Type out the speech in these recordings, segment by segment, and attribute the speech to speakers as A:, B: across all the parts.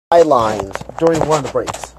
A: sidelines during one of the breaks.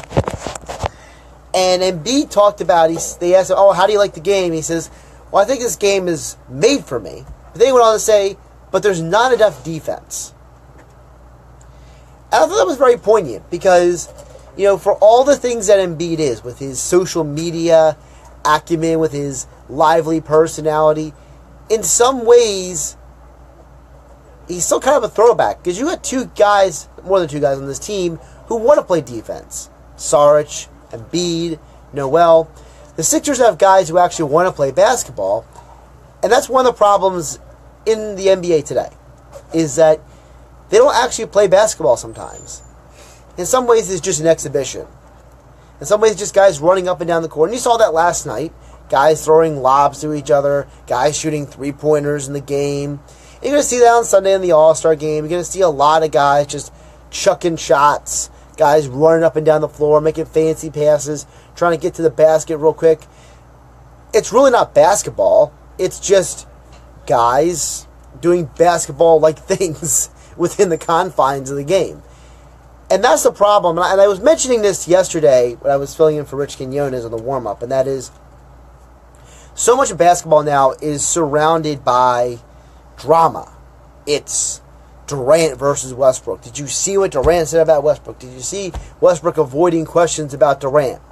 A: And Embiid talked about, they asked him, oh, how do you like the game? He says, well, I think this game is made for me. But then he went on to say, but there's not enough defense. And I thought that was very poignant because, you know, for all the things that Embiid is, with his social media acumen, with his lively personality, in some ways, he's still kind of a throwback. Because you got two guys, more than two guys on this team, who want to play defense. Saric, Embiid, Noel. The Sixers have guys who actually want to play basketball. And that's one of the problems in the NBA today, is that they don't actually play basketball sometimes. In some ways, it's just an exhibition. In some ways, it's just guys running up and down the court. And you saw that last night. Guys throwing lobs to each other. Guys shooting three-pointers in the game. You're going to see that on Sunday in the All-Star game. You're going to see a lot of guys just chucking shots. Guys running up and down the floor, making fancy passes, trying to get to the basket real quick. It's really not basketball. It's just guys doing basketball-like things within the confines of the game. And that's the problem. And I was mentioning this yesterday when I was filling in for Rich Quinones on the warm-up, and that is, so much of basketball now is surrounded by drama. It's Durant versus Westbrook. Did you see what Durant said about Westbrook? Did you see Westbrook avoiding questions about Durant?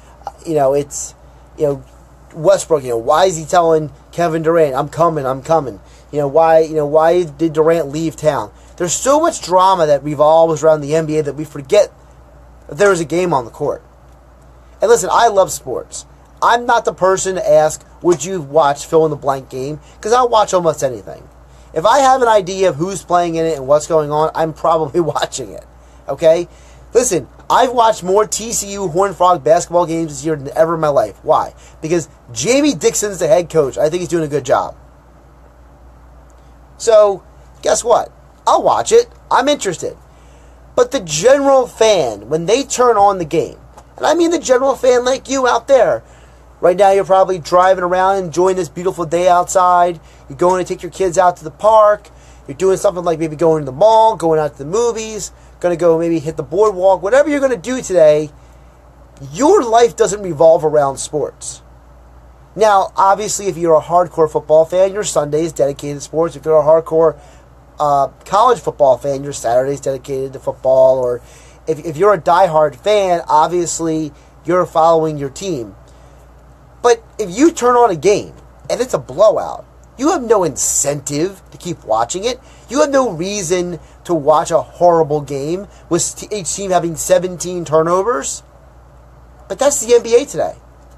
A: Westbrook, why is he telling Kevin Durant, I'm coming. Why did Durant leave town? There's so much drama that revolves around the NBA that we forget that there is a game on the court. And listen, I love sports. I'm not the person to ask, would you watch fill-in-the-blank game? Because I'll watch almost anything. If I have an idea of who's playing in it and what's going on, I'm probably watching it. Okay? Listen, I've watched more TCU Horned Frog basketball games this year than ever in my life. Why? Because Jamie Dixon's the head coach. I think he's doing a good job. So, guess what? I'll watch it. I'm interested. But the general fan, when they turn on the game, and I mean the general fan like you out there, right now you're probably driving around enjoying this beautiful day outside. You're going to take your kids out to the park. You're doing something like maybe going to the mall, going out to the movies, going to go maybe hit the boardwalk. Whatever you're going to do today, your life doesn't revolve around sports. Now, obviously, if you're a hardcore football fan, your Sunday is dedicated to sports. If you're a hardcore college football fan, your Saturday is dedicated to football. Or if you're a diehard fan, obviously, you're following your team. But if you turn on a game and it's a blowout, you have no incentive to keep watching it. You have no reason to watch a horrible game with each team having 17 turnovers. But that's the NBA today.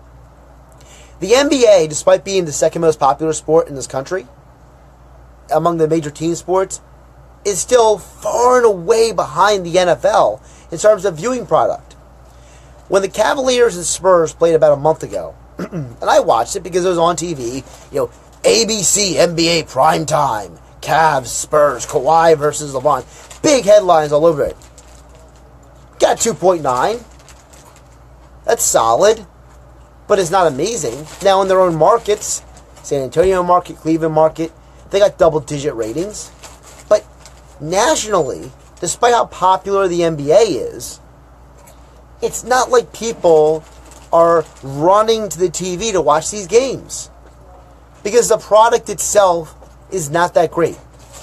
A: The NBA, despite being the second most popular sport in this country, among the major team sports, is still far and away behind the NFL in terms of viewing product. When the Cavaliers and Spurs played about a month ago, and I watched it because it was on TV, ABC, NBA prime time, Cavs, Spurs, Kawhi versus LeBron. Big headlines all over it. Got 2.9. That's solid, but it's not amazing. Now in their own markets, San Antonio market, Cleveland market, they got double-digit ratings. But nationally, despite how popular the NBA is, it's not like people are running to the TV to watch these games. Because the product itself is not that great.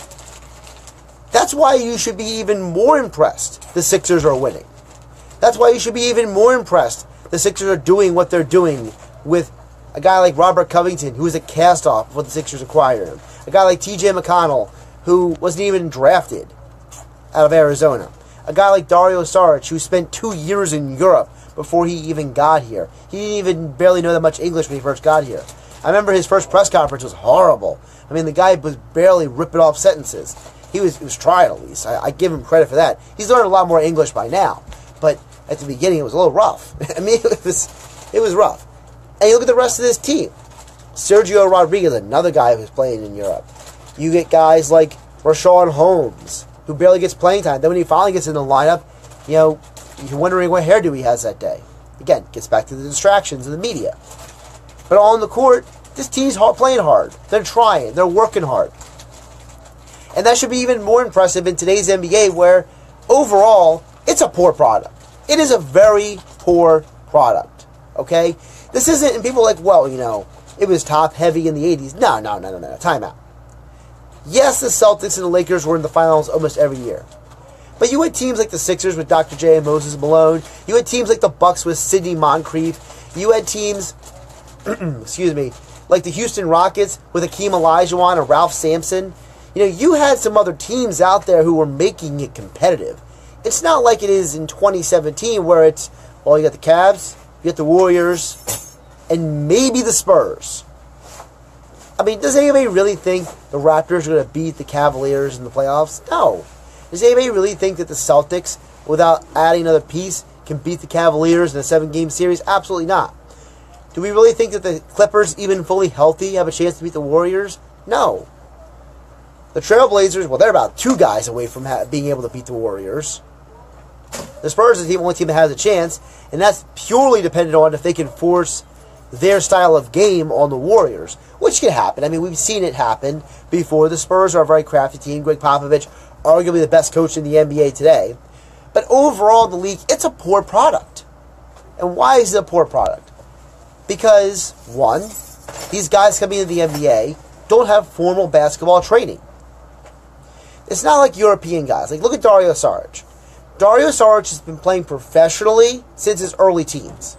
A: That's why you should be even more impressed the Sixers are winning. That's why you should be even more impressed the Sixers are doing what they're doing with a guy like Robert Covington, who is a cast-off before the Sixers acquired him. A guy like TJ McConnell, who wasn't even drafted out of Arizona. A guy like Dario Saric, who spent 2 years in Europe before he even got here. He didn't even barely know that much English when he first got here. I remember his first press conference was horrible. I mean, the guy was barely ripping off sentences. He was trying, at least. I give him credit for that. He's learned a lot more English by now. But at the beginning, it was a little rough. I mean, it was rough. And you look at the rest of this team. Sergio Rodriguez, another guy who's playing in Europe. You get guys like Rashawn Holmes, who barely gets playing time. Then when he finally gets in the lineup, you're wondering what hairdo he has that day. Again, gets back to the distractions of the media. But on the court, this team's playing hard. They're trying. They're working hard. And that should be even more impressive in today's NBA, where overall, It's a poor product. It is a very poor product. Okay? This isn't, and people are like, well, it was top heavy in the 80s. No. Time out. Yes, the Celtics and the Lakers were in the finals almost every year. But you had teams like the Sixers with Dr. J and Moses Malone. You had teams like the Bucks with Sidney Moncrief. You had teams, excuse me, like the Houston Rockets with Hakeem Olajuwon and Ralph Sampson. You had some other teams out there who were making it competitive. It's not like it is in 2017 where it's, well, you got the Cavs, you got the Warriors, and maybe the Spurs. I mean, does anybody really think the Raptors are going to beat the Cavaliers in the playoffs? No. Does anybody really think that the Celtics, without adding another piece, can beat the Cavaliers in a 7-game series? Absolutely not. Do we really think that the Clippers, even fully healthy, have a chance to beat the Warriors? No. The Trailblazers, well, they're about 2 guys away from being able to beat the Warriors. The Spurs is the only team that has a chance, and that's purely dependent on if they can force their style of game on the Warriors, which can happen. I mean, we've seen it happen before. The Spurs are a very crafty team. Greg Popovich, arguably the best coach in the NBA today. But overall, the league, it's a poor product. And why is it a poor product? Because, one, these guys coming into the NBA don't have formal basketball training. It's not like European guys. Like, look at Dario Saric. Dario Saric has been playing professionally since his early teens.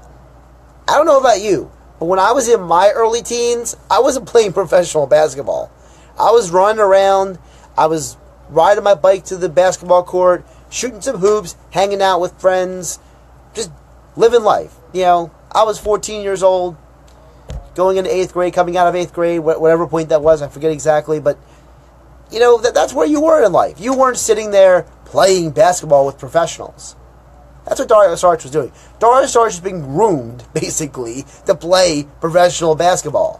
A: I don't know about you, but when I was in my early teens, I wasn't playing professional basketball. I was running around, I was riding my bike to the basketball court, shooting some hoops, hanging out with friends, just living life. I was 14 years old, going into 8th grade, coming out of 8th grade, whatever point that was, I forget exactly, but, that's where you were in life. You weren't sitting there playing basketball with professionals. That's what Dario Saric was doing. Dario Saric is being groomed, basically, to play professional basketball.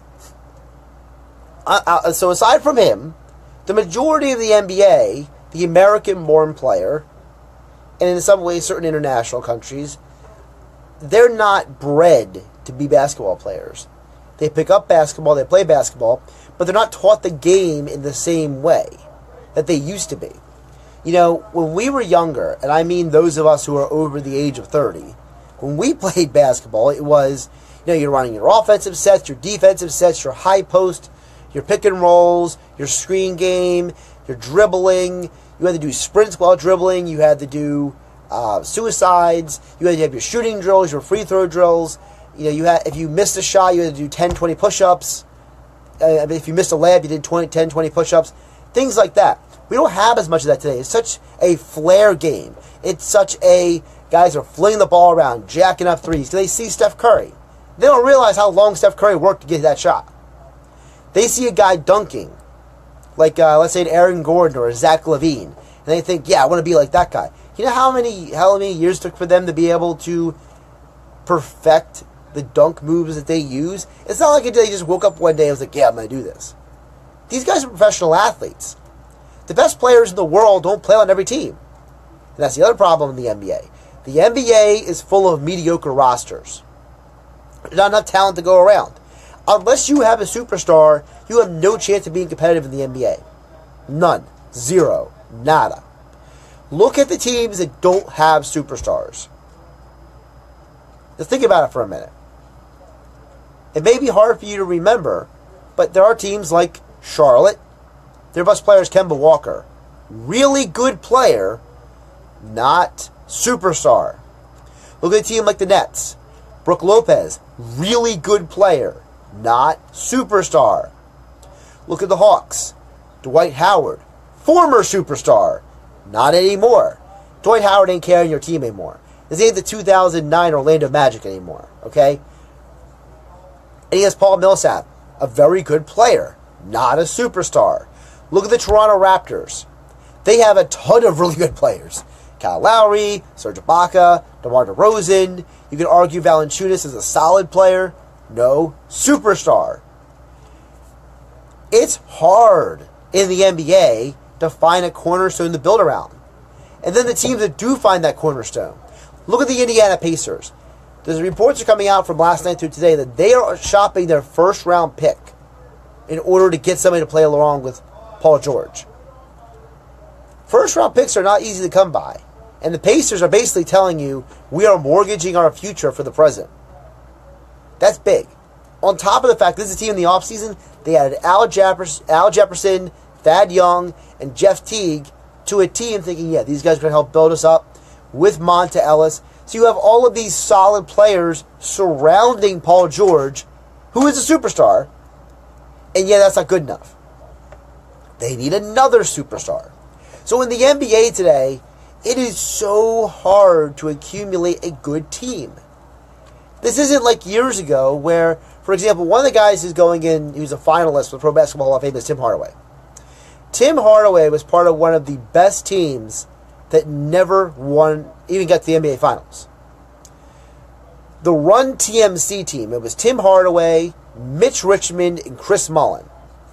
A: So aside from him, the majority of the NBA, the American-born player, and in some ways certain international countries, they're not bred to be basketball players. They pick up basketball, they play basketball, but they're not taught the game in the same way that they used to be. When we were younger, and I mean those of us who are over the age of 30, when we played basketball, it was, you're running your offensive sets, your defensive sets, your high post, your pick and rolls, your screen game, your dribbling. You had to do sprints while dribbling. You had to do suicides. You had to have your shooting drills, your free throw drills. If you missed a shot, you had to do 10, 20 push-ups. If you missed a layup, you did 10, 20 push-ups. Things like that. We don't have as much of that today. It's such a flare game. It's such a, guys are flinging the ball around, jacking up threes. They see Steph Curry. They don't realize how long Steph Curry worked to get that shot. They see a guy dunking, like, let's say, an Aaron Gordon or a Zach LaVine, and they think, yeah, I want to be like that guy. You know how many years it took for them to be able to perfect the dunk moves that they use? It's not like they just woke up one day and was like, yeah, I'm going to do this. These guys are professional athletes. The best players in the world don't play on every team. And that's the other problem in the NBA. The NBA is full of mediocre rosters. There's not enough talent to go around. Unless you have a superstar, you have no chance of being competitive in the NBA. None. Zero. Nada. Look at the teams that don't have superstars. Just think about it for a minute. It may be hard for you to remember, but there are teams like Charlotte. Their best player is Kemba Walker. Really good player, not superstar. Look at a team like the Nets. Brook Lopez, really good player, not superstar. Look at the Hawks. Dwight Howard, former superstar, not anymore. Dwight Howard ain't carrying your team anymore. This ain't the 2009 Orlando Magic anymore, okay? And he has Paul Millsap, a very good player, not a superstar. Look at the Toronto Raptors. They have a ton of really good players. Kyle Lowry, Serge Ibaka, DeMar DeRozan. You can argue Valanciunas is a solid player. No superstar. It's hard in the NBA to find a cornerstone to build around. And then the teams that do find that cornerstone. Look at the Indiana Pacers. The reports are coming out from last night through today that they are shopping their first-round pick in order to get somebody to play along with Paul George. First-round picks are not easy to come by. And the Pacers are basically telling you, we are mortgaging our future for the present. That's big. On top of the fact, this is a team in the offseason, they added Al Jefferson, Thad Young, and Jeff Teague to a team thinking, yeah, these guys are going to help build us up with Monta Ellis. So you have all of these solid players surrounding Paul George, who is a superstar, and yeah, that's not good enough. They need another superstar. So in the NBA today, it is so hard to accumulate a good team. This isn't like years ago where, for example, one of the guys who's going in, he was a finalist for the Pro Basketball Hall of Fame, is Tim Hardaway. Tim Hardaway was part of one of the best teams that never even got to the NBA Finals. The Run TMC team, it was Tim Hardaway, Mitch Richmond, and Chris Mullin.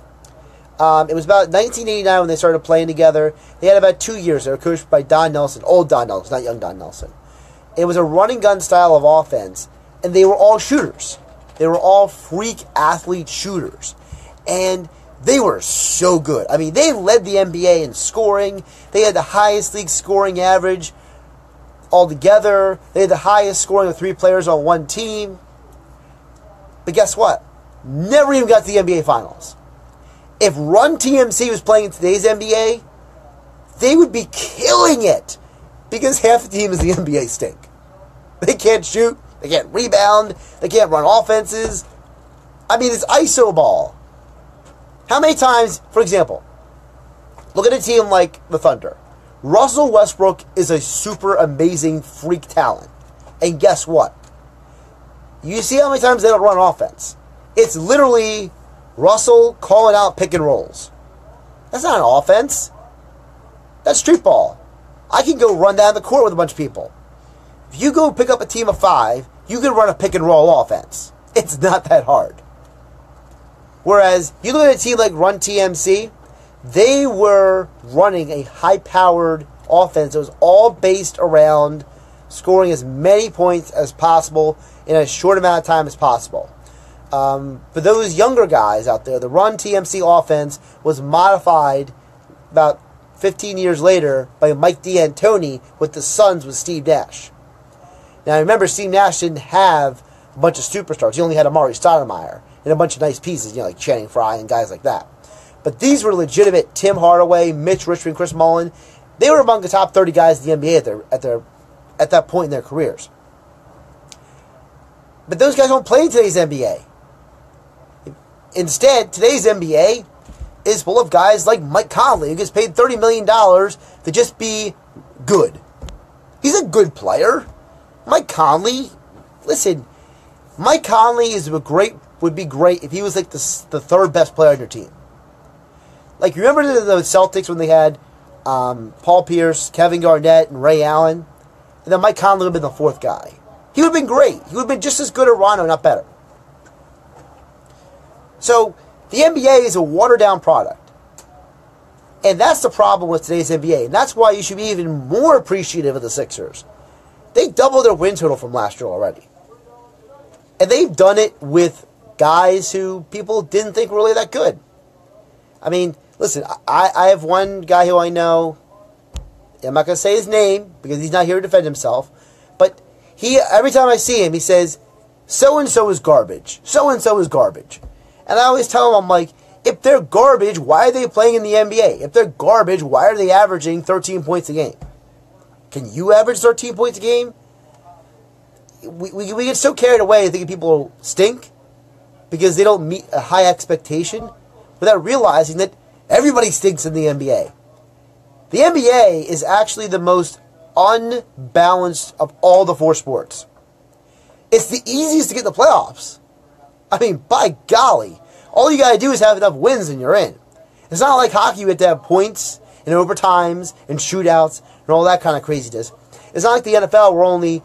A: It was about 1989 when they started playing together. They had about 2 years. They were coached by Don Nelson, old Don Nelson, not young Don Nelson. It was a running gun style of offense, and they were all shooters. They were all freak athlete shooters. And they were so good. I mean, they led the NBA in scoring. They had the highest league scoring average altogether. They had the highest scoring of 3 players on one team. But guess what? Never even got to the NBA Finals. If Run TMC was playing in today's NBA, they would be killing it. Because half the team is the NBA stink. They can't shoot. They can't rebound. They can't run offenses. I mean, it's iso ball. How many times, for example, look at a team like the Thunder. Russell Westbrook is a super amazing freak talent. And guess what? You see how many times they don't run offense. It's literally Russell calling out pick and rolls. That's not an offense. That's street ball. I can go run down the court with a bunch of people. If you go pick up a team of 5, you can run a pick and roll offense. It's not that hard. Whereas, you look at a team like Run TMC, they were running a high-powered offense that was all based around scoring as many points as possible in as short amount of time as possible. For those younger guys out there, the Run TMC offense was modified about 15 years later by Mike D'Antoni with the Suns with Steve Nash. Now, remember, Steve Nash didn't have a bunch of superstars. He only had Amari Stoudemire and a bunch of nice pieces, like Channing Frye and guys like that. But these were legitimate Tim Hardaway, Mitch Richmond, Chris Mullin. They were among the top 30 guys in the NBA at that point in their careers. But those guys don't play in today's NBA. Instead, today's NBA is full of guys like Mike Conley, who gets paid $30 million to just be good. He's a good player. Mike Conley, listen, Mike Conley would be great if he was like the third best player on your team. Like, remember the Celtics when they had Paul Pierce, Kevin Garnett, and Ray Allen? And then Mike Conley would have been the fourth guy. He would have been great. He would have been just as good as Rondo, not better. So, the NBA is a watered-down product. And that's the problem with today's NBA. And that's why you should be even more appreciative of the Sixers. They doubled their win total from last year already. And they've done it with guys who people didn't think were really that good. I mean, listen, I have one guy who I know. I'm not going to say his name because he's not here to defend himself. But every time I see him, he says, so-and-so is garbage. So-and-so is garbage. And I always tell him, I'm like, if they're garbage, why are they playing in the NBA? If they're garbage, why are they averaging 13 points a game? Can you average 13 points a game? We get so carried away thinking people stink because they don't meet a high expectation without realizing that everybody stinks in the NBA. The NBA is actually the most unbalanced of all the 4 sports. It's the easiest to get in the playoffs. I mean, by golly, all you got to do is have enough wins and you're in. It's not like hockey, you have to have points and overtimes and shootouts and all that kind of craziness. It's not like the NFL where only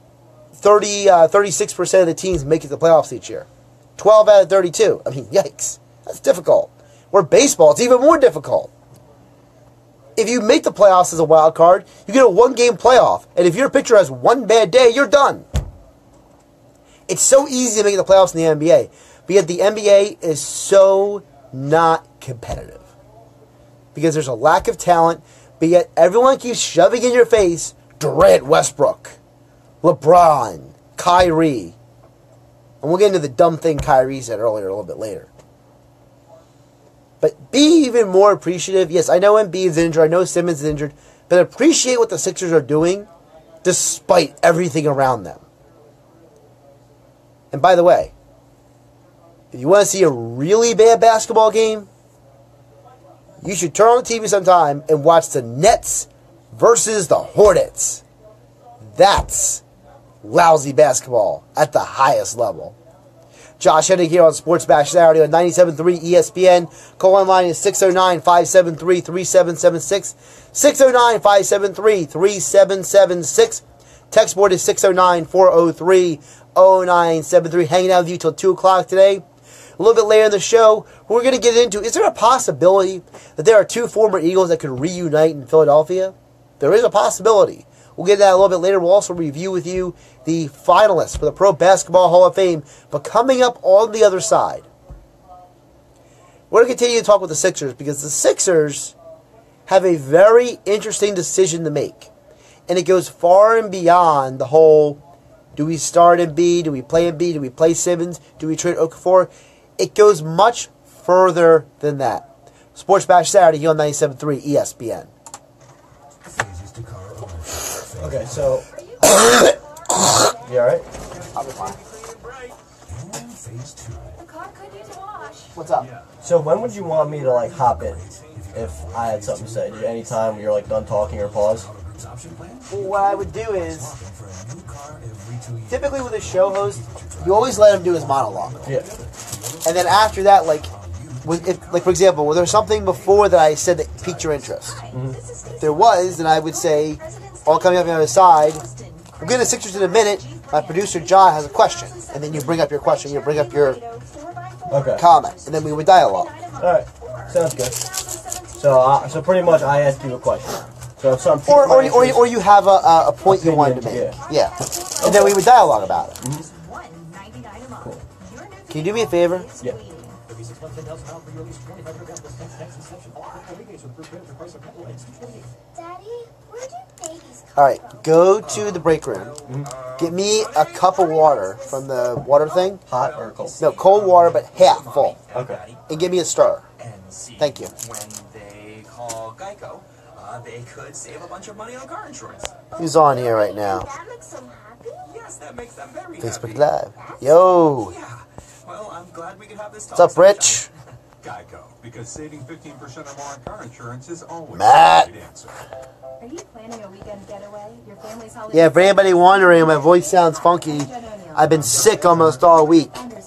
A: 36% of the teams make it to the playoffs each year. 12 out of 32. I mean, yikes. That's difficult. Where baseball, it's even more difficult. If you make the playoffs as a wild card, you get a 1-game playoff. And if your pitcher has one bad day, you're done. It's so easy to make the playoffs in the NBA. But yet the NBA is so not competitive. Because there's a lack of talent. But yet everyone keeps shoving in your face, Durant, Westbrook, LeBron, Kyrie. And we'll get into the dumb thing Kyrie said earlier a little bit later. But be even more appreciative. Yes, I know Embiid's injured. I know Simmons is injured. But appreciate what the Sixers are doing despite everything around them. And by the way, if you want to see a really bad basketball game, you should turn on the TV sometime and watch the Nets versus the Hornets. That's lousy basketball at the highest level. Josh Hennig here on Sports Bash Saturday on 97.3 ESPN. Call online is 609-573-3776. 609-573-3776. Text board is 609-403-0973. Hanging out with you till 2 o'clock today. A little bit later in the show, we're going to get into, is there a possibility that there are two former Eagles that could reunite in Philadelphia? There is a possibility. We'll get to that a little bit later. We'll also review with you the finalists for the Pro Basketball Hall of Fame. But coming up on the other side, we're going to continue to talk with the Sixers because the Sixers have a very interesting decision to make. And it goes far and beyond the whole, do we start Embiid? Do we play Embiid? Do we play Simmons? Do we trade Okafor? It goes much further than that. Sports Bash Saturday here on 97.3 ESPN.
B: Okay, so you alright?
A: I'll be fine.
C: The car could use a wash.
A: What's up?
B: So when would you want me to like hop in if I had something to say? Anytime when you're like done talking or pause?
A: Well, what I would do is, typically with a show host, you always let him do his monologue.
B: Yeah.
A: And then after that, like for example, was there something before that I said that piqued your interest? If there was, then I would say, all coming up on the other side, we'll get to Sixers in a minute. My producer, John, has a question. And then you bring up your question, you bring up your comment. And then we would dialogue.
B: Alright, sounds good. So pretty much I asked you a question. So if something
A: or you have a point you wanted to make. Yeah. And then we would dialogue about it.
B: Cool.
A: Can you do me a favor?
B: Yeah.
C: Daddy, where do babies come?
A: Alright, go to the break room. Get me a cup of water from the water thing.
B: Hot or cold?
A: No, cold water, but half full.
B: Okay.
A: And give me a stir. Thank you.
D: When they call Geico, they could save a bunch of money on car insurance.
A: Who's on here right now?
C: That makes them happy?
D: Yes, that makes them very
A: Facebook
D: happy.
A: Live. Yo.
D: Yeah. Well, I'm glad we could have this talk.
A: What's up, Rich?
E: Geico, because saving 15% or more on car insurance is always
A: Matt.
E: the right answer.
F: Are you planning a weekend getaway? Your family's holiday?
A: Yeah, for anybody wondering, my voice sounds funky. I've been sick almost all week.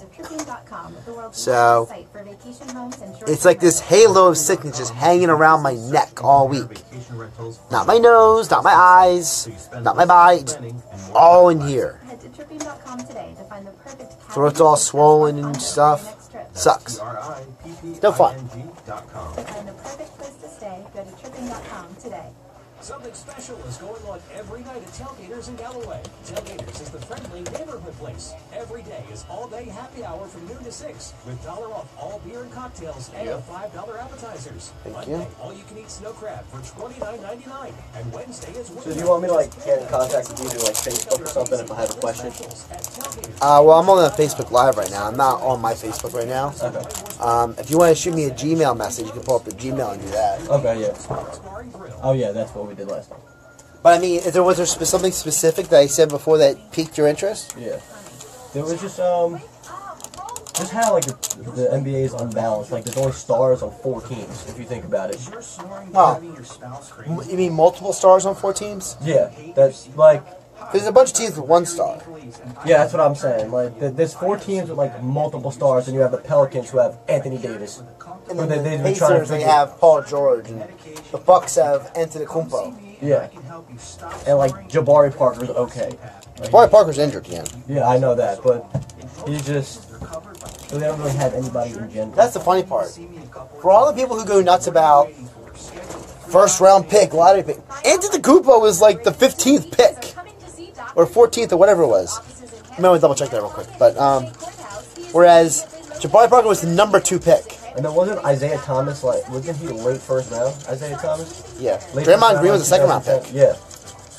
A: So, it's like this halo of sickness just hanging around my neck all week. Not my nose, not my eyes, not my body, just all in here.
F: Head to tripping.com today to find the perfect
A: Throat's all swollen and stuff. Sucks. No fun.
F: To find the perfect place to stay, go to tripping.com today.
G: Something special is going on every night at Tailgaters in Galloway. Tailgaters is the friendly neighborhood place. Every day is all-day happy hour from noon to 6 with $1 off all beer and cocktails and $5 appetizers. Monday, all-you-can-eat snow crab for $29.99. And Wednesday is
B: So do you want me to like get in contact with you to like Facebook or something if I have a question?
A: Well, I'm on Facebook Live right now. I'm not on my Facebook right now.
B: Okay.
A: If you want to shoot me a Gmail message, you can pull up the Gmail and do that.
B: Okay, yeah. Oh yeah, that's what we did last time.
A: But I mean, was there something specific that I said before that piqued your interest?
B: Yeah. There was just how like the NBA is unbalanced. Like there's only stars on 4 teams if you think about it.
A: Oh. You mean multiple stars on 4 teams?
B: Yeah, that's like.
A: There's a bunch of teams with 1 star.
B: Yeah, that's what I'm saying. Like there's 4 teams with like multiple stars, and you have the Pelicans who have Anthony Davis.
A: And then the Pacers, they have Paul George, and the Bucks have Antetokounmpo.
B: Yeah. And like Jabari Parker's okay. Like,
A: Jabari Parker's injured again.
B: Yeah, I know that, but he's just. They don't really have anybody in general.
A: That's the funny part. For all the people who go nuts about first round pick, lottery pick, Antetokounmpo was like the 15th pick. Or 14th or whatever it was. I'm going to double check that real quick. But, whereas Jabari Parker was the number 2 pick.
B: And then wasn't Isaiah Thomas like, wasn't he late first round, Isaiah Thomas?
A: Yeah.
B: Late
A: Draymond
B: first
A: Green was a second round pick.
B: Yeah.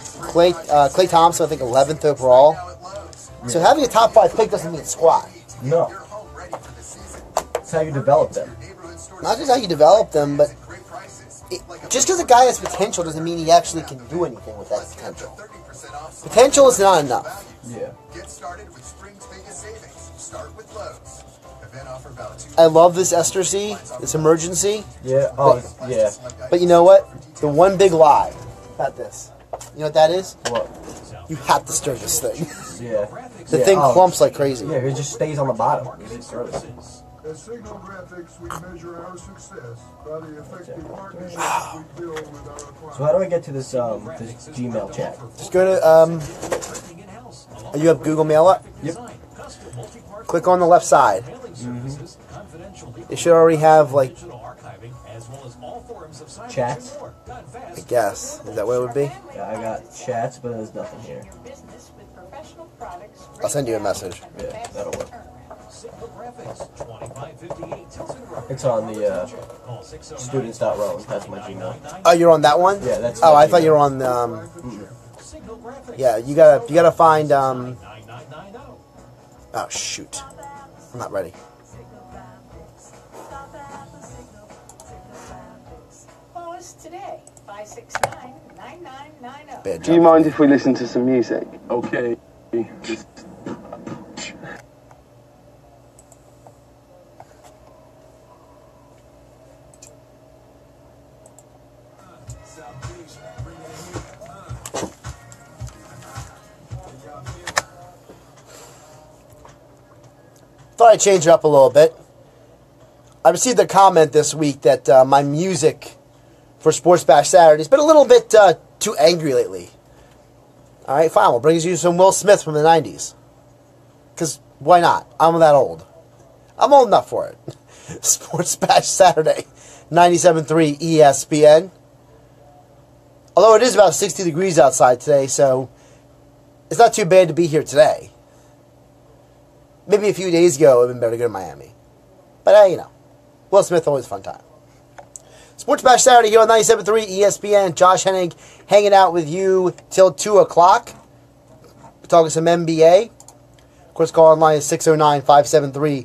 A: Klay Thompson, I think 11th overall. So having a top 5 pick doesn't mean squat.
B: No. It's how you develop them.
A: Not just how you develop them, but just because a guy has potential doesn't mean he actually can do anything with that potential. Potential is not enough.
B: Yeah.
H: Get started with Spring's biggest savings. Start with Lowe's. Event offer valid
A: I love this Esther C, this emergency.
B: Yeah. Oh, yeah.
A: But you know what? The one big lie about this. You know what that is?
B: What?
A: You have to stir this thing.
B: Yeah.
A: The thing clumps like crazy.
B: Yeah, it just stays on the bottom.
I: At Signal Graphics, we measure our success by the effective partnerships we build with our clients.
B: So how do I get to this this Gmail chat?
A: Just go to you have Google Mail up?
B: Yep.
A: Click on the left side. It should already have like
B: Chats.
A: I guess. Is that what it would be?
B: Yeah, I got chats, but there's nothing here.
A: I'll send you a message.
B: Yeah, that'll work. It's on the students.row. That's my Gmail.
A: Oh, you're on that one?
B: Yeah, that's.
A: Oh,
B: my
A: I thought
B: Gmail.
A: you were on. Yeah, you gotta find. Oh shoot, I'm not ready.
F: Call us today, 569-9990.
A: Bad
J: Do you
A: job.
J: mind if we listen to some music? Okay.
A: Thought I'd change it up a little bit. I received a comment this week that my music for Sports Bash Saturday has been a little bit too angry lately. All right, fine. We'll bring you some Will Smith from the 90s. Because why not? I'm that old. I'm old enough for it. Sports Bash Saturday, 97.3 ESPN. Although it is about 60 degrees outside today, so it's not too bad to be here today. Maybe a few days ago, it would have been better to go to Miami. But, you know, Will Smith, always a fun time. Sports Bash Saturday here on 97.3 ESPN. Josh Hennig hanging out with you till 2 o'clock. We're talking some NBA. Of course, call online is 609-573-3776.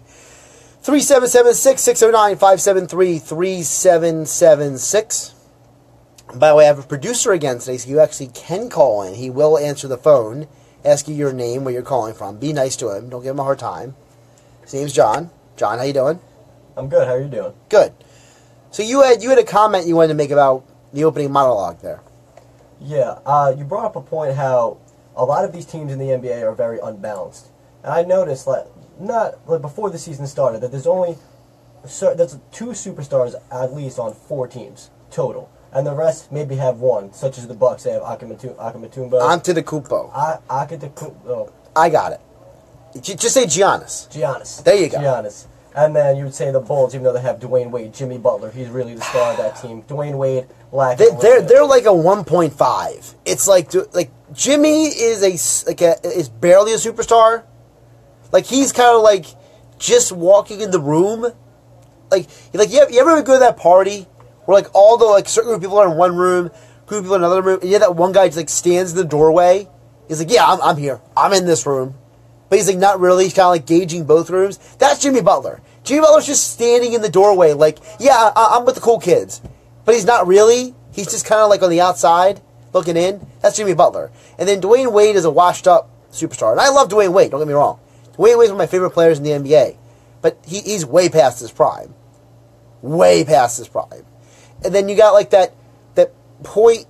A: 609-573-3776. By the way, I have a producer again today, so you actually can call in. He will answer the phone, ask you your name, where you're calling from. Be nice to him. Don't give him a hard time. His name's John. John, how you doing?
B: I'm good. How are you doing?
A: Good. So you had a comment you wanted to make about the opening monologue there.
B: Yeah. You brought up a point how a lot of these teams in the NBA are very unbalanced, and I noticed before the season started that there's only there's 2 superstars at least on 4 teams total. And the rest maybe have one, such as the Bucks. They have Akamatumbo.
A: Antetokounmpo.
B: Akamatumbo.
A: I got it. Just say Giannis.
B: Giannis.
A: There you go.
B: Giannis. And then you would say the Bulls, even though they have Dwayne Wade, Jimmy Butler. He's really the star of that team. Dwayne Wade,
A: They're like a 1.5. It's like Jimmy is barely a superstar. Like he's kind of like just walking in the room. Like you ever go to that party where like all the certain group of people are in one room, group of people in another room, and that one guy just stands in the doorway. He's like, yeah, I'm here. I'm in this room. But he's not really. He's kind of gauging both rooms. That's Jimmy Butler. Jimmy Butler's just standing in the doorway like, yeah, I'm with the cool kids. But he's not really. He's just kind of on the outside looking in. That's Jimmy Butler. And then Dwayne Wade is a washed up superstar. And I love Dwayne Wade, don't get me wrong. Dwayne Wade's one of my favorite players in the NBA. But he's way past his prime. Way past his prime. And then you got that .15.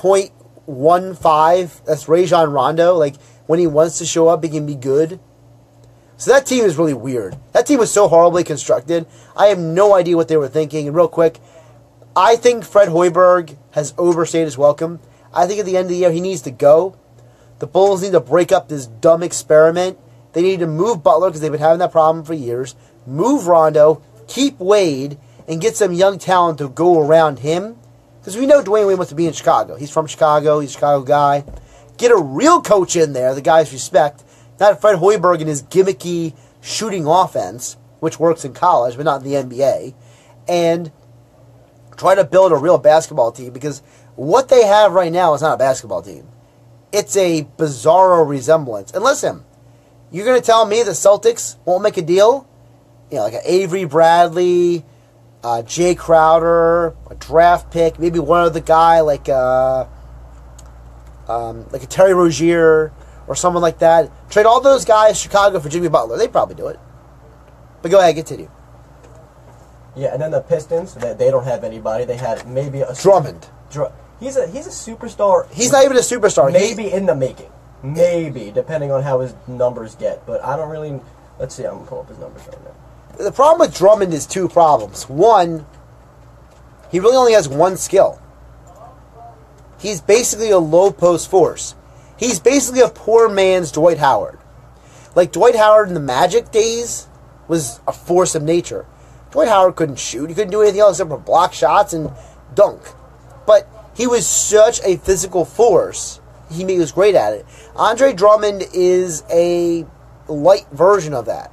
A: That's Rajon Rondo. When he wants to show up, he can be good. So that team is really weird. That team was so horribly constructed. I have no idea what they were thinking. And real quick, I think Fred Hoiberg has overstayed his welcome. I think at the end of the year he needs to go. The Bulls need to break up this dumb experiment. They need to move Butler because they've been having that problem for years. Move Rondo, keep Wade, and get some young talent to go around him. Because we know Dwayne Wade wants to be in Chicago. He's from Chicago. He's a Chicago guy. Get a real coach in there, the guys respect. Not Fred Hoiberg and his gimmicky shooting offense, which works in college, but not in the NBA. And try to build a real basketball team. Because what they have right now is not a basketball team. it's a bizarro resemblance. And listen, you're going to tell me the Celtics won't make a deal? You know, like an Avery Bradley, Jay Crowder, a draft pick, maybe one other guy like a Terry Rozier or someone like that. Trade all those guys Chicago for Jimmy Butler. They'd probably do it. But go ahead, continue.
B: Yeah, and then the Pistons, they don't have anybody. They had maybe a...
A: Drummond.
B: He's a superstar.
A: He's not even a superstar.
B: Maybe in the making. Maybe, depending on how his numbers get. But I don't really... Let's see, I'm going to pull up his numbers right now.
A: The problem with Drummond is two problems. One, he really only has one skill. He's basically a low post force. He's basically a poor man's Dwight Howard. Like Dwight Howard in the Magic days was a force of nature. Dwight Howard couldn't shoot. He couldn't do anything else except for block shots and dunk. But he was such a physical force. He was great at it. Andre Drummond is a light version of that.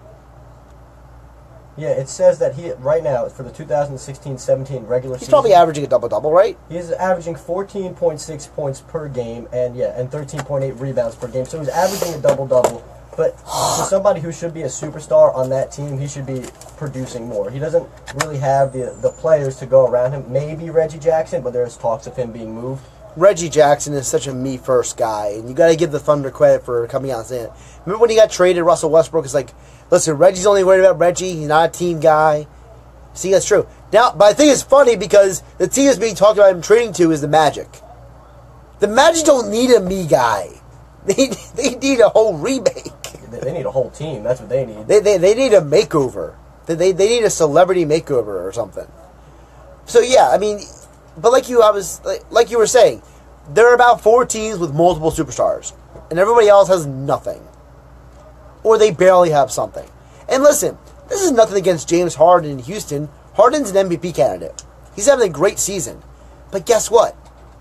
B: Yeah, it says that he, right now, for the 2016-17 regular season...
A: He's probably averaging a double-double, right?
B: He's averaging 14.6 points per game and 13.8 rebounds per game. So he's averaging a double-double. But for somebody who should be a superstar on that team, he should be producing more. He doesn't really have the players to go around him. Maybe Reggie Jackson, but there's talks of him being moved.
A: Reggie Jackson is such a me-first guy, and you got to give the Thunder credit for coming out and saying it. Remember when he got traded, Russell Westbrook is like, listen, Reggie's only worried about Reggie. He's not a team guy. See, that's true. Now, but I think it's funny because the team is being talked about him trading to is the Magic. The Magic don't need a me guy. They need a whole remake.
B: They need a whole team. That's what they need.
A: They need a makeover. They need a celebrity makeover or something. So yeah, I mean, but like you were saying, there are about 4 teams with multiple superstars, and everybody else has nothing, or they barely have something. And listen, this is nothing against James Harden in Houston. Harden's an MVP candidate. He's having a great season, but guess what?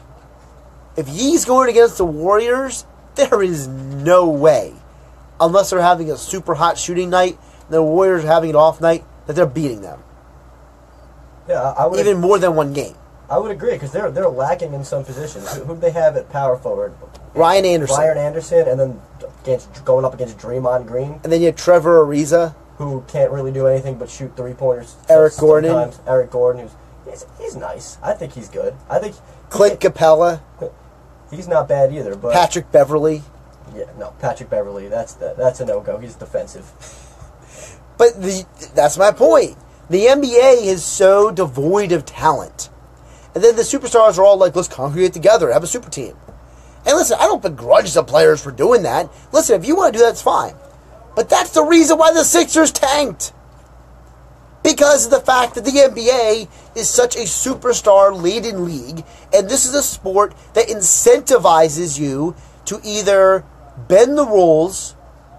A: If he's going against the Warriors, there is no way, unless they're having a super hot shooting night, and the Warriors are having an off night, that they're beating them.
B: Yeah, I would
A: even more than one game.
B: I would agree because they're lacking in some positions. Who do they have at power forward?
A: Ryan Anderson,
B: and then going up against Draymond Green,
A: and then you have Trevor Ariza,
B: who can't really do anything but shoot 3-pointers.
A: Eric Gordon,
B: he's nice. I think he's good. I think
A: Clint Capella.
B: He's not bad either. But
A: Patrick Beverly.
B: Yeah, no, Patrick Beverly. That's a no-go. He's defensive.
A: But that's my point. The NBA is so devoid of talent. And then the superstars are all like, let's congregate together, have a super team. And listen, I don't begrudge the players for doing that. Listen, if you want to do that, it's fine. But that's the reason why the Sixers tanked. Because of the fact that the NBA is such a superstar-laden league, and this is a sport that incentivizes you to either bend the rules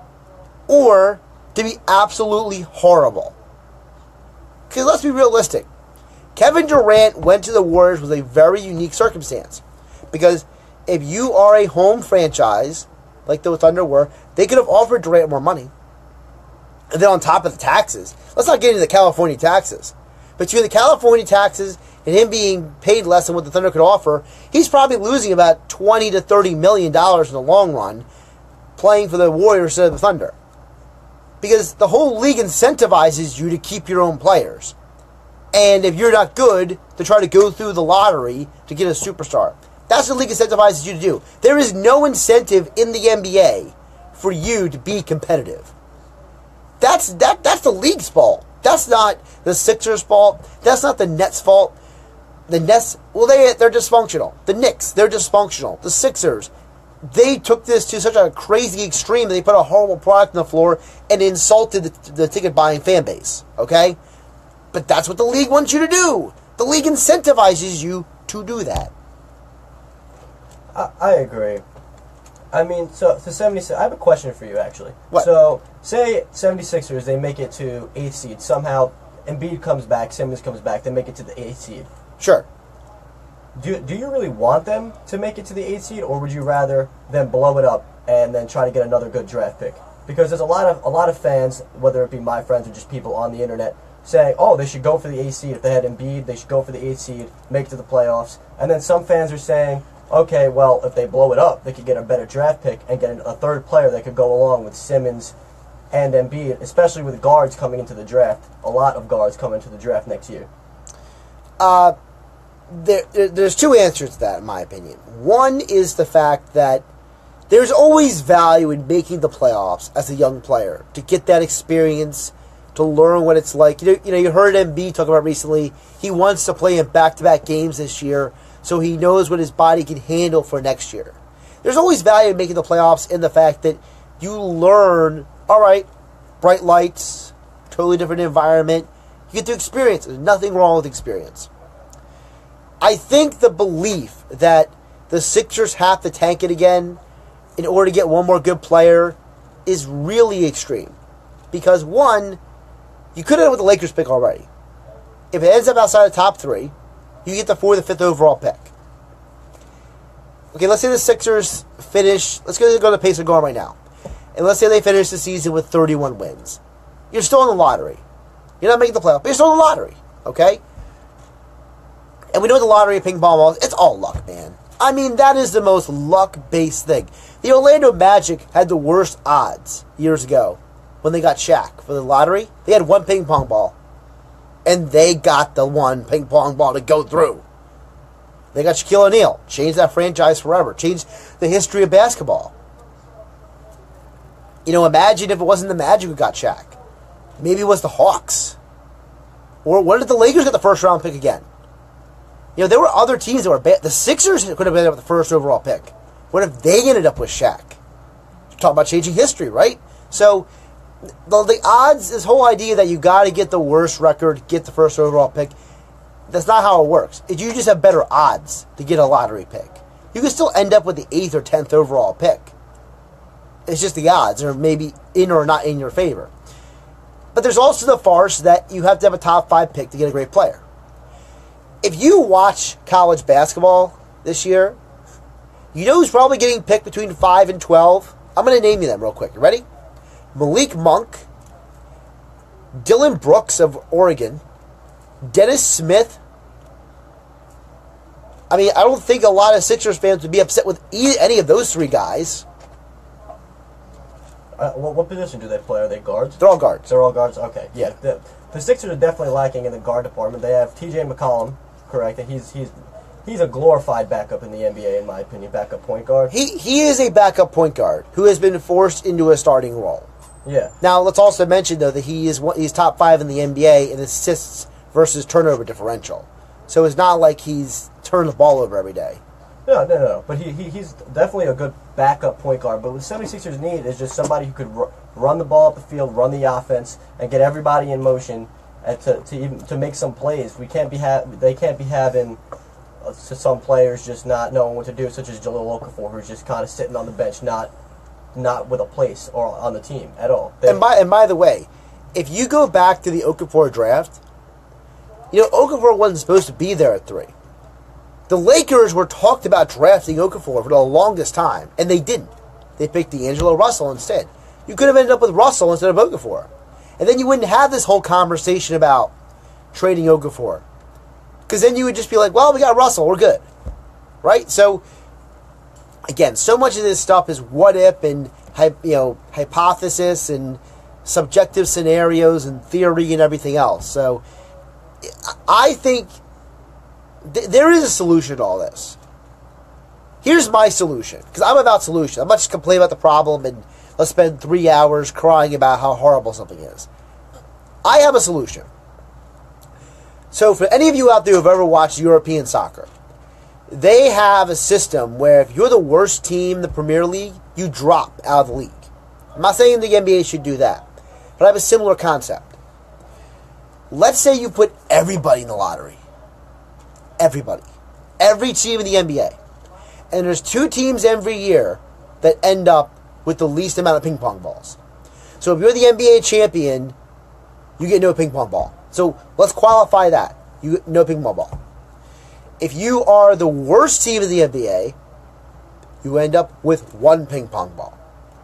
A: or to be absolutely horrible. Because let's be realistic. Kevin Durant went to the Warriors with a very unique circumstance. Because if you are a home franchise, like the Thunder were, they could have offered Durant more money. And then on top of the taxes, let's not get into the California taxes. Between the California taxes and him being paid less than what the Thunder could offer, he's probably losing about $20 to $30 million in the long run playing for the Warriors instead of the Thunder. Because the whole league incentivizes you to keep your own players. And if you're not good, to try to go through the lottery to get a superstar. That's what the league incentivizes you to do. There is no incentive in the NBA for you to be competitive. That's the league's fault. That's not the Sixers' fault. That's not the Nets' fault. The Nets, well, they're dysfunctional. The Knicks, they're dysfunctional. The Sixers, they took this to such a crazy extreme that they put a horrible product on the floor and insulted the ticket-buying fan base. Okay? But that's what the league wants you to do. The league incentivizes you to do that.
B: I agree. I mean, so 76. I have a question for you, actually.
A: What?
B: So, say 76ers, they make it to 8th seed. Somehow, Embiid comes back, Simmons comes back, they make it to the 8th seed.
A: Sure.
B: Do you really want them to make it to the 8th seed, or would you rather them blow it up and then try to get another good draft pick? Because there's a lot of fans, whether it be my friends or just people on the internet, saying, oh, they should go for the 8th seed. If they had Embiid, they should go for the 8th seed, make it to the playoffs. And then some fans are saying, okay, well, if they blow it up, they could get a better draft pick and get a third player that could go along with Simmons and Embiid, especially with guards coming into the draft. A lot of guards come into the draft next year.
A: There's two answers to that, in my opinion. One is the fact that there's always value in making the playoffs as a young player, to get that experience, to learn what it's like. You heard Embiid talk about recently, he wants to play in back-to-back games this year so he knows what his body can handle for next year. There's always value in making the playoffs in the fact that you learn, all right, bright lights, totally different environment. You get to experience. There's nothing wrong with experience. I think the belief that the Sixers have to tank it again in order to get one more good player is really extreme. Because, one, you could have done with the Lakers pick already. If it ends up outside the top 3, you get the 4th or 5th overall pick. Okay, let's say the Sixers finish, let's go to the pace they're going right now. And let's say they finish the season with 31 wins. You're still in the lottery. You're not making the playoff, but you're still in the lottery. Okay? And we know the lottery of ping pong balls, it's all luck, man. I mean, that is the most luck-based thing. The Orlando Magic had the worst odds years ago when they got Shaq for the lottery. They had one ping pong ball. And they got the one ping pong ball to go through. They got Shaquille O'Neal. Changed that franchise forever. Changed the history of basketball. Imagine if it wasn't the Magic who got Shaq. Maybe it was the Hawks. Or what if the Lakers get the first round pick again? There were other teams that were bad. The Sixers could have ended up with the first overall pick. What if they ended up with Shaq? Talk about changing history, right? So, the odds, this whole idea that you got to get the worst record, get the first overall pick, that's not how it works. You just have better odds to get a lottery pick. You can still end up with the 8th or 10th overall pick. It's just the odds are maybe in or not in your favor. But there's also the farce that you have to have a top 5 pick to get a great player. If you watch college basketball this year, you know who's probably getting picked between 5 and 12? I'm going to name you them real quick. You ready? Malik Monk, Dylan Brooks of Oregon, Dennis Smith. I mean, I don't think a lot of Sixers fans would be upset with any of those 3 guys.
B: What position do they play? Are they guards?
A: They're all guards.
B: They're all guards? Okay.
A: Yeah.
B: The Sixers are definitely lacking in the guard department. They have T.J. McCollum, correct, and he's a glorified backup in the NBA, in my opinion, backup point guard.
A: He is a backup point guard who has been forced into a starting role.
B: Yeah.
A: Now, let's also mention, though, that he's top 5 in the NBA in assists versus turnover differential. So it's not like he's turned the ball over every day.
B: No. But he's definitely a good backup point guard. But what the 76ers need is just somebody who could run the ball up the field, run the offense, and get everybody in motion and to make some plays. They can't be having some players just not knowing what to do, such as Jahlil Okafor, who's just kind of sitting on the bench, not with a place or on the team at all.
A: And by the way, if you go back to the Okafor draft, Okafor wasn't supposed to be there at 3. The Lakers were talked about drafting Okafor for the longest time, and they didn't. They picked D'Angelo Russell instead. You could have ended up with Russell instead of Okafor. And then you wouldn't have this whole conversation about trading Okafor. Because then you would just be like, well, we got Russell, we're good. Right? So, again, so much of this stuff is what if and hypothesis and subjective scenarios and theory and everything else. So, I think there is a solution to all this. Here's my solution, because I'm about solutions. I'm not just complain about the problem and let's spend 3 hours crying about how horrible something is. I have a solution. So for any of you out there who've ever watched European soccer, they have a system where if you're the worst team in the Premier League, you drop out of the league. I'm not saying the NBA should do that, but I have a similar concept. Let's say you put everybody in the lottery. Everybody. Every team in the NBA. And there's 2 teams every year that end up with the least amount of ping pong balls. So if you're the NBA champion, you get no ping pong ball. So let's qualify that. You get no ping pong ball. If you are the worst team in the NBA, you end up with 1 ping pong ball.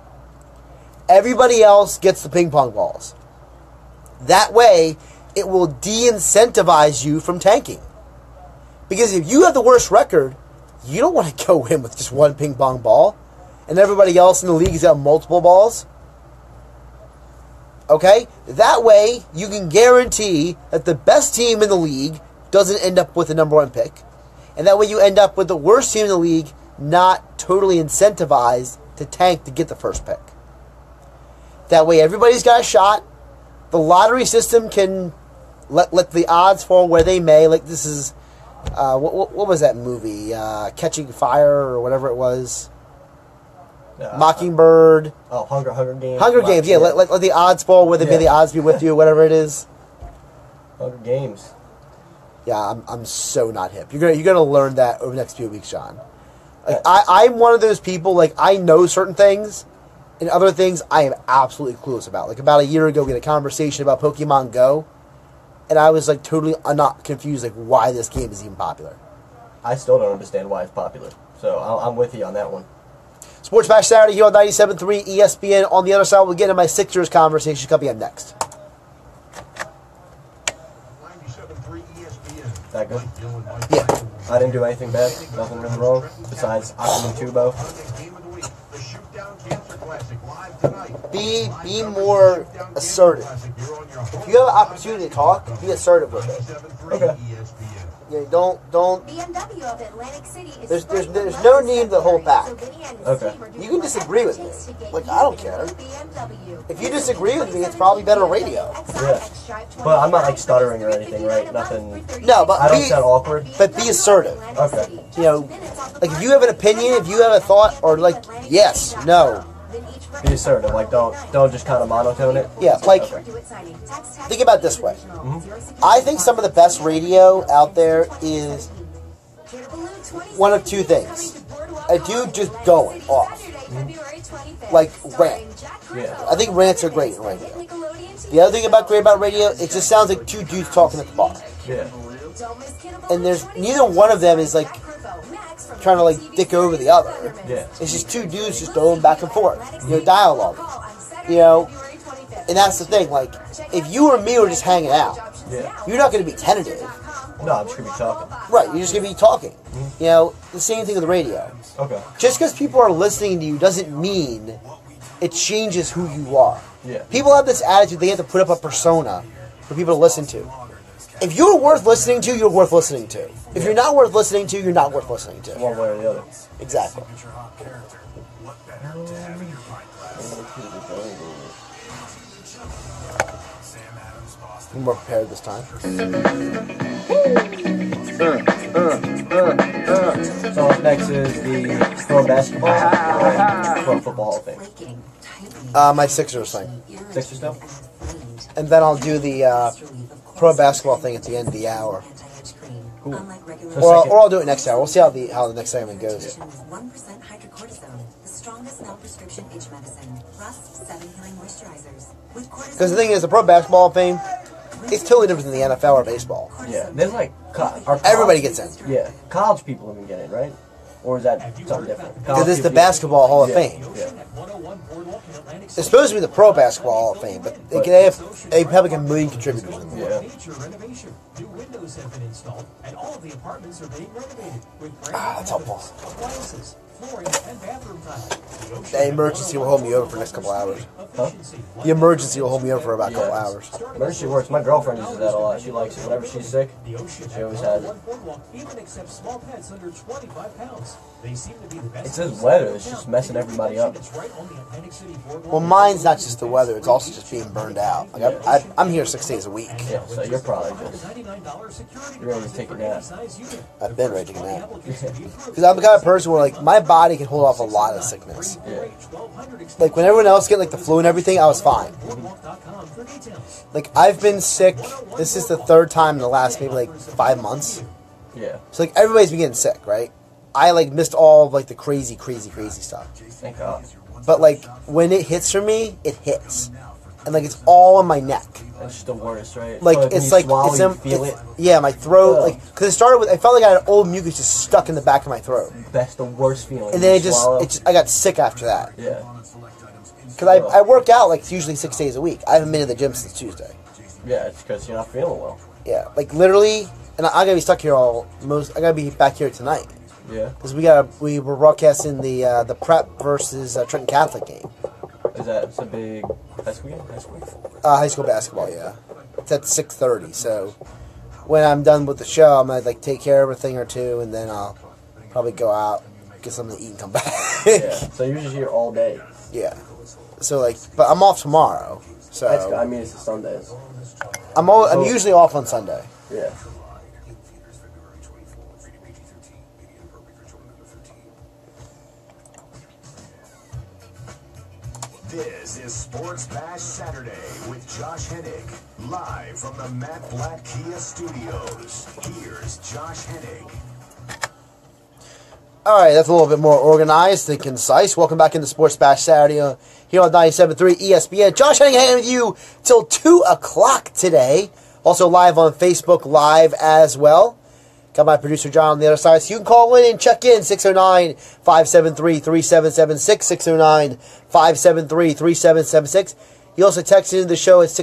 A: Everybody else gets the ping pong balls. That way, it will de-incentivize you from tanking. Because if you have the worst record, You don't want to go in with just one ping pong ball, and everybody else in the league has got multiple balls. Okay? That way, you can guarantee that the best team in the league doesn't end up with the number 1 pick. And that way you end up with the worst team in the league not totally incentivized to tank to get the first pick. That way everybody's got a shot. The lottery system can let the odds fall where they may. Like this is, what was that movie? Catching Fire or whatever it was. Mockingbird.
B: Hunger Games.
A: Hunger Games, yeah. Let the odds fall where they may the odds be with you, whatever it is.
B: Hunger Games.
A: Yeah, I'm so not hip. You're gonna learn that over the next few weeks, John. Like I'm one of those people. Like I know certain things, and other things I am absolutely clueless about. Like about a year ago, we had a conversation about Pokemon Go, and I was like totally not confused, like why this game is even popular.
B: I still don't understand why it's popular. So I'm with you on that one.
A: Sports Bash Saturday here on 97.3 ESPN. On the other side, we'll get into my Sixers conversation coming up next.
E: 97.3 ESPN.
B: That good?
A: Yeah.
B: I didn't do anything bad. Nothing really wrong. Besides Aquaman Tubo.
A: Be more assertive. If you have an opportunity to talk, be assertive with it.
B: Okay.
A: Yeah, don't.
C: BMW of Atlantic City is
A: There's no need to hold back.
B: Okay.
A: You can disagree with me. Like I don't care. If you disagree with me, it's probably better radio.
B: Yeah. But I'm not like stuttering or anything, right? Nothing.
A: No, but
B: I don't sound awkward.
A: But be assertive.
B: Okay.
A: You know, like if you have an opinion, if you have a thought, or like yes, no.
B: Be assertive. Like don't just kind of monotone it.
A: Yeah, like think about it this way. I think some of the best radio out there is one of two things. A dude just going off. Like rant.
B: Yeah.
A: I think rants are great in radio. The other thing great about radio, it just sounds like two dudes talking at the bar.
B: Yeah.
A: And there's neither one of them is like trying to like dick over the other.
B: Yeah.
A: It's just two dudes just going back and forth. You know, dialogue. You know, and that's the thing. Like, if you or me were just hanging out, you're not going to be tentative.
B: No, I'm just going to be talking.
A: Right, you're just going to be talking. You know, the same thing with the radio.
B: Okay.
A: Just because people are listening to you doesn't mean it changes who you are.
B: Yeah.
A: People have this attitude they have to put up a persona for people to listen to. If you're worth listening to, you're worth listening to. If you're not worth listening to, you're not worth listening to.
B: One way or the other.
A: Exactly. I'm more prepared this time.
B: So up next is the Pro Basketball Pro Football Hall of Fame.
A: My Sixers thing.
B: Sixers stuff?
A: And then I'll do the Pro Basketball thing at the end of the hour.
B: Cool.
A: Or I'll do it next hour. We'll see how the next segment goes.
K: 1% hydrocortisone, the strongest non-prescription itch medicine, plus 7 healing moisturizers.
A: Because the thing is, the Pro Basketball Hall of Fame, it's totally different than the NFL or baseball.
B: Yeah, there's like
A: everybody gets in.
B: Yeah, college people even get in, right? Or is that something different?
A: Because it's the Basketball Hall of Fame.
B: Yeah.
A: It's supposed to be the Pro Basketball Hall of Fame, but they have like a million contributors in there.
G: New windows have been installed, and all of the apartments are being renovated with
A: That's helpful.
G: appliances, flooring, and bathroom tile.
A: The emergency will hold me over for the next couple hours.
B: Huh?
A: The emergency will hold me over for about a couple hours.
B: Emergency works. My girlfriend uses that a lot. She likes it. Whenever she's sick, she always has it.
G: Even accepts small pets under 25 pounds. They seem to be the best.
B: It's this weather that's just messing everybody up.
A: Well, mine's not just the weather; it's also just being burned out. Like I'm here 6 days a week.
B: Yeah, so you're probably just you're ready to take a nap.
A: I've been ready to take a nap because I'm the kind of person where like my body can hold off a lot of sickness.
B: Yeah.
A: Like when everyone else get like the flu and everything, I was fine. Like I've been sick. This is the third time in the last maybe like 5 months.
B: Yeah.
A: So like everybody's been getting sick, right? I like missed all of like the crazy stuff.
B: Thank God.
A: But like when it hits for me, it hits, and like it's all in my neck.
B: That's just the worst, right?
A: Like
B: so
A: it's like
B: swallow,
A: it's,
B: you feel it.
A: Yeah, my throat. Like because it started with I felt like I had old mucus just stuck in the back of my throat.
B: That's the worst feeling.
A: And then I got sick after that.
B: Yeah.
A: Because I work out like usually 6 days a week. I haven't been to the gym since Tuesday.
B: Yeah, it's because you're not feeling well.
A: Yeah, like literally, and I gotta be stuck here I gotta be back here tonight.
B: Yeah.
A: Because we were broadcasting the Prep versus Trenton Catholic game.
B: Is that it's a big high school game?
A: High school basketball, yeah. It's at 6:30. So when I'm done with the show, I'm gonna like take care of a thing or two, and then I'll probably go out, get something to eat, and come back.
B: Yeah. So you're just here all day.
A: Yeah. So like, but I'm off tomorrow. So
B: That's, I mean, it's the Sundays.
A: I'm usually off on Sunday.
B: Yeah.
G: This is Sports Bash Saturday with Josh Hennig, live from the Matt Black Kia Studios. Here's Josh Hennig.
A: All right, that's a little bit more organized and concise. Welcome back into Sports Bash Saturday here on 97.3 ESPN. Josh Hennig hanging with you till 2 o'clock today. Also live on Facebook Live as well. Got my producer John on the other side. So you can call in and check in 609-573-3776, 609-573-3776. You also text into the show at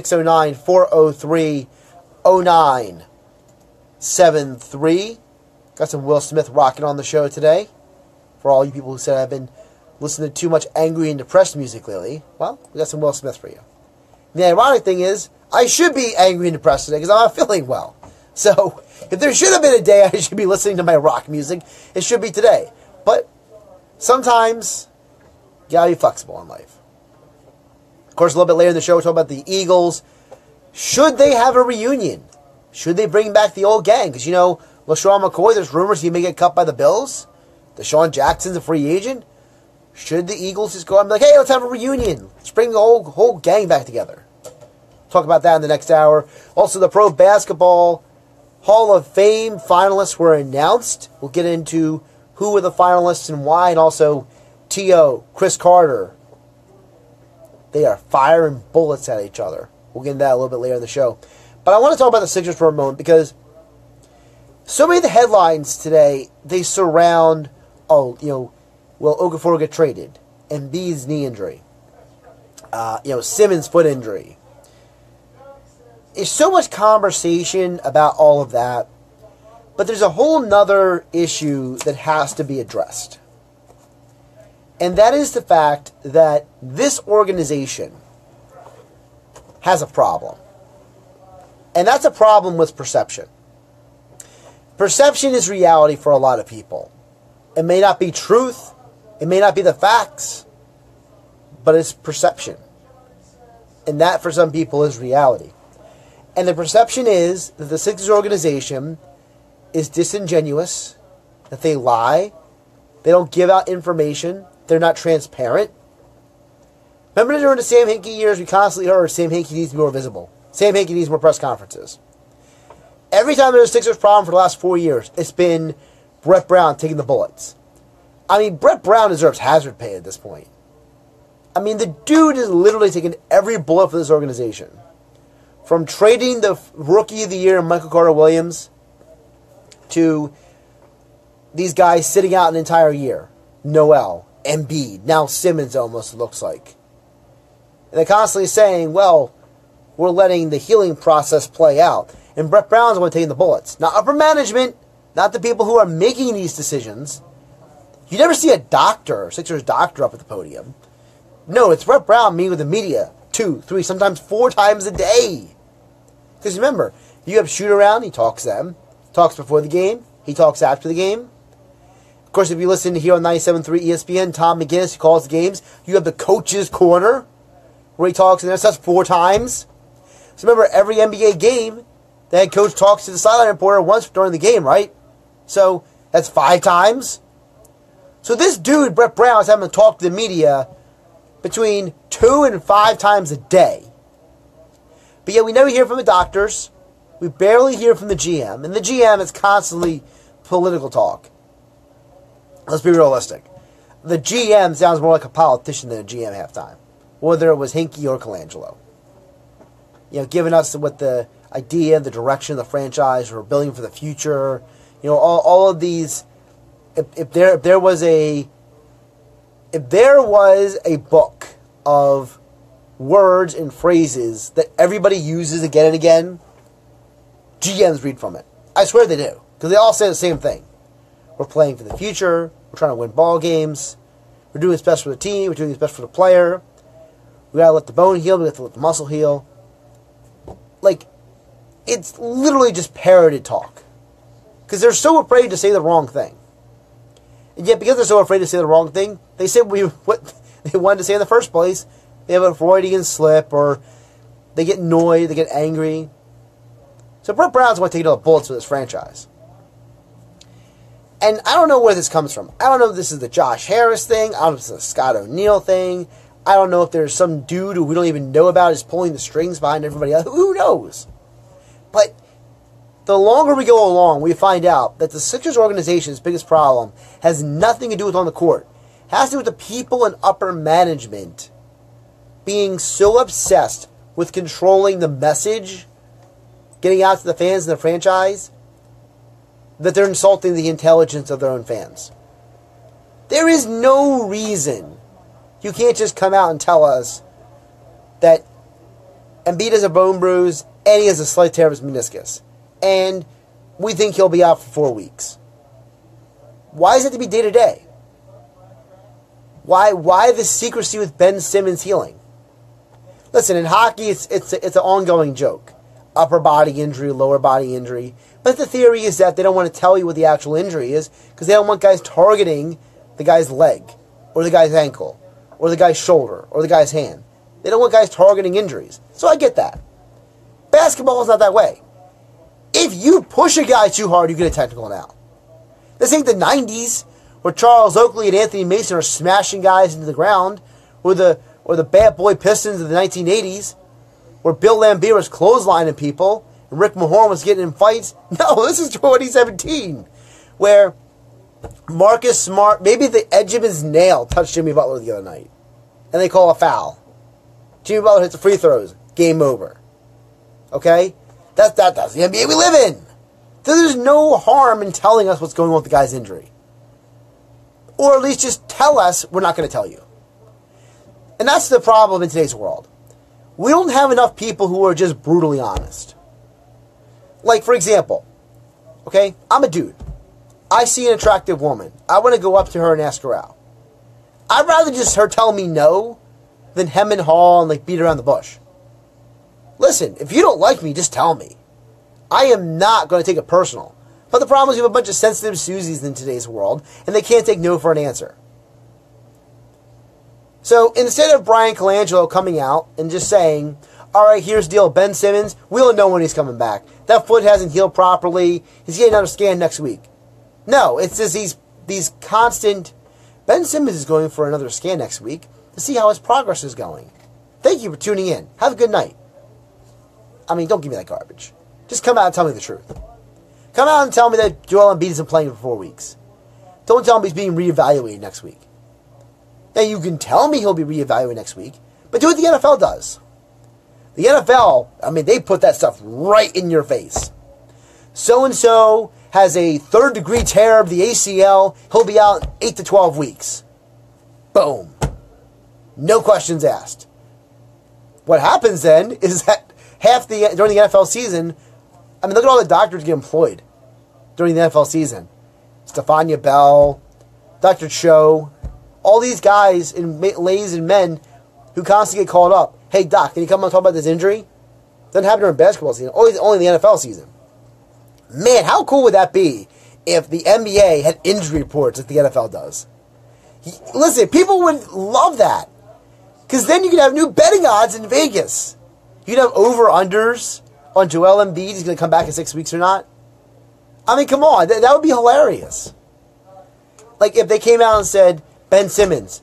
A: 609-403-0973. Got some Will Smith rocking on the show today. For all you people who said I've been listening to too much angry and depressed music lately, well, we got some Will Smith for you. And the ironic thing is, I should be angry and depressed today because I'm not feeling well. So, if there should have been a day I should be listening to my rock music, it should be today. But sometimes, you gotta be flexible in life. Of course, a little bit later in the show, we'll talk about the Eagles. Should they have a reunion? Should they bring back the old gang? Because, you know, LeSean McCoy, there's rumors he may get cut by the Bills. Deshaun Jackson's a free agent. Should the Eagles just go out and be like, hey, let's have a reunion. Let's bring the whole gang back together. Talk about that in the next hour. Also, the Pro Basketball Hall of Fame finalists were announced. We'll get into who were the finalists and why, and also T.O., Chris Carter. They are firing bullets at each other. We'll get into that a little bit later in the show. But I want to talk about the Sixers for a moment because so many of the headlines today, they surround, will Okafor get traded? Embiid's knee injury. Simmons' foot injury. There's so much conversation about all of that, but there's a whole nother issue that has to be addressed. And that is the fact that this organization has a problem. And that's a problem with perception. Perception is reality for a lot of people. It may not be truth, it may not be the facts, but it's perception. And that for some people is reality. And the perception is that the Sixers organization is disingenuous, that they lie, they don't give out information, they're not transparent. Remember during the Sam Hinkie years, we constantly heard Sam Hinkie needs to be more visible. Sam Hinkie needs more press conferences. Every time there's a Sixers problem for the last 4 years, it's been Brett Brown taking the bullets. I mean, Brett Brown deserves hazard pay at this point. I mean, the dude is literally taking every bullet for this organization. From trading the Rookie of the Year, Michael Carter-Williams, to these guys sitting out an entire year. Noel, Embiid, now Simmons almost looks like. And they're constantly saying, well, we're letting the healing process play out. And Brett Brown's the one taking the bullets. Not upper management, not the people who are making these decisions. You never see a doctor, Sixers doctor up at the podium. No, it's Brett Brown meeting with the media 2, 3, sometimes 4 times a day. Because remember, you have shoot around, he talks to them. Talks before the game, he talks after the game. Of course, if you listen to here on 97.3 ESPN, Tom McGinnis, who calls the games, you have the coach's corner, where he talks, and that's 4 times. So remember, every NBA game, the head coach talks to the sideline reporter once during the game, right? So that's 5 times. So this dude, Brett Brown, is having to talk to the media between 2 and 5 times a day. But yet we never hear from the doctors. We barely hear from the GM. And the GM is constantly political talk. Let's be realistic. The GM sounds more like a politician than a GM halftime. Whether it was Hinkie or Colangelo. Giving us what the idea, the direction of the franchise, we're building for the future. All of these. If there was a book of words and phrases that everybody uses again and again, GMs read from it. I swear they do. Because they all say the same thing. We're playing for the future. We're trying to win ball games. We're doing what's best for the team. We're doing what's best for the player. We gotta let the bone heal. We have to let the muscle heal. Like, it's literally just parroted talk. Because they're so afraid to say the wrong thing. And yet, because they're so afraid to say the wrong thing, they say what they wanted to say in the first place. They have a Freudian slip, or they get annoyed, they get angry. So Brett Brown's going to take all the bullets for this franchise. And I don't know where this comes from. I don't know if this is the Josh Harris thing. I don't know if it's the Scott O'Neil thing. I don't know if there's some dude who we don't even know about is pulling the strings behind everybody else. Who knows? But the longer we go along, we find out that the Sixers organization's biggest problem has nothing to do with on the court. It has to do with the people in upper management being so obsessed with controlling the message, getting out to the fans and the franchise, that they're insulting the intelligence of their own fans. There is no reason you can't just come out and tell us that Embiid has a bone bruise and he has a slight tear of his meniscus, and we think he'll be out for 4 weeks. Why is it to be day to day? Why the secrecy with Ben Simmons healing? Listen, in hockey, it's an ongoing joke. Upper body injury, lower body injury. But the theory is that they don't want to tell you what the actual injury is because they don't want guys targeting the guy's leg or the guy's ankle or the guy's shoulder or the guy's hand. They don't want guys targeting injuries. So I get that. Basketball is not that way. If you push a guy too hard, you get a technical now. This ain't the 90s where Charles Oakley and Anthony Mason are smashing guys into the ground, or the bad boy Pistons of the 1980s, where Bill Laimbeer was clotheslining people and Rick Mahorn was getting in fights. No, this is 2017, where Marcus Smart, maybe the edge of his nail touched Jimmy Butler the other night, and they call a foul. Jimmy Butler hits the free throws. Game over. Okay? That's the NBA we live in. So there's no harm in telling us what's going on with the guy's injury. Or at least just tell us we're not going to tell you. And that's the problem in today's world. We don't have enough people who are just brutally honest. Like, for example, okay, I'm a dude. I see an attractive woman. I want to go up to her and ask her out. I'd rather just her tell me no than hem and haw and like beat around the bush. Listen, if you don't like me, just tell me. I am not going to take it personal. But the problem is you have a bunch of sensitive Susies in today's world, and they can't take no for an answer. So instead of Brian Colangelo coming out and just saying, all right, here's the deal, Ben Simmons, we don't know when he's coming back. That foot hasn't healed properly. He's getting another scan next week. No, it's just these constant, Ben Simmons is going for another scan next week to see how his progress is going. Thank you for tuning in. Have a good night. I mean, don't give me that garbage. Just come out and tell me the truth. Come out and tell me that Joel Embiid isn't playing for 4 weeks. Don't tell me he's being reevaluated next week. Now, you can tell me he'll be reevaluated next week, but do what the NFL does. The NFL, I mean, they put that stuff right in your face. So-and-so has a third-degree tear of the ACL. He'll be out 8 to 12 weeks. Boom. No questions asked. What happens then is that during the NFL season, I mean, look at all the doctors get employed during the NFL season. Stephania Bell, Dr. Cho, all these guys and ladies and men who constantly get called up. Hey, doc, can you come on and talk about this injury? Doesn't happen during basketball season. Only the NFL season. Man, how cool would that be if the NBA had injury reports like the NFL does? Listen, people would love that. Because then you could have new betting odds in Vegas. You could have over-unders on Joel Embiid. He's going to come back in 6 weeks or not. I mean, come on. That would be hilarious. Like, if they came out and said, Ben Simmons,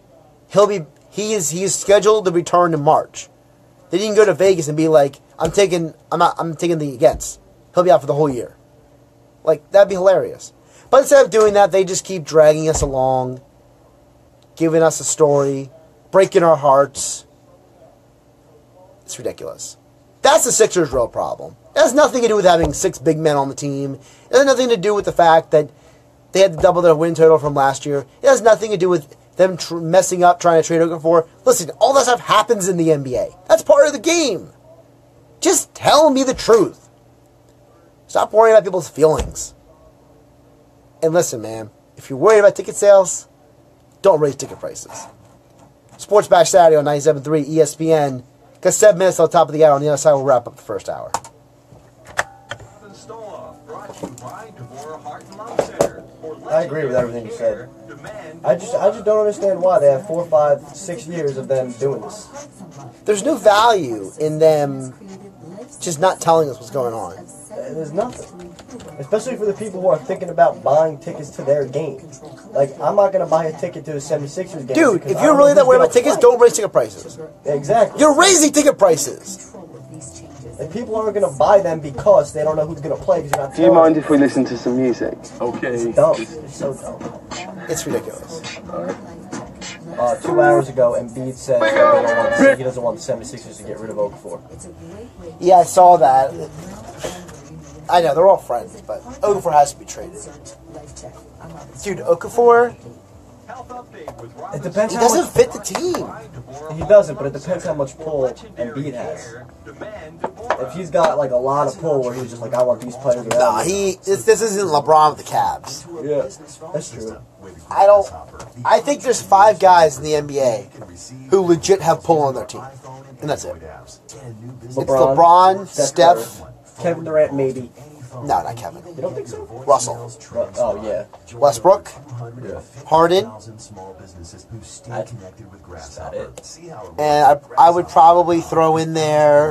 A: he is scheduled to return in March. They didn't go to Vegas and be like, I'm taking the against. He'll be out for the whole year. Like, that'd be hilarious. But instead of doing that, they just keep dragging us along, giving us a story, breaking our hearts. It's ridiculous. That's the Sixers' real problem. It has nothing to do with having 6 big men on the team. It has nothing to do with the fact that they had to double their win total from last year. It has nothing to do with them messing up trying to trade Okafor. Listen, all that stuff happens in the NBA. That's part of the game. Just tell me the truth. Stop worrying about people's feelings. And listen, man, if you're worried about ticket sales, don't raise ticket prices. Sports Bash Saturday on 97.3 ESPN. Got 7 minutes on the top of the hour. On the other side, we'll wrap up the first hour.
B: I agree with everything you said. I just don't understand why they have 4, 5, 6 years of them doing this.
A: There's no value in them just not telling us what's going on.
B: There's nothing. Especially for the people who are thinking about buying tickets to their game. Like, I'm not going to buy a ticket to the 76ers game.
A: Dude, if you're really that worried about tickets, don't raise ticket prices.
B: Exactly.
A: You're raising ticket prices.
B: And people aren't going to buy them because they don't know who's going to play. Because you're not.
J: Do you mind if we listen to some music? Okay.
B: It's dumb. It's so dumb.
A: It's ridiculous.
B: 2 hours ago, Embiid said that he doesn't want the 76ers to get rid of Okafor.
A: Yeah, I saw that. I know, they're all friends, but Okafor has to be traded. Dude, Okafor,
B: it depends.
A: He doesn't fit the team.
B: He doesn't, but it depends how much pull Embiid has. If he's got like a lot of pull where he's just like, I want these players around.
A: Nah, this isn't LeBron with the Cavs.
B: Yeah, that's true.
A: I think there's 5 guys in the NBA who legit have pull on their team, and that's it. It's LeBron, Steph,
B: Kevin Durant, maybe.
A: No, not Kevin.
B: You don't think so?
A: Russell.
B: Oh, yeah.
A: Westbrook.
B: Yeah.
A: Harden.
B: That's it.
A: And I would probably throw in there.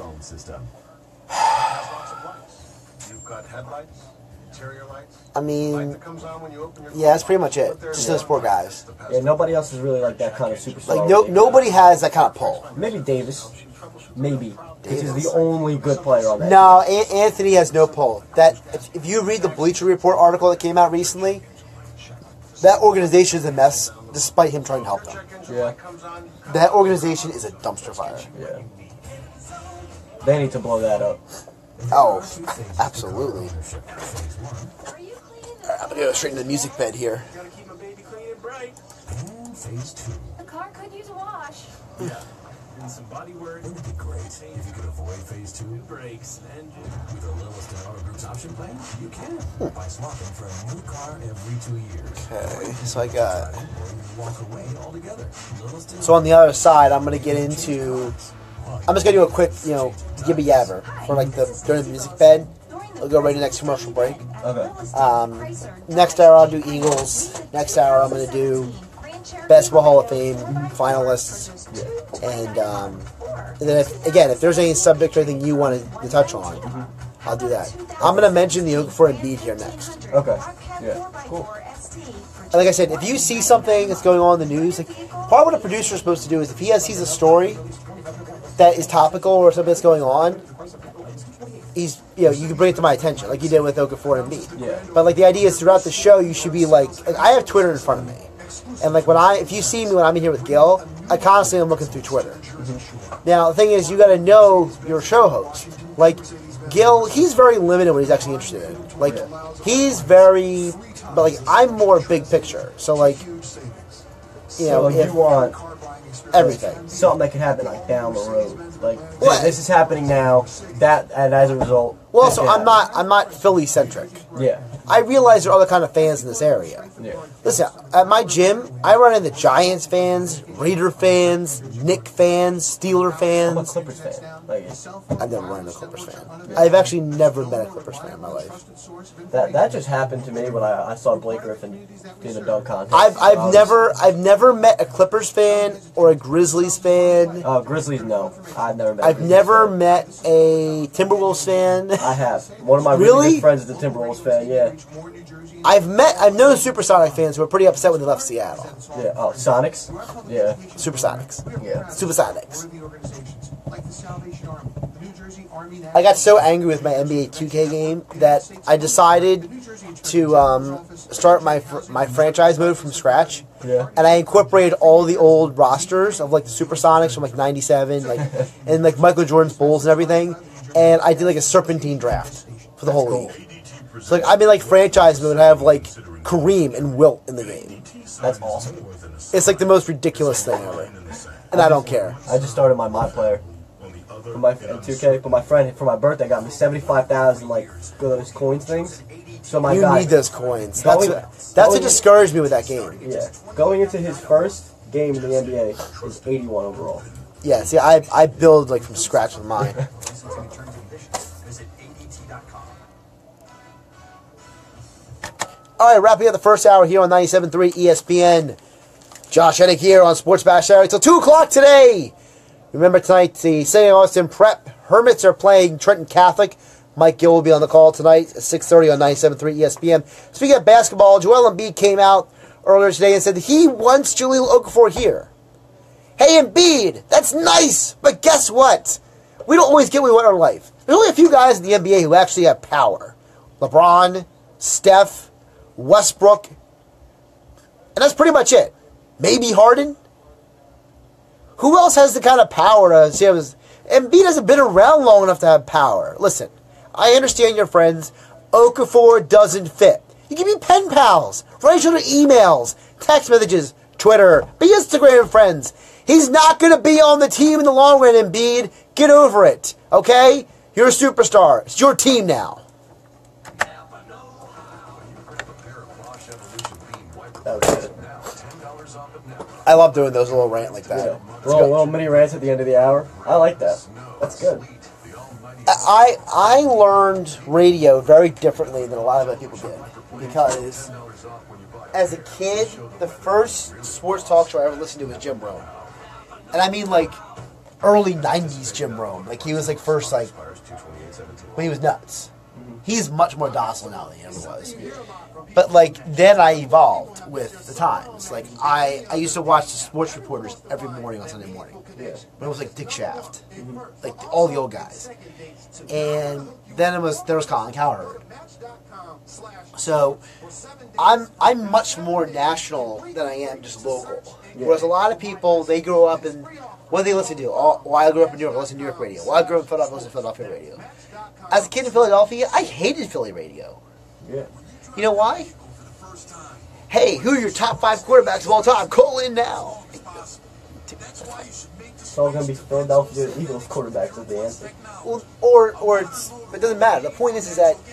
A: I mean, yeah, that's pretty much it. Just those 4 guys.
B: Yeah, nobody else is really like that kind of superstar.
A: Like nobody has that kind of pull.
B: Maybe Davis. Maybe. Because he's the only good player on that.
A: No, Anthony has no pull. That if you read the Bleacher Report article that came out recently, that organization is a mess, despite him trying to help them.
B: Yeah.
A: That organization is a dumpster fire.
B: Yeah. They need to blow that up.
A: Oh, absolutely. I'm gonna go straight into the music bed here.
C: The car could use a wash.
G: Yeah. And some body work. Wouldn't it be great if you could avoid phase 2? Brakes, engine. With the Lesean Auto Group's option plan, you can. By swapping for a new car every 2 years.
A: Okay, so I got.
G: Walk away altogether.
A: So on the other side, I'm gonna get into. I'm just gonna do a quick, gibby yabber for like during the music bed. I'll go right to the next commercial break.
B: Okay.
A: Next hour I'll do Eagles. Next hour I'm gonna do Basketball Hall of Fame finalists. And then if there's any subject or anything you want to touch on, I'll do that. I'm gonna mention the Okafor Embiid here next.
B: Okay. Yeah. Cool.
A: And like I said, if you see something that's going on in the news, like part of what a producer is supposed to do is if he sees a story that is topical or something that's going on, you can bring it to my attention, like you did with Okafor and Embiid.
B: Yeah.
A: But like the idea is throughout the show, you should be like I have Twitter in front of me, and like if you see me when I'm in here with Gil, I constantly am looking through Twitter. Now the thing is, you got to know your show host. Like Gil, he's very limited what he's actually interested in. Like he's very, but like I'm more big picture. So like,
B: so you want
A: everything,
B: something that could happen like down the road. Like this is happening now. And as a result.
A: Well, also I'm not Philly centric.
B: Yeah.
A: I realize there are other kind of fans in this area.
B: Yeah.
A: Listen, at my gym, I run into Giants fans, Raider fans, Knick fans, Steeler fans.
B: I'm a Clippers fan.
A: I've never run into a Clippers fan. I've actually never met a Clippers fan in my life.
B: That just happened to me when I saw Blake Griffin do the dunk contest.
A: I've never met a Clippers fan or a Grizzlies fan.
B: Grizzlies, no.
A: I've never met a Timberwolves fan.
B: I have. One of my really good friends is a Timberwolves fan. Yeah.
A: I've known Supersonic fans who were pretty upset when they left Seattle.
B: Yeah. Oh, Sonics. Yeah.
A: Supersonics.
B: Yeah.
A: Supersonics. I got so angry with my NBA 2K game that I decided to start my franchise mode from scratch.
B: Yeah.
A: And I incorporated all the old rosters of like the Supersonics from like '97, like and like Michael Jordan's Bulls and everything. And I did like a serpentine draft for the whole league. So like I'm in like franchise mode. I have like Kareem and Wilt in the game.
B: That's awesome.
A: It's like the most ridiculous thing ever, and I don't care.
B: I just started my player for my 2K, but my friend for my birthday got me 75,000 like those coins things. So my
A: You
B: guy,
A: need those coins. That's what discouraged me with that game.
B: Yeah, going into his first game in the NBA is 81 overall.
A: Yeah, see, I build like from scratch with mine. All right, wrapping up the first hour here on 97.3 ESPN. Josh Hennig here on Sports Bash Saturday till 2 o'clock today. Remember tonight, the St. Augustine Prep Hermits are playing Trenton Catholic. Mike Gill will be on the call tonight at 6:30 on 97.3 ESPN. Speaking of basketball, Joel Embiid came out earlier today and said that he wants Jahlil Okafor here. Hey, Embiid, that's nice, but guess what? We don't always get what we want in our life. There's only a few guys in the NBA who actually have power. LeBron, Steph, Westbrook, and that's pretty much it. Maybe Harden. Who else has the kind of power to see? Embiid hasn't been around long enough to have power. Listen, I understand your friends. Okafor doesn't fit. You can be pen pals. Write each other emails, text messages, Twitter, be Instagram friends. He's not going to be on the team in the long run, Embiid. Get over it, okay? You're a superstar. It's your team now. I love doing those little rant like that.
B: Yeah. Little mini rants at the end of the hour. I like that. That's good.
A: I learned radio very differently than a lot of other people did. Because as a kid, the first sports talk show I ever listened to was Jim Rome. And I mean like early 90s Jim Rome. Like he was like first like when he was nuts. He's much more docile now than he ever was. But like then I evolved with the times. Like I used to watch the sports reporters every morning on Sunday morning. When it was like Dick Shaft, like all the old guys, and then there was Colin Cowherd. So I'm much more national than I am just local. Whereas a lot of people, they grow up in what do they listen to? Well, I grew up in New York, I listen to New York radio. Well, I grew up in Philadelphia, I listen to Philadelphia radio. As a kid in Philadelphia, I hated Philly radio.
B: Yeah.
A: You know why? Hey, who are your top 5 quarterbacks of all time? Call in now.
B: It's all going to be Philadelphia Eagles quarterbacks at the answer.
A: Well, or it doesn't matter. The point is that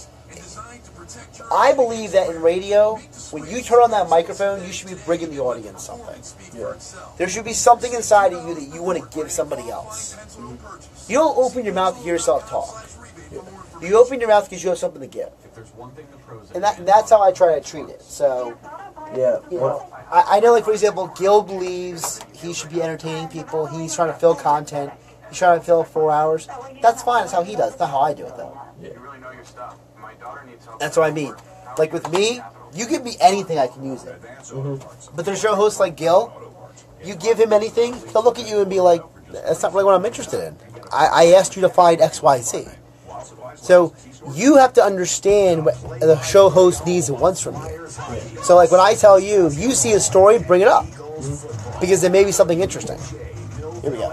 A: I believe that in radio, when you turn on that microphone, you should be bringing the audience something.
B: Yeah.
A: There should be something inside of you that you want to give somebody else. You don't open your mouth to hear yourself talk. You open your mouth because you have something to give. And that's how I try to treat it. So,
B: yeah.
A: You know, I know, like, for example, Gil believes he should be entertaining people. He's trying to fill content. He's trying to fill 4 hours. That's fine. That's how he does. That's not how I do it, though.
B: Yeah.
A: That's what I mean. Like, with me, you give me anything, I can use it. Mm-hmm. But there's show hosts like Gil. You give him anything, he'll look at you and be like, that's not really what I'm interested in. I asked you to find X, Y, Z. So you have to understand what the show host needs and wants from you. So like when I tell you, if you see a story, bring it up. Because there may be something interesting. Here we go.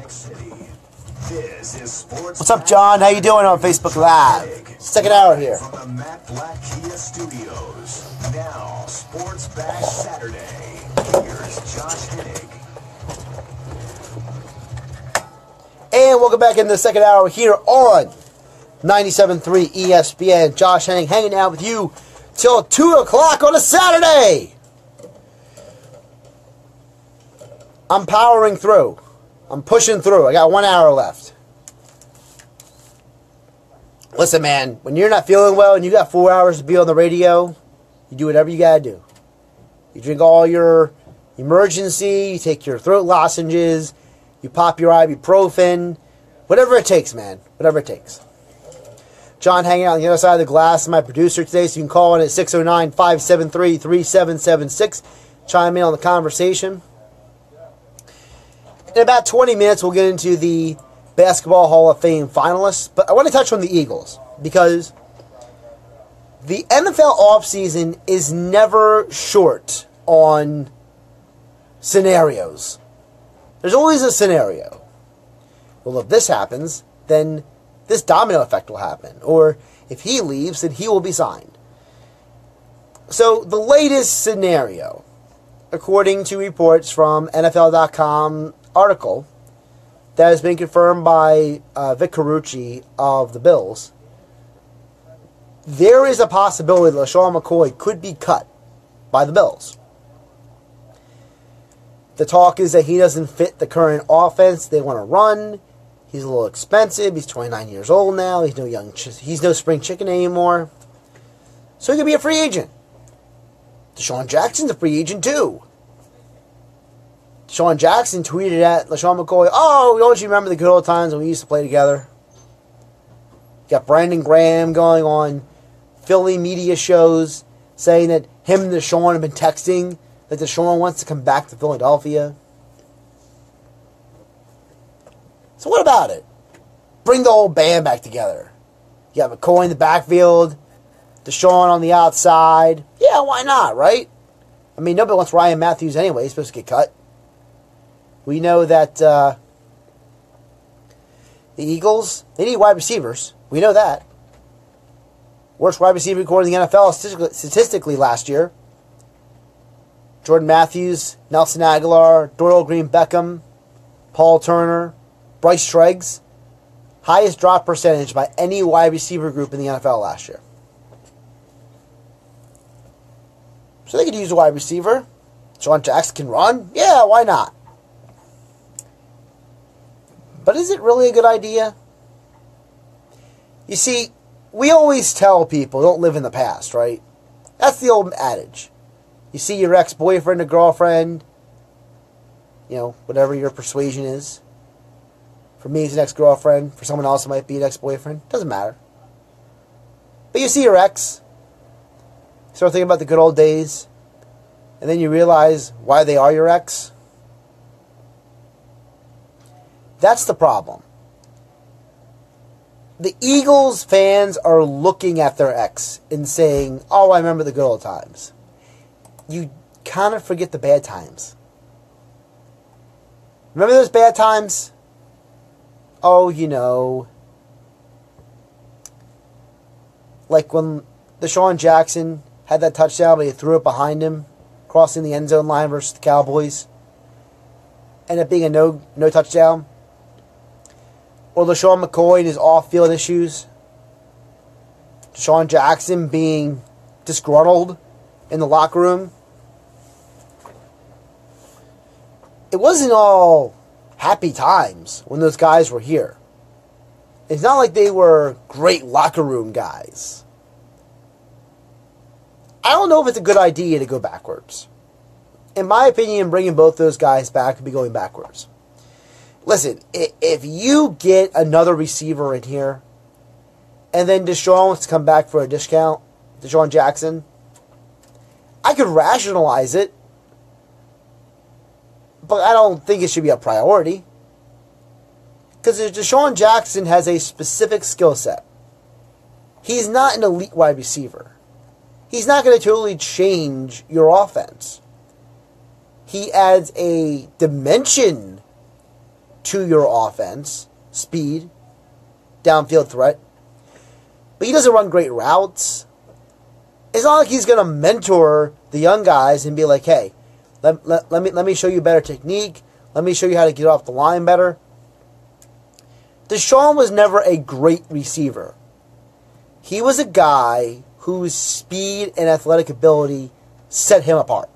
A: What's up, John? How you doing on Facebook Live? Second hour here.
L: From the Matt Black Kia Studios. Now, Sports Bash Saturday. Here's Josh Hennig.
A: And welcome back into the second hour here on 97.3 ESPN. Josh Hennig hanging out with you till 2 o'clock on a Saturday. I'm powering through. I'm pushing through. I got 1 hour left. Listen, man, when you're not feeling well and you got 4 hours to be on the radio, you do whatever you got to do. You drink all your emergency, you take your throat lozenges, you pop your ibuprofen, whatever it takes, man. Whatever it takes. John hanging out on the other side of the glass, my producer today, so you can call in at 609-573-3776. Chime in on the conversation. In about 20 minutes, we'll get into the Basketball Hall of Fame finalists. But I want to touch on the Eagles, because the NFL offseason is never short on scenarios. There's always a scenario. Well, if this happens, then this domino effect will happen. Or if he leaves, then he will be signed. So the latest scenario, according to reports from NFL.com article that has been confirmed by Vic Carucci of the Bills, there is a possibility that LeSean McCoy could be cut by the Bills. The talk is that he doesn't fit the current offense they want to run. He's a little expensive. He's 29 years old now. He's no spring chicken anymore. So he could be a free agent. Desean Jackson's a free agent too. Desean Jackson tweeted at LeSean McCoy, "Oh, don't you remember the good old times when we used to play together?" You got Brandon Graham going on Philly media shows saying that him and Desean have been texting, that Desean wants to come back to Philadelphia. So what about it? Bring the whole band back together. You got McCoy in the backfield, Desean on the outside. Yeah, why not, right? I mean, nobody wants Ryan Matthews anyway. He's supposed to get cut. We know that the Eagles, they need wide receivers. We know that. Worst wide receiver according to the NFL statistically last year. Jordan Matthews, Nelson Aguilar, Doyle Green Beckham, Paul Turner, Bryce Treggs. Highest drop percentage by any wide receiver group in the NFL last year. So they could use a wide receiver. Desean Jackson can run. Yeah, why not? But is it really a good idea? You see, we always tell people, don't live in the past, right? That's the old adage. You see your ex-boyfriend or girlfriend, whatever your persuasion is. For me, it's an ex-girlfriend. For someone else, it might be an ex-boyfriend. Doesn't matter. But you see your ex, start thinking about the good old days, and then you realize why they are your ex. That's the problem. The Eagles fans are looking at their ex and saying, "Oh, I remember the good old times." You kind of forget the bad times. Remember those bad times? Oh, like when Desean Jackson had that touchdown, but he threw it behind him, crossing the end zone line versus the Cowboys. Ended up being a no touchdown. Or LeSean McCoy and his off-field issues. Desean Jackson being disgruntled in the locker room. It wasn't all happy times when those guys were here. It's not like they were great locker room guys. I don't know if it's a good idea to go backwards. In my opinion, bringing both those guys back would be going backwards. Listen, if you get another receiver in here, and then Desean wants to come back for a discount, Desean Jackson, I could rationalize it, but I don't think it should be a priority. Because Desean Jackson has a specific skill set. He's not an elite wide receiver. He's not going to totally change your offense. He adds a dimension to your offense, speed, downfield threat. But he doesn't run great routes. It's not like he's going to mentor the young guys and be like, "Hey, let me show you better technique. Let me show you how to get off the line better." Desean was never a great receiver. He was a guy whose speed and athletic ability set him apart.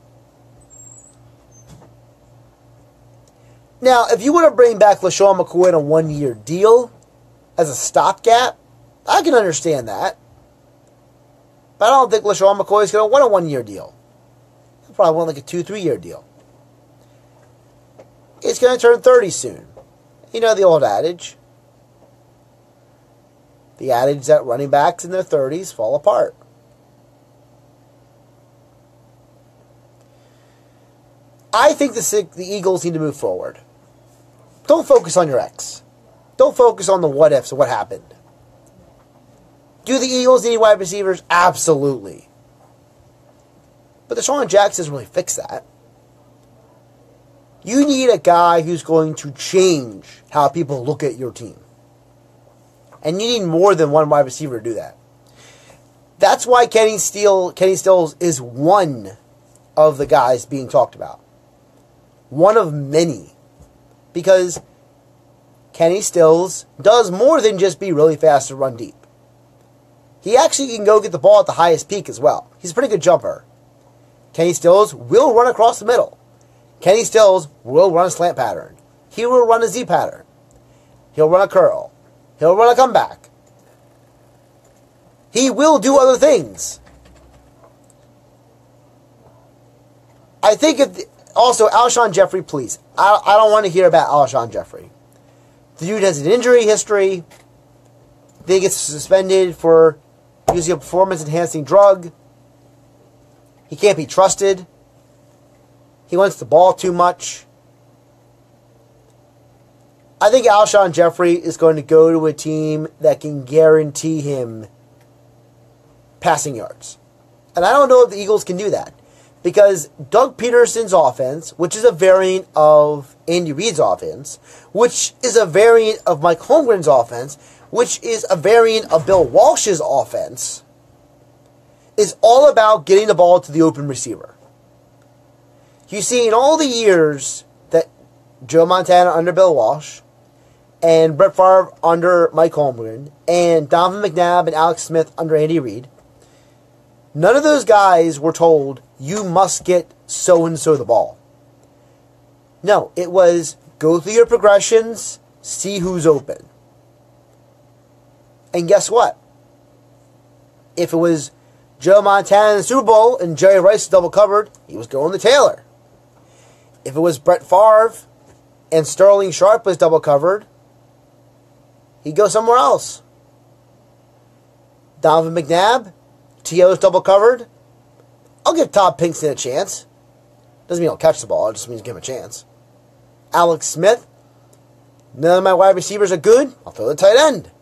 A: Now, if you want to bring back LeSean McCoy in a one-year deal as a stopgap, I can understand that. But I don't think LeSean McCoy is going to want a one-year deal. He'll probably want like a 2-3 year deal. He's going to turn 30 soon. You know the old adage. The adage that running backs in their 30s fall apart. I think the Eagles need to move forward. Don't focus on your ex. Don't focus on the what ifs of what happened. Do the Eagles need wide receivers? Absolutely. But Desean Jackson doesn't really fix that. You need a guy who's going to change how people look at your team. And you need more than one wide receiver to do that. That's why Kenny Stills is one of the guys being talked about. One of many. Because Kenny Stills does more than just be really fast and run deep. He actually can go get the ball at the highest peak as well. He's a pretty good jumper. Kenny Stills will run across the middle. Kenny Stills will run a slant pattern. He will run a Z pattern. He'll run a curl. He'll run a comeback. He will do other things. I think also, Alshon Jeffrey, please. I don't want to hear about Alshon Jeffrey. The dude has an injury history. They get suspended for using a performance-enhancing drug. He can't be trusted. He wants the ball too much. I think Alshon Jeffrey is going to go to a team that can guarantee him passing yards. And I don't know if the Eagles can do that. Because Doug Peterson's offense, which is a variant of Andy Reid's offense, which is a variant of Mike Holmgren's offense, which is a variant of Bill Walsh's offense, is all about getting the ball to the open receiver. You see, in all the years that Joe Montana under Bill Walsh, and Brett Favre under Mike Holmgren, and Donovan McNabb and Alex Smith under Andy Reid, none of those guys were told, you must get so-and-so the ball. No, it was go through your progressions, see who's open. And guess what? If it was Joe Montana in the Super Bowl and Jerry Rice double covered, he was going to Taylor. If it was Brett Favre and Sterling Sharp was double covered, he'd go somewhere else. Donovan McNabb, T.O.'s double covered. I'll give Todd Pinkston a chance. Doesn't mean I'll catch the ball, it just means give him a chance. Alex Smith, none of my wide receivers are good, I'll throw the tight end.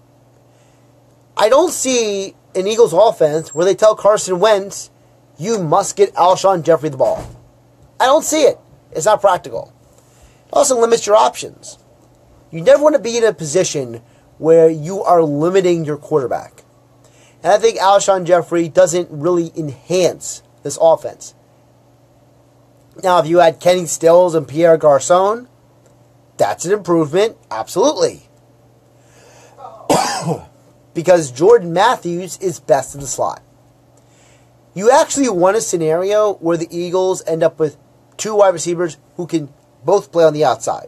A: I don't see an Eagles offense where they tell Carson Wentz, you must get Alshon Jeffrey the ball. I don't see it. It's not practical. It also limits your options. You never want to be in a position where you are limiting your quarterback. And I think Alshon Jeffrey doesn't really enhance this offense. Now, if you had Kenny Stills and Pierre Garçon, that's an improvement, absolutely. Because Jordan Matthews is best in the slot. You actually want a scenario where the Eagles end up with two wide receivers who can both play on the outside.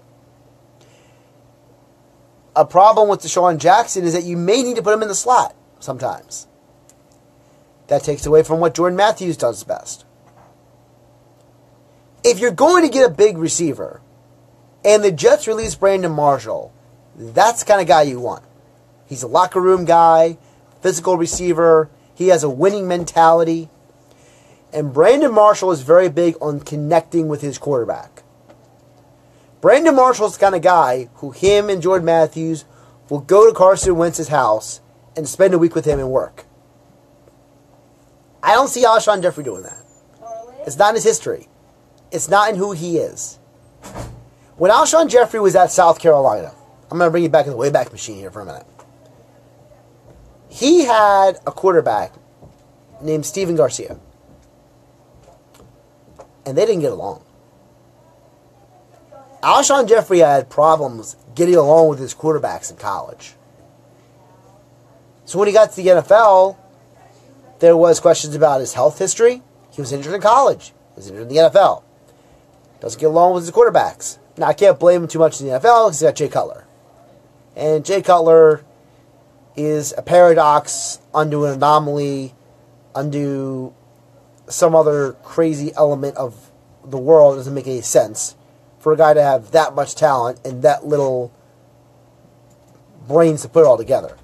A: A problem with Deshaun Jackson is that you may need to put him in the slot sometimes. That takes away from what Jordan Matthews does best. If you're going to get a big receiver, and the Jets release Brandon Marshall, that's the kind of guy you want. He's a locker room guy, physical receiver, he has a winning mentality, and Brandon Marshall is very big on connecting with his quarterback. Brandon Marshall's the kind of guy who him and Jordan Matthews will go to Carson Wentz's house and spend a week with him and work. I don't see Alshon Jeffrey doing that. It's not in his history. It's not in who he is. When Alshon Jeffrey was at South Carolina, I'm going to bring you back in the Wayback Machine here for a minute. He had a quarterback named Steven Garcia. And they didn't get along. Alshon Jeffrey had problems getting along with his quarterbacks in college. So when he got to the NFL, there was questions about his health history. He was injured in college. He was injured in the NFL. Doesn't get along with his quarterbacks. Now, I can't blame him too much in the NFL because he's got Jay Cutler. And Jay Cutler is a paradox unto an anomaly, unto some other crazy element of the world. It doesn't make any sense for a guy to have that much talent and that little brains to put it all together.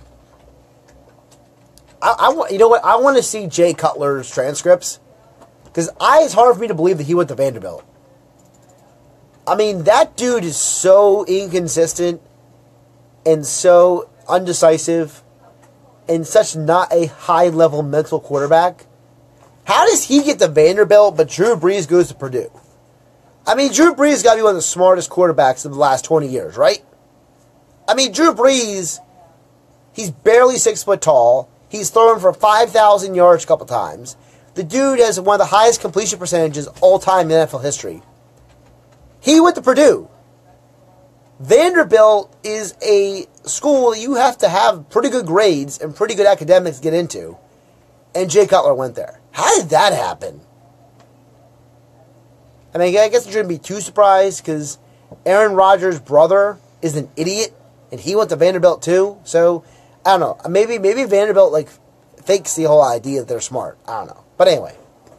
A: You know what? I want to see Jay Cutler's transcripts because it's hard for me to believe that he went to Vanderbilt. I mean, that dude is so inconsistent and so undecisive and such not a high-level mental quarterback. How does he get to Vanderbilt, but Drew Brees goes to Purdue? I mean, Drew Brees has got to be one of the smartest quarterbacks of the last 20 years, right? I mean, Drew Brees, he's barely 6 foot tall. He's thrown for 5,000 yards a couple times. The dude has one of the highest completion percentages all time in NFL history. He went to Purdue. Vanderbilt is a school you have to have pretty good grades and pretty good academics to get into. And Jay Cutler went there. How did that happen? I mean, I guess you shouldn't be too surprised because Aaron Rodgers' brother is an idiot and he went to Vanderbilt too. So, I don't know. Maybe Vanderbilt like fakes the whole idea that they're smart. I don't know. But anyway.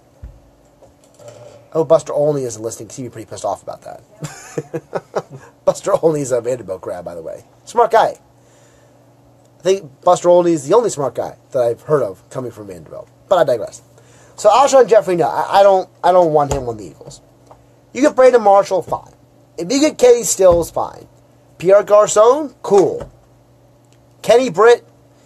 A: Oh, Buster Olney isn't listening because he'd be pretty pissed off about that. Buster Olney's a Vanderbilt grad, by the way. Smart guy. I think Buster Olney is the only smart guy that I've heard of coming from Vanderbilt. But I digress. So Alshon Jeffrey, no, I don't want him on the Eagles. You get Brandon Marshall, fine. If you get Kenny Stills, fine. Pierre Garçon, cool. Kenny Britt,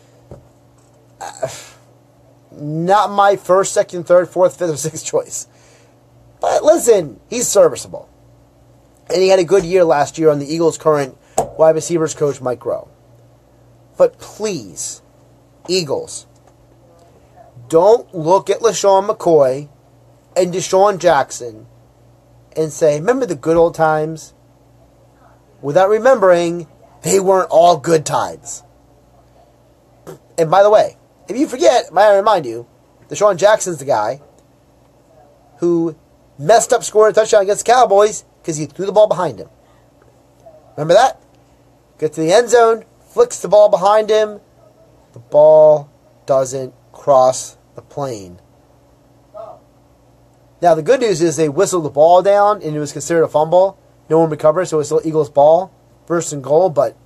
A: not my first, second, third, fourth, fifth, or sixth choice. But listen, he's serviceable. And he had a good year last year on the Eagles' current wide receivers coach, Mike Groh. But please, Eagles, don't look at LaShawn McCoy and Deshaun Jackson and say, remember the good old times? Without remembering, they weren't all good times. And by the way, if you forget, may I remind you, Deshaun Jackson's the guy who messed up scoring a touchdown against the Cowboys because he threw the ball behind him. Remember that? Gets to the end zone, flicks the ball behind him. The ball doesn't cross the plane. Now, the good news is they whistled the ball down and it was considered a fumble. No one recovered, so it's still Eagles' ball. First and goal, but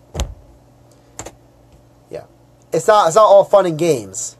A: yeah. It's not all fun and games.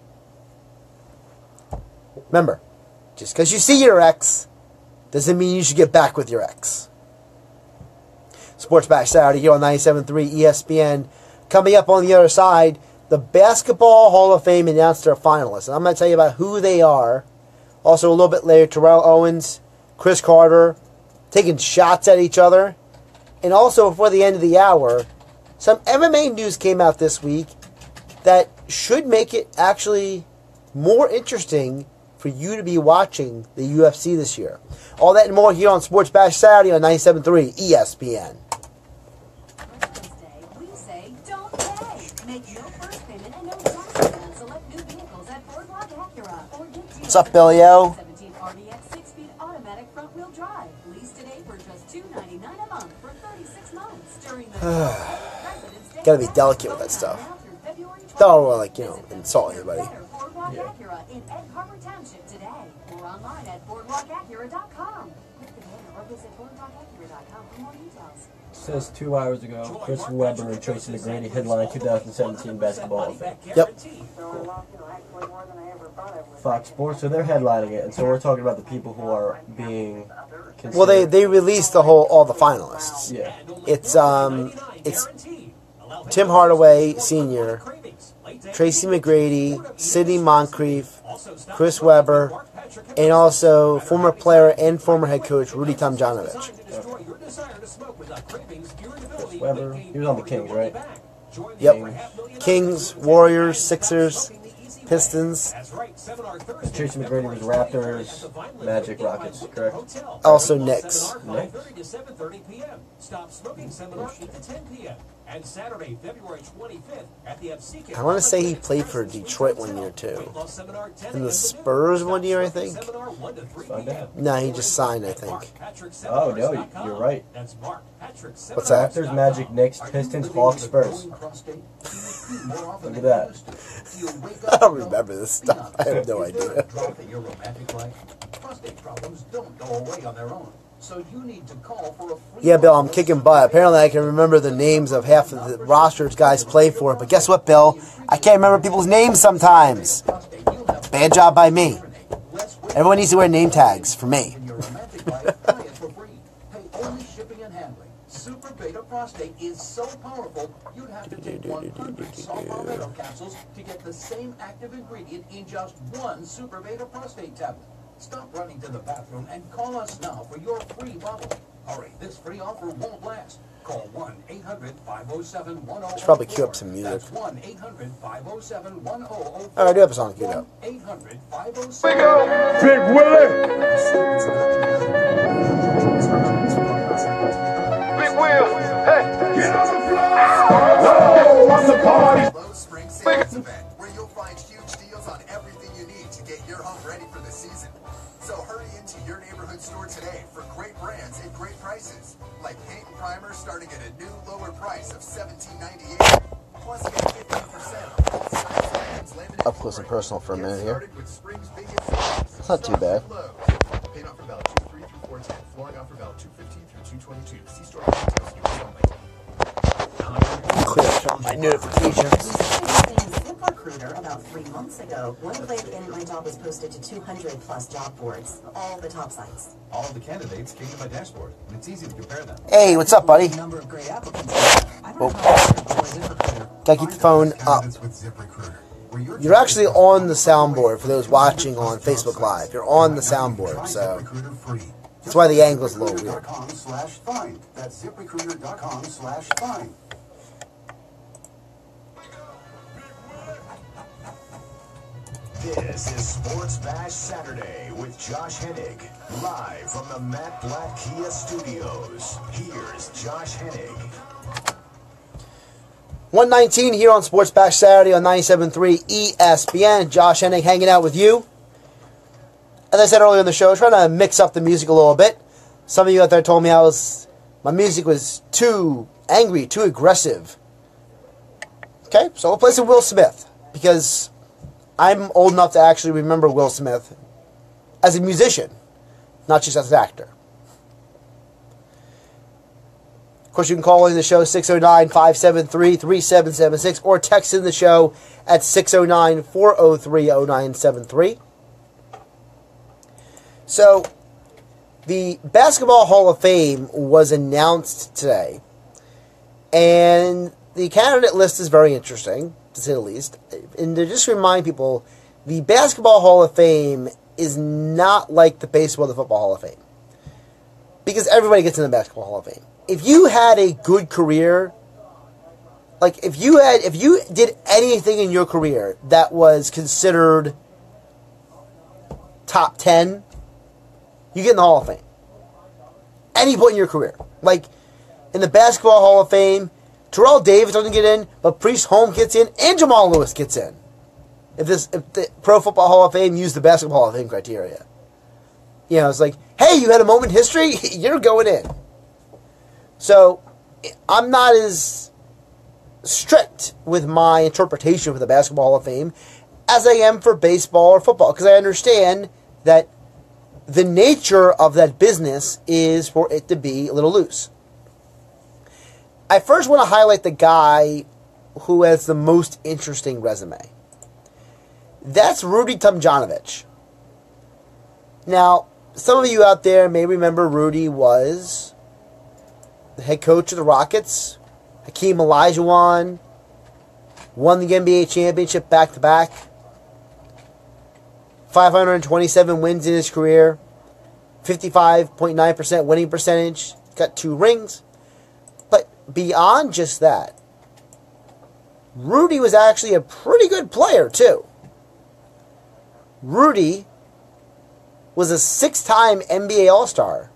A: Remember, just because you see your ex doesn't mean you should get back with your ex. Sports Bash Saturday here on 97.3 ESPN. Coming up on the other side, the Basketball Hall of Fame announced their finalists. And I'm going to tell you about who they are. Also, a little bit later, Terrell Owens-Cris Carter taking shots at each other. And also, before the end of the hour, some MMA news came out this week that should make it actually more interesting for you to be watching the UFC this year. All that and more here on Sports Bash Saturday on 97.3 ESPN.
K: We say don't pay. Make no first payment and no taxes on select new vehicles at Boardwalk Acura. Or get
A: What's up, Billy O?
K: 17 RDX 6-speed automatic front-wheel drive. Lease today for just $299 a month for 36 months during the President's Day.
A: Gotta be delicate with that stuff. Don't want to, insult anybody.
K: Boardwalk Acura in Egg Harbor Township today. Or online at boardwalkacura.com. Click the banner or visit boardwalkacura.com for more details.
B: Says 2 hours ago, Chris Webber and Tracy McGrady headlined 2017 Basketball Hall of Fame.
A: Yep.
B: Fox Sports, so they're headlining it, and so we're talking about the people who are being considered.
A: Well, they released all the finalists.
B: Yeah.
A: It's Tim Hardaway Sr., Tracy McGrady, Sidney Moncrief, Chris Webber, and also former player and former head coach Rudy Tomjanovich.
B: Chris Webber, he was on the Kings, right?
A: Yep. Kings, Warriors, Sixers, Pistons.
B: Tracy McGrady was Raptors, Magic, Rockets, correct?
A: Also Knicks.
G: Stop smoking seminar 8 to 10 p.m. And Saturday, February 25th at the FCK.
A: I want to say he played for Detroit one year too. And the Spurs one year, I think. No, he just signed, I think.
B: Oh, no, you're right.
A: What's that?
B: Raptors, Magic, Knicks, Pistons, Hawks, Spurs. Look at that.
A: I don't remember this stuff. I have no idea.
H: Prostate problems don't go away on their own. So you need to call for a free.
A: Yeah, Bill, I'm kicking butt. Apparently I can remember the names of half of the rosters guys play for. But guess what, Bill? I can't remember people's names sometimes. Bad job by me. Everyone needs to wear name tags for me.
H: Super Beta Prostate is so powerful, you'd have to take 100 Solvaretto capsules to get the same active ingredient in just one Super Beta Prostate tablet. Stop running to the bathroom and call us now for your free bottle. Hurry, this free offer won't last. Call 1-800-507-1004.
A: Should probably queue up some music.
H: That's 1-800-507-1004.
A: All right, I do have a song queued up.
H: 1-800-507.
J: Big Willie! Big Will! Hey! Get on the floor!
L: Lowe's Spring Savings Event, where you'll find huge deals on everything you need to get your home ready for the season. So hurry into your neighborhood store today for great brands at great prices, like paint and primer starting at a new lower price of $17.98. Plus get 15% off all styles items laminated.
A: Up close and personal for a minute here.
L: Started with spring's biggest savings.
A: It's not too bad.
L: Paint off for about 2.3 through 410. Flooring off for about 215 through 222. See store details. US only.
A: Clear up my notifications.
M: ZipRecruiter about 3 months ago. One click and my job was posted to 200 plus job boards, all the top sites.
N: All of the candidates came to my dashboard, and it's easy to compare them.
A: Hey, what's up, buddy?
M: Number of great applicants.
A: Gotta keep the phone up. You're actually on the soundboard for those watching on Facebook Live. You're on the soundboard, so that's why the angle's a little weird.
L: That's ZipRecruiter.com/find. This is Sports Bash Saturday with Josh Hennig, live from the Matt Blatt Kia Studios. Here's Josh Hennig.
A: 119 here on Sports Bash Saturday on 97.3 ESPN. Josh Hennig hanging out with you. As I said earlier in the show, trying to mix up the music a little bit. Some of you out there told me my music was too angry, too aggressive. Okay, so we'll play some Will Smith, because I'm old enough to actually remember Will Smith as a musician, not just as an actor. Of course, you can call in the show 609-573-3776 or text in the show at 609-403-0973. So, the Basketball Hall of Fame was announced today, and the candidate list is very interesting, to say the least. And to just remind people, the Basketball Hall of Fame is not like the Baseball or the Football Hall of Fame, because everybody gets in the Basketball Hall of Fame. If you had a good career, like if you did anything in your career that was considered top 10, you get in the Hall of Fame. Any point in your career. Like, in the Basketball Hall of Fame, Terrell Davis doesn't get in, but Priest Holmes gets in, and Jamal Lewis gets in. If the Pro Football Hall of Fame used the Basketball Hall of Fame criteria. You know, it's like, hey, you had a moment in history, you're going in. So, I'm not as strict with my interpretation for the Basketball Hall of Fame as I am for baseball or football, because I understand that the nature of that business is for it to be a little loose. I first want to highlight the guy who has the most interesting resume. That's Rudy Tomjanovich. Now, some of you out there may remember Rudy was the head coach of the Rockets. Hakeem Olajuwon won the NBA championship back-to-back. 527 wins in his career. 55.9% winning percentage. Got 2 rings. But beyond just that, Rudy was actually a pretty good player, too. Rudy was a 6-time NBA All-Star.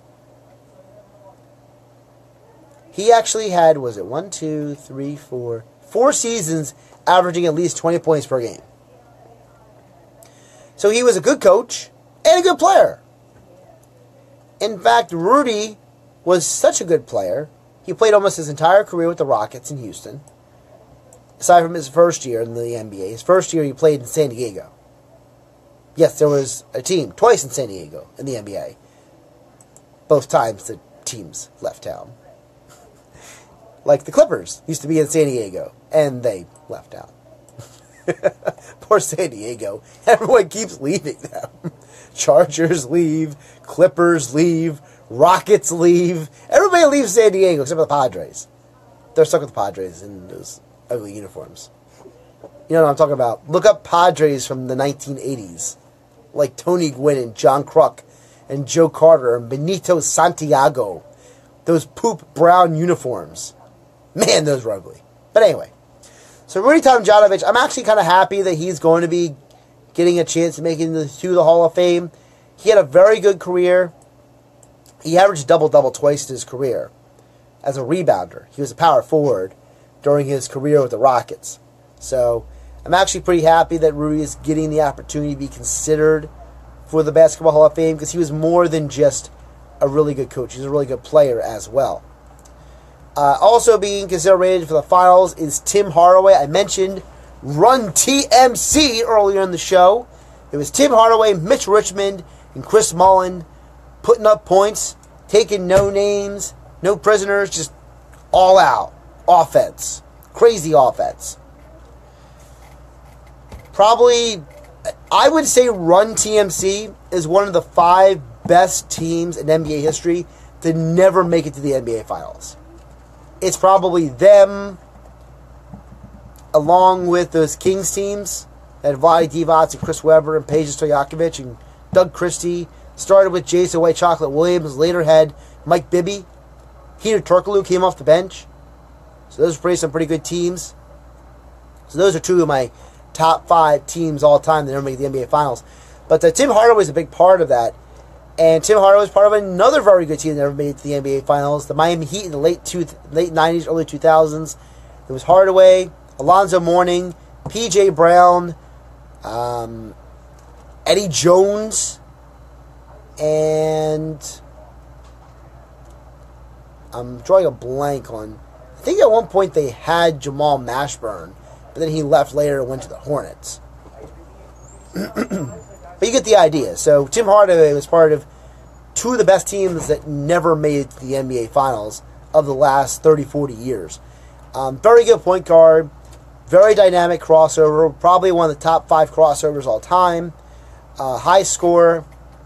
A: He actually had, was it 4 seasons averaging at least 20 points per game. So he was a good coach and a good player. In fact, Rudy was such a good player, he played almost his entire career with the Rockets in Houston, aside from his first year in the NBA. His first year he played in San Diego. Yes, there was a team twice in San Diego in the NBA. Both times the teams left town. Like the Clippers used to be in San Diego, and they left town. Poor San Diego. Everyone keeps leaving them. Chargers leave, Clippers leave, Rockets leave. Everybody leaves San Diego except for the Padres. They're stuck with the Padres in those ugly uniforms. You know what I'm talking about. Look up Padres from the 1980s. Like Tony Gwynn and John Kruk and Joe Carter and Benito Santiago. Those poop brown uniforms. Man, those were ugly. But anyway. So Rudy Tomjanovich, I'm actually kind of happy that he's going to be getting a chance to make it into the Hall of Fame. He had a very good career. He averaged double-double twice in his career as a rebounder. He was a power forward. during his career with the Rockets. So I'm actually pretty happy that Rudy is getting the opportunity to be considered for the Basketball Hall of Fame, because he was more than just a really good coach. He's a really good player as well. Also being considered for the finals is Tim Hardaway. I mentioned Run TMC earlier in the show. It was Tim Hardaway, Mitch Richmond, and Chris Mullin putting up points, taking no names, no prisoners, just all out offense. Crazy offense. Probably, I would say Run TMC is one of the 5 best teams in NBA history to never make it to the NBA Finals. It's probably them, along with those Kings teams that Vlade Divac and Chris Webber and Peja Stojakovic and Doug Christie. Started with Jason White Chocolate Williams, later had Mike Bibby. Heater Turkoglu came off the bench. So those are some pretty good teams. So those are 2 of my top 5 teams all time that never make the NBA Finals. But Tim Hardaway is a big part of that. And Tim Hardaway was part of another very good team that never made it to the NBA Finals, the Miami Heat in the late 90s, early 2000s. It was Hardaway, Alonzo Mourning, P.J. Brown, Eddie Jones, and I'm drawing a blank on, I think at one point they had Jamal Mashburn, but then he left later and went to the Hornets. But you get the idea. So Tim Hardaway was part of 2 of the best teams that never made it to the NBA Finals of the last 30, 40 years. Very good point guard, very dynamic crossover, probably one of the top 5 crossovers all time. High scorer.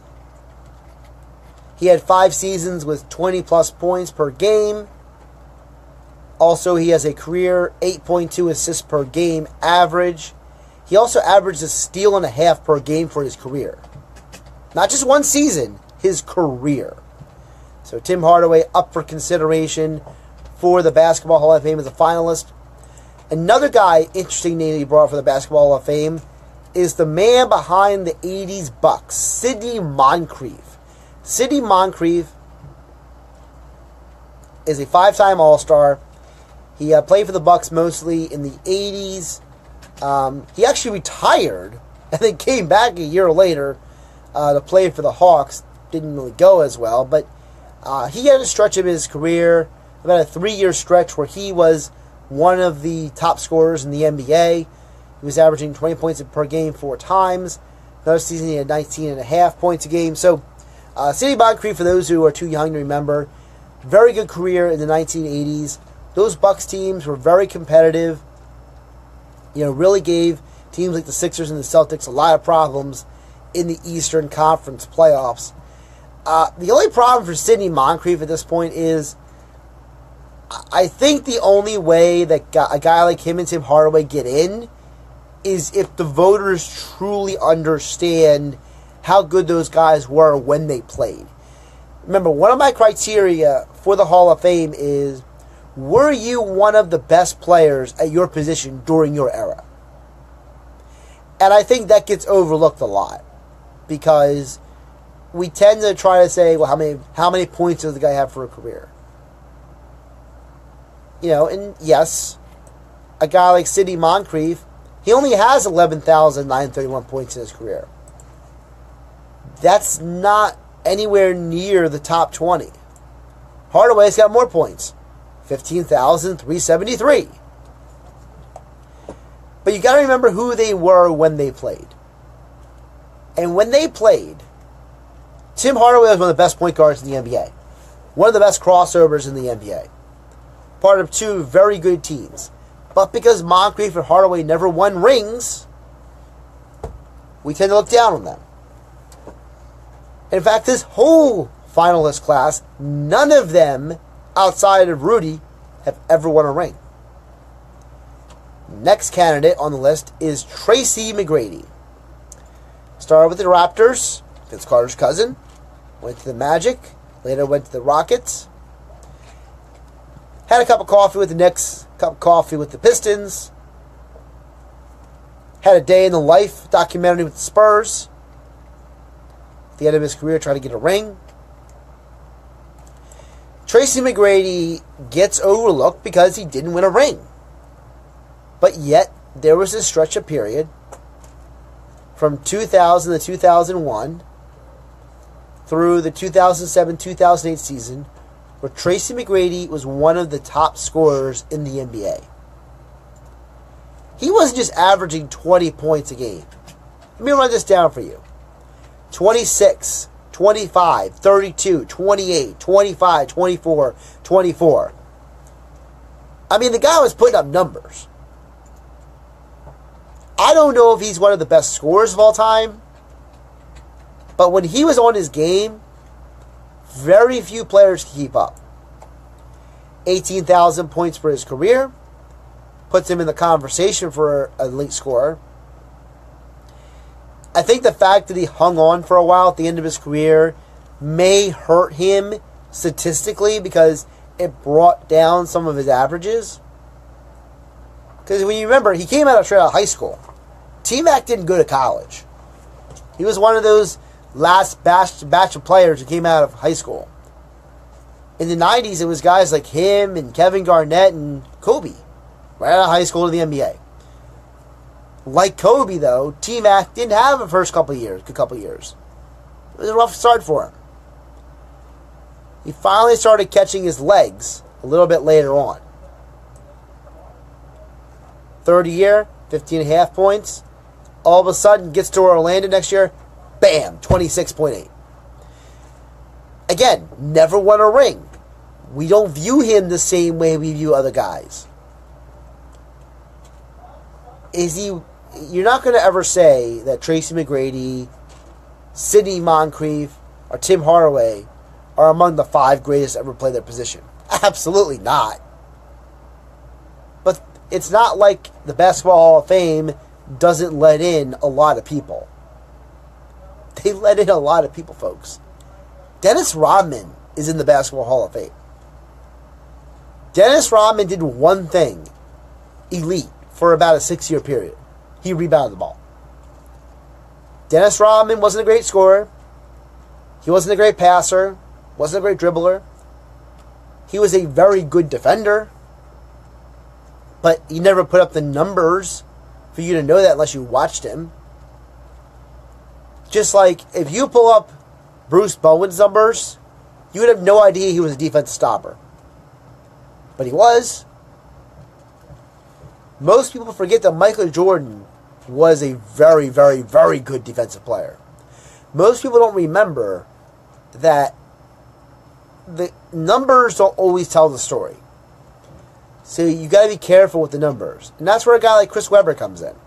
A: He had 5 seasons with 20-plus points per game. Also, he has a career 8.2 assists per game average. He also averaged a steal and a half per game for his career. Not just one season, his career. So Tim Hardaway up for consideration for the Basketball Hall of Fame as a finalist. Another guy, interesting name he brought for the Basketball Hall of Fame, is the man behind the 80s Bucks, Sidney Moncrief. Sidney Moncrief is a 5-time All-Star. He played for the Bucks mostly in the 80s. He actually retired and then came back a year later to play for the Hawks. Didn't really go as well, but he had a stretch of his career, about a 3-year stretch where he was one of the top scorers in the NBA. He was averaging 20 points per game 4 times. Another season he had 19.5 points a game. So Sidney Moncrief, for those who are too young to remember, very good career in the 1980s. Those Bucks teams were very competitive. Really gave teams like the Sixers and the Celtics a lot of problems in the Eastern Conference playoffs. The only problem for Sidney Moncrief at this point is, I think the only way that a guy like him and Tim Hardaway get in is if the voters truly understand how good those guys were when they played. Remember, one of my criteria for the Hall of Fame is, were you one of the best players at your position during your era? And I think that gets overlooked a lot, because we tend to try to say, well, how many points does the guy have for a career? And yes, a guy like Sidney Moncrief, he only has 11,931 points in his career. That's not anywhere near the top 20. Hardaway's got more points. 15,373. But you got to remember who they were when they played. And when they played, Tim Hardaway was one of the best point guards in the NBA. One of the best crossovers in the NBA. Part of 2 very good teams. But because Moncrief and Hardaway never won rings, we tend to look down on them. In fact, this whole finalist class, none of them, outside of Rudy, have ever won a ring. Next candidate on the list is Tracy McGrady. Started with the Raptors, Vince Carter's cousin. Went to the Magic. Later went to the Rockets. Had a cup of coffee with the Knicks. Cup of coffee with the Pistons. Had a day in the life documentary with the Spurs. At the end of his career, tried to get a ring. Tracy McGrady gets overlooked because he didn't win a ring. But yet, there was a stretch of period from 2000 to 2001 through the 2007-2008 season where Tracy McGrady was one of the top scorers in the NBA. He wasn't just averaging 20 points a game. Let me run this down for you. 26, 25, 32, 28, 25, 24, 24. I mean, the guy was putting up numbers. I don't know if he's one of the best scorers of all time, but when he was on his game, very few players could keep up. 18,000 points for his career puts him in the conversation for an elite scorer. I think the fact that he hung on for a while at the end of his career may hurt him statistically because it brought down some of his averages. Because when you remember, he came straight out of high school. T-Mac didn't go to college. He was one of those last batch of players who came out of high school. In the 90s, it was guys like him and Kevin Garnett and Kobe, right out of high school to the NBA. Like Kobe, though, T-Mac didn't have a good couple years. It was a rough start for him. He finally started catching his legs a little bit later on. Third year, 15.5 points. All of a sudden, gets to Orlando next year, bam, 26.8. Again, never won a ring. We don't view him the same way we view other guys. You're not going to ever say that Tracy McGrady, Sidney Moncrief, or Tim Hardaway are among the 5 greatest to ever play their position. Absolutely not. But it's not like the Basketball Hall of Fame doesn't let in a lot of people. They let in a lot of people, folks. Dennis Rodman is in the Basketball Hall of Fame. Dennis Rodman did one thing elite for about a 6-year period. He rebounded the ball. Dennis Rodman wasn't a great scorer. He wasn't a great passer. Wasn't a great dribbler. He was a very good defender. But he never put up the numbers for you to know that unless you watched him. Just like if you pull up Bruce Bowen's numbers, you would have no idea he was a defensive stopper. But he was. Most people forget that Michael Jordan was a very, very, very good defensive player. Most people don't remember that the numbers don't always tell the story. So you got to be careful with the numbers. And that's where a guy like Chris Webber comes in.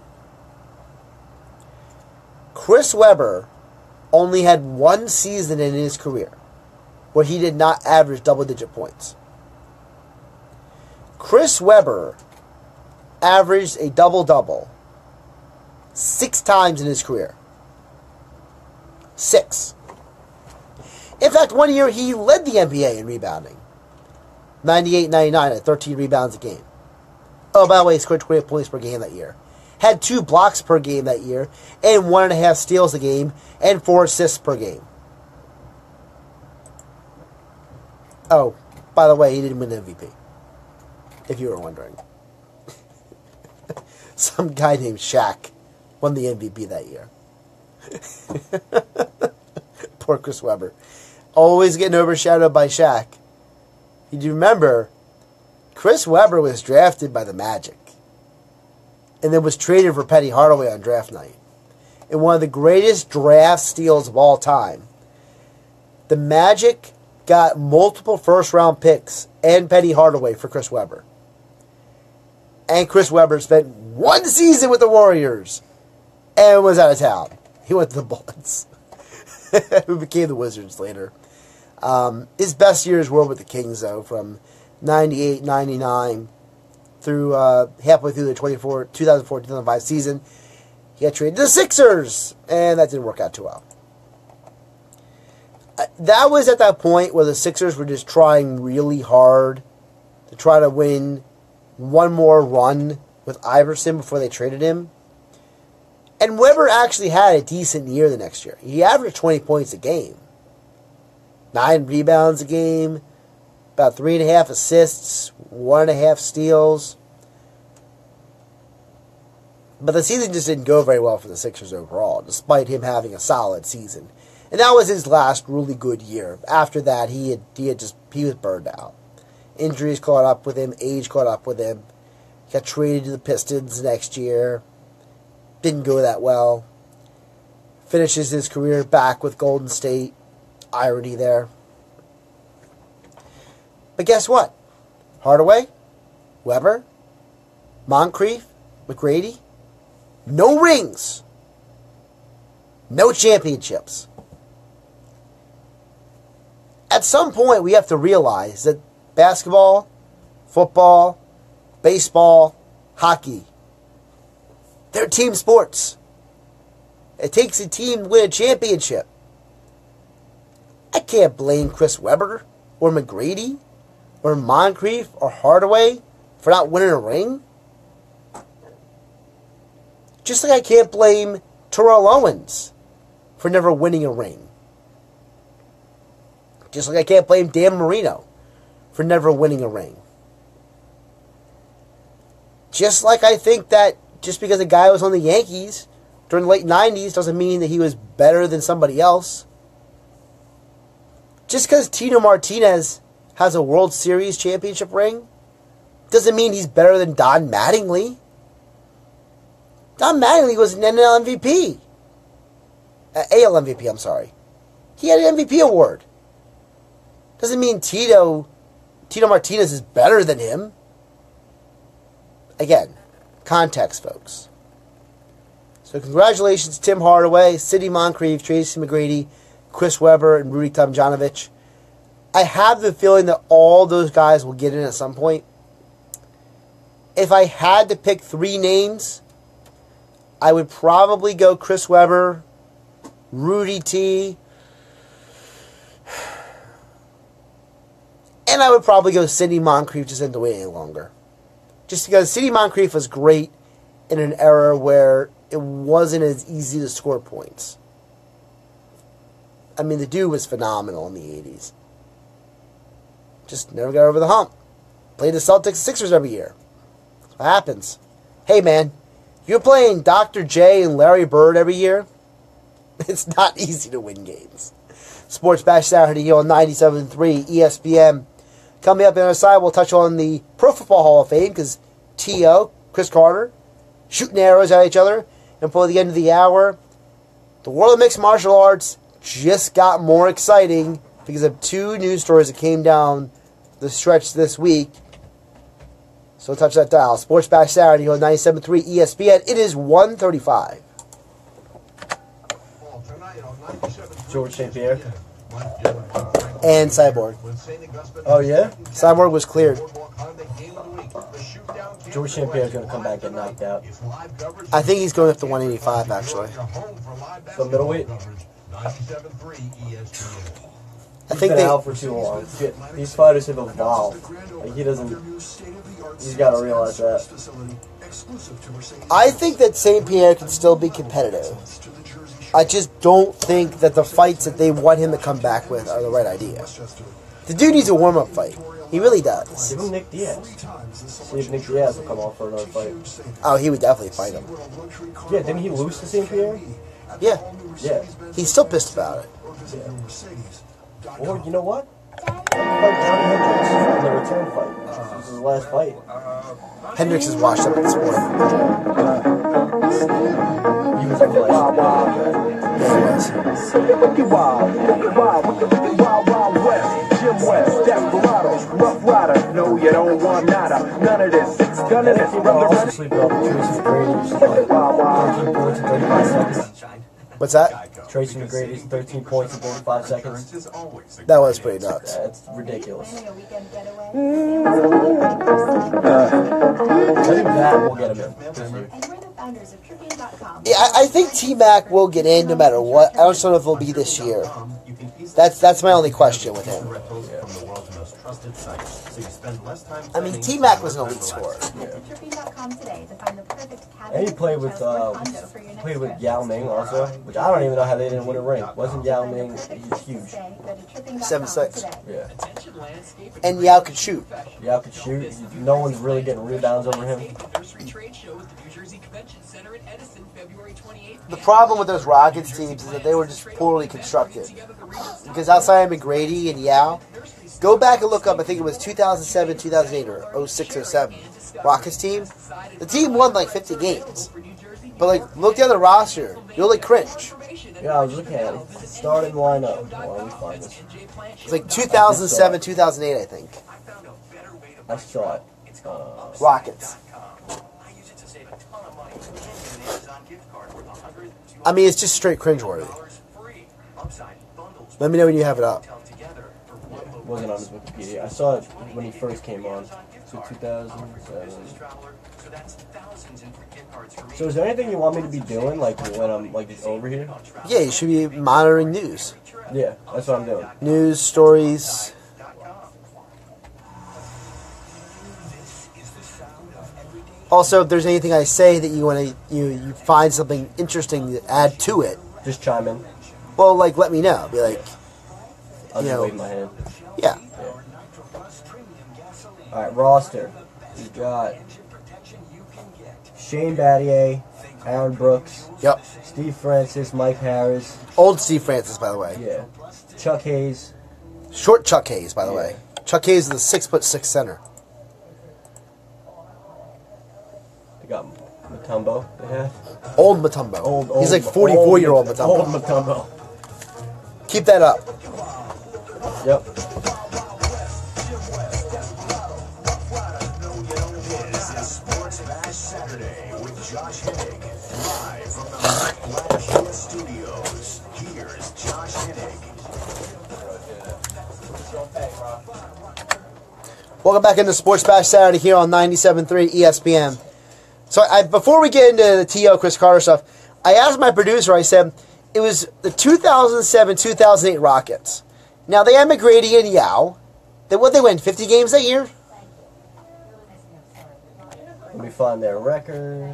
A: Chris Webber only had one season in his career where he did not average double-digit points. Chris Webber averaged a double-double 6 times in his career. 6. In fact, one year he led the NBA in rebounding. 98-99 at 13 rebounds a game. Oh, by the way, he scored 28 points per game that year. Had 2 blocks per game that year, and 1.5 steals a game, and 4 assists per game. Oh, by the way, he didn't win MVP. If you were wondering. Some guy named Shaq won the MVP that year. Poor Chris Webber. Always getting overshadowed by Shaq. You do remember, Chris Webber was drafted by the Magic. And then was traded for Penny Hardaway on draft night. In one of the greatest draft steals of all time. The Magic got multiple first-round picks and Penny Hardaway for Chris Webber. And Chris Webber spent 1 season with the Warriors and was out of town. He went to the Bullets, who became the Wizards later. His best years were with the Kings, though, from 98-99 through halfway through the 2004-2005 season. He got traded to the Sixers, and that didn't work out too well. That was at that point where the Sixers were just trying really hard to try to win one more run with Iverson before they traded him. And Webber actually had a decent year the next year. He averaged 20 points a game. 9 rebounds a game. About 3.5 assists. 1.5 steals. But the season just didn't go very well for the Sixers overall, despite him having a solid season. And that was his last really good year. After that, he was burned out. Injuries caught up with him, age caught up with him. He got traded to the Pistons next year. Didn't go that well. Finishes his career back with Golden State. Irony there. But guess what? Hardaway, Weber, Moncrief, McGrady, no rings, no championships. At some point, we have to realize that basketball, football, baseball, hockey, they're team sports. It takes a team to win a championship. I can't blame Chris Webber or McGrady or Moncrief or Hardaway for not winning a ring. Just like I can't blame Terrell Owens for never winning a ring. Just like I can't blame Dan Marino for never winning a ring. Just like I think that just because a guy was on the Yankees during the late 90s doesn't mean that he was better than somebody else. Just because Tino Martinez has a World Series championship ring doesn't mean he's better than Don Mattingly. Don Mattingly was an NL MVP. AL MVP, I'm sorry. He had an MVP award. Doesn't mean Tino Martinez is better than him. Again, context, folks. So congratulations to Tim Hardaway, Sidney Moncrief, Tracy McGrady, Chris Webber, and Rudy Tomjanovich. I have the feeling that all those guys will get in at some point. If I had to pick 3 names, I would probably go Chris Webber, Rudy T, and I would probably go Sidney Moncrief just into wait any longer. Just because Sidney Moncrief was great in an era where it wasn't as easy to score points. I mean, the dude was phenomenal in the 80s. Just never got over the hump. Played the Celtics and Sixers every year. That's what happens. Hey, man, you're playing Dr. J and Larry Bird every year. It's not easy to win games. Sports Bash Saturday here on 97.3 ESPN. Coming up on the other side, we'll touch on the Pro Football Hall of Fame because T.O., Chris Carter, shooting arrows at each other. And for the end of the hour, the world of mixed martial arts just got more exciting because of 2 news stories that came down the stretch this week. So touch that dial. Sports Bash Saturday on 97.3 ESPN. It is 1:35.
B: George St. Pierre.
A: And Cyborg.
B: Oh, yeah?
A: Cyborg was cleared.
B: George St. Pierre is going to come back and get knocked out.
A: I think he's going up to 185, actually.
B: So middleweight?
A: I think
B: been out for too long. These fighters have evolved. Like, he's got to realize that.
A: I think that St. Pierre can still be competitive. I just don't think that the fights that they want him to come back with are the right idea. The dude needs a warm-up fight. He really does.
B: Give him Nick Diaz. See if Nick Diaz will come off for another fight.
A: Oh, he would definitely fight him.
B: Yeah, didn't he lose to St. Pierre?
A: Yeah.
B: Yeah.
A: He's still pissed about it.
B: Yeah. Or, you know what? Fight Johnny Hendricks in the return fight. This is his last fight.
A: Hendricks is washed up at this point.
B: He was in the last fight.
O: No, you don't want nada. None of this. None of this.
B: Also sleeping off Tracy McGrady's 13 points in 35 seconds.
A: What's that?
B: Tracy McGrady's 13 points in 35 seconds.
A: That was pretty nuts.
B: That's ridiculous. I think that will get him in.
A: Yeah, I think T-Mac will get in no matter what. I just don't know if it'll be this year. That's my only question with him. I mean, T-Mac was an elite scorer.
B: And he played with Yao Ming also, which I don't even know how they didn't win a ring. Wasn't Yao Ming huge?
A: 7'6".
B: Yeah.
A: And Yao could shoot.
B: Yao could shoot. No one's really getting rebounds over him.
P: anniversary trade show at the New Jersey Convention Center in Edison, February 28th.
A: The problem with those Rockets teams is that they were just poorly constructed. Because outside of McGrady and Yao, go back and look up, I think it was 2007, 2008, or 06, 07. Rockets team. The team won like 50 games. But like, look at the roster. You'll like cringe.
B: Yeah, I was looking at it. Starting lineup. Well, we find this.
A: It's like 2007, 2008, I think.
B: I saw it.
A: Rockets. I mean, it's just straight cringeworthy. Let me know when you have it up.
B: It wasn't on his Wikipedia. I saw it when he first came on. So 2007. So is there anything you want me to be doing, like when I'm like over here?
A: Yeah, you should be monitoring news.
B: Yeah, that's what I'm doing.
A: News, stories. Also, if there's anything I say that you want to, you find something interesting to add to it,
B: just chime in.
A: Well, like let me know. Be like,
B: I'll just wave my hand.
A: Yeah.
B: All right, roster. We got Shane Battier, Aaron Brooks.
A: Yep.
B: Steve Francis, Mike Harris.
A: Old Steve Francis, by the way.
B: Yeah. Chuck Hayes.
A: Short Chuck Hayes, by the way. Chuck Hayes is the 6'6" center.
B: They got Mutombo. They have
A: Old Mutombo. He's like 44-year-old Mutombo.
B: Old Mutombo.
A: Keep that up.
B: Yep.
G: Saturday with Josh Hennig, live from the Black Studios. Here's Josh Hennig.
A: Welcome back into Sports Bash Saturday here on 97.3 ESPN. So before we get into the T.O. Chris Carter stuff, I asked my producer, I said, it was the 2007-2008 Rockets. Now, they had McGrady and Yao. They win 50 games that year?
B: Let me find their record.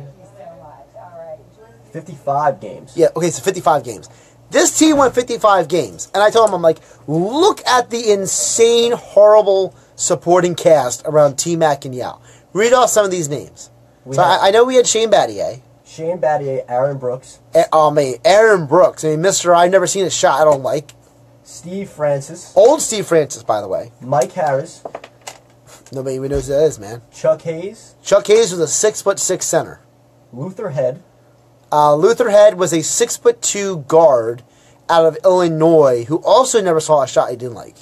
B: 55 games.
A: Yeah, okay, so 55 games. This team won 55 games. And I told him, I'm like, look at the insane, horrible supporting cast around T-Mac and Yao. Read off some of these names. I know we had Shane Battier.
B: Shane Battier, Aaron Brooks.
A: Aaron Brooks. I mean, I've never seen a shot I don't like.
B: Steve Francis.
A: Old Steve Francis, by the way.
B: Mike Harris.
A: Nobody even knows who that is, man.
B: Chuck Hayes.
A: Chuck Hayes was a 6'6" center.
B: Luther Head.
A: Luther Head was a 6'2" guard out of Illinois who also never saw a shot he didn't like.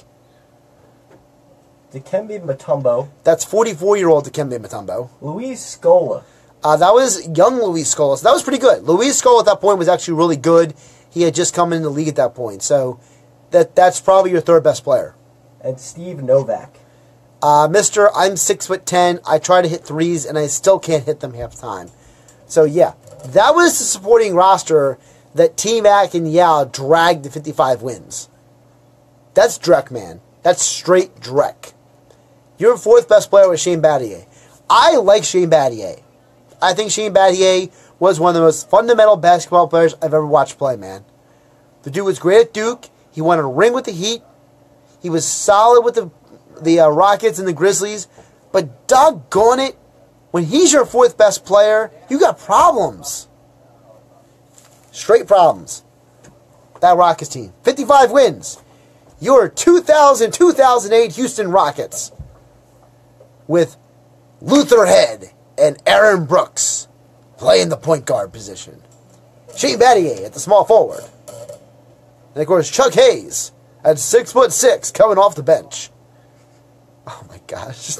B: Dikembe Mutombo.
A: That's 44-year-old Dikembe Mutombo.
B: Luis Scola.
A: That was young Luis Scola. So that was pretty good. Luis Scola at that point was actually really good. He had just come into the league at that point. So that's probably your third best player.
B: And Steve Novak.
A: Mister, I'm 6'10". I try to hit threes, and I still can't hit them half the time. So, yeah. That was the supporting roster that T-Mac and Yao dragged to 55 wins. That's Drek, man. That's straight Drek. Your fourth best player was Shane Battier. I like Shane Battier. I think Shane Battier was one of the most fundamental basketball players I've ever watched play, man. The dude was great at Duke. He won a ring with the Heat. He was solid with the Rockets and the Grizzlies. But doggone it, when he's your fourth best player, you got problems. Straight problems. That Rockets team. 55 wins. Your 2000-2008 Houston Rockets. With Luther Head and Aaron Brooks playing the point guard position. Shane Battier at the small forward. And of course, Chuck Hayes at 6'6", coming off the bench. Oh my gosh.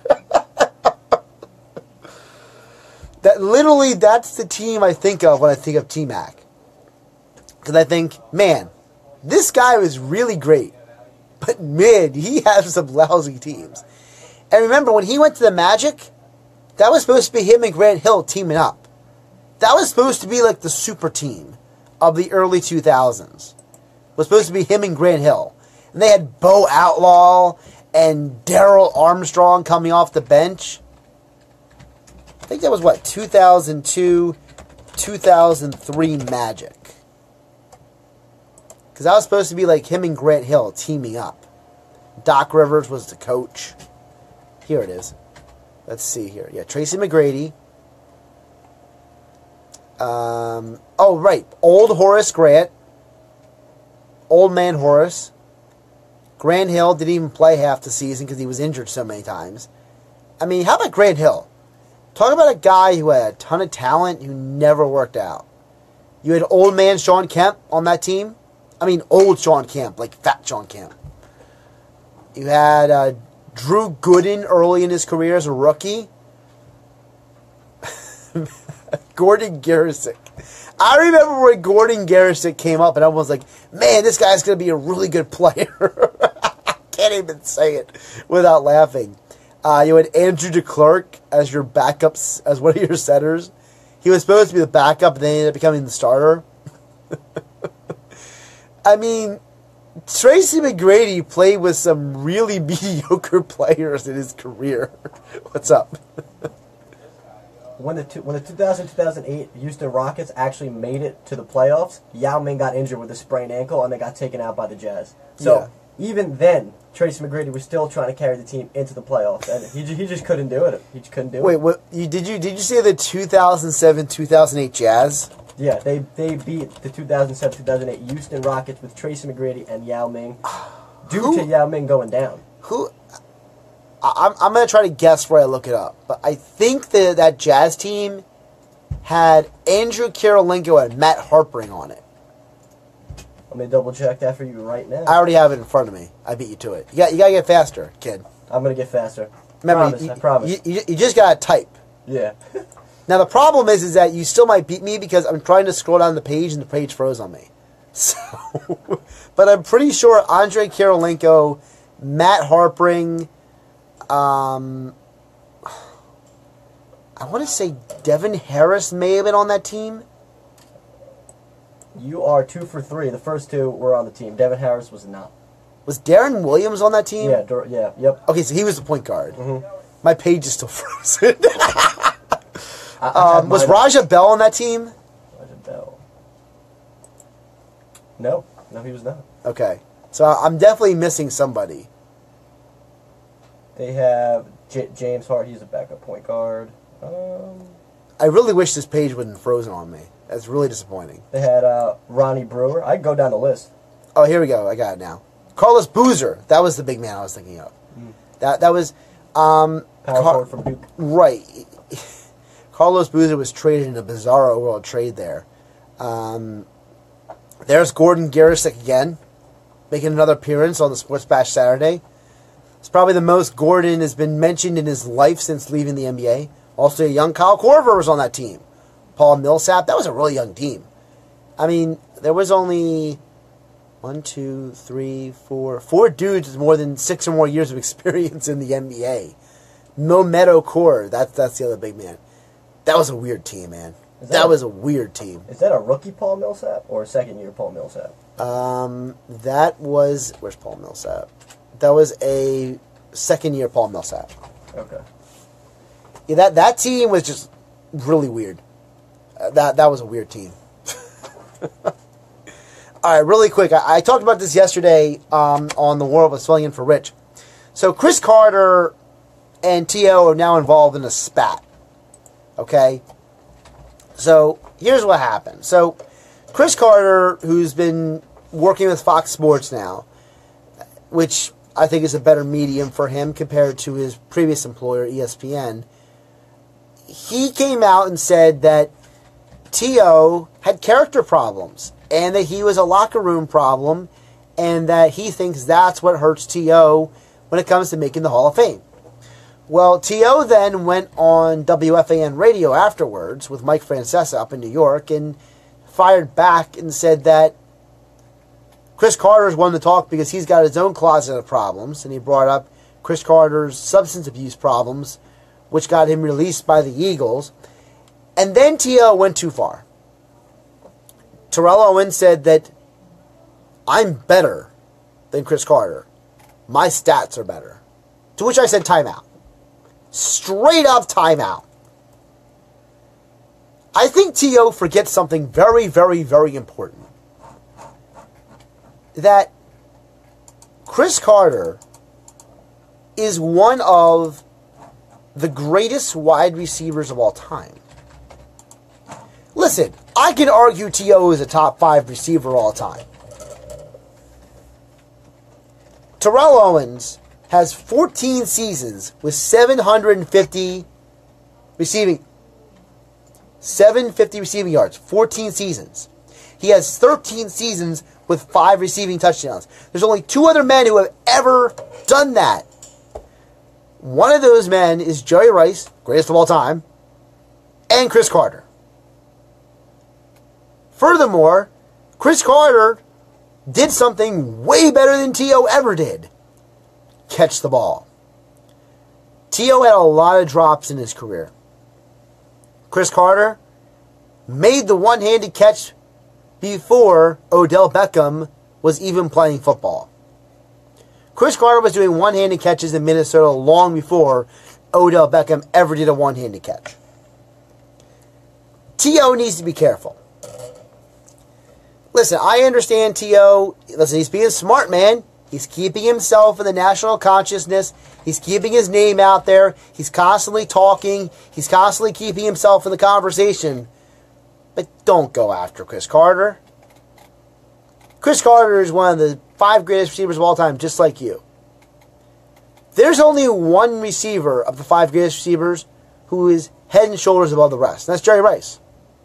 A: That's the team I think of when I think of T-Mac. Because I think, man, this guy was really great. But man, he has some lousy teams. And remember, when he went to the Magic, that was supposed to be him and Grant Hill teaming up. That was supposed to be like the super team of the early 2000s. It was supposed to be him and Grant Hill. And they had Bo Outlaw and Darrell Armstrong coming off the bench. I think that was, 2002, 2003 Magic. Because that was supposed to be like him and Grant Hill teaming up. Doc Rivers was the coach. Here it is. Let's see here. Yeah, Tracy McGrady, Oh, right. Old Horace Grant. Old man Horace. Grant Hill didn't even play half the season because he was injured so many times. I mean, how about Grant Hill? Talk about a guy who had a ton of talent who never worked out. You had old man Sean Kemp on that team. I mean, old Sean Kemp, like fat Sean Kemp. You had Drew Gooden early in his career as a rookie. Gordon Garrisick. I remember when Gordon Garrisick came up and I was like, man, this guy's going to be a really good player. I can't even say it without laughing. You had Andrew DeClerc as your backups, as one of your setters. He was supposed to be the backup, and then he ended up becoming the starter. I mean, Tracy McGrady played with some really mediocre players in his career. What's up?
B: When the 2000-2008 Houston Rockets actually made it to the playoffs, Yao Ming got injured with a sprained ankle, and they got taken out by the Jazz. So even then, Tracy McGrady was still trying to carry the team into the playoffs, and he just couldn't do it. He just couldn't do it.
A: Wait, what? Did you say the 2007-2008 Jazz?
B: Yeah, they beat the 2007-2008 Houston Rockets with Tracy McGrady and Yao Ming due to Yao Ming going down.
A: I'm going to try to guess before I look it up, but I think that Jazz team had Andrew Karolinko and Matt Harpering on it.
B: Let me double check that for you right now.
A: I already have it in front of me. I beat you to it. You got to get faster, kid.
B: I'm going to get faster.
A: Remember,
B: I promise.
A: You just got to type.
B: Yeah.
A: Now, the problem is that you still might beat me because I'm trying to scroll down the page and the page froze on me. So, but I'm pretty sure Andre Karolinko, Matt Harpering, I want to say Devin Harris may have been on that team.
B: You are 2 for 3. The first two were on the team. Devin Harris was not.
A: Was Darren Williams on that team?
B: Yeah, yep.
A: Okay, so he was the point guard.
B: Mm-hmm.
A: My page is still frozen. Was Raja Bell on that team?
B: Raja Bell. No, he was not.
A: Okay, so I'm definitely missing somebody.
B: They have James Hart. He's a backup point guard.
A: I really wish this page wouldn't have frozen on me. That's really disappointing.
B: They had Ronnie Brewer. I can go down the list.
A: Oh, here we go. I got it now. Carlos Boozer. That was the big man I was thinking of. That was
B: power forward from Duke.
A: Right. Carlos Boozer was traded in a bizarro world trade there. There's Gordon Garrisick again, making another appearance on the Sports Bash Saturday. It's probably the most Gordon has been mentioned in his life since leaving the NBA. Also, a young Kyle Korver was on that team. Paul Millsap. That was a really young team. I mean, there was only 4 dudes with more than 6 or more years of experience in the NBA. Momedo Core. That's the other big man. That was a weird team, man. That was a weird team.
B: Is that a rookie Paul Millsap or a second-year Paul Millsap?
A: That was... Where's Paul Millsap? That was a second-year Paul Millsap.
B: Okay.
A: Yeah, that team was just really weird. That was a weird team. All right, really quick. I talked about this yesterday on The World was filling in for Rich. So Chris Carter and T.O. are now involved in a spat. Okay? So here's what happened. So Chris Carter, who's been working with Fox Sports now, which I think is a better medium for him compared to his previous employer, ESPN, he came out and said that T.O. had character problems and that he was a locker room problem and that he thinks that's what hurts T.O. when it comes to making the Hall of Fame. Well, T.O. then went on WFAN radio afterwards with Mike Francesa up in New York and fired back and said that Chris Carter's one to talk because he's got his own closet of problems, and he brought up Chris Carter's substance abuse problems, which got him released by the Eagles. And then T.O. went too far. Terrell Owens said that I'm better than Chris Carter. My stats are better. To which I said timeout. Straight up timeout. I think T.O. forgets something very, very, very important. That Chris Carter is one of the greatest wide receivers of all time. Listen, I can argue T.O. is a top 5 receiver all time. Terrell Owens has 14 seasons with 750 receiving yards. 14 seasons. He has 13 seasons with 5 receiving touchdowns. There's only 2 other men who have ever done that. One of those men is Jerry Rice, greatest of all time, and Cris Carter. Furthermore, Cris Carter did something way better than T.O. ever did. Catch the ball. T.O. had a lot of drops in his career. Cris Carter made the one-handed catch before Odell Beckham was even playing football. Cris Carter was doing one-handed catches in Minnesota long before Odell Beckham ever did a one-handed catch. T.O. needs to be careful. Listen, I understand T.O. Listen, he's being smart, man. He's keeping himself in the national consciousness. He's keeping his name out there. He's constantly talking. He's constantly keeping himself in the conversation. But don't go after Cris Carter. Cris Carter is one of the 5 greatest receivers of all time, just like you. There's only one receiver of the 5 greatest receivers who is head and shoulders above the rest. And that's Jerry Rice.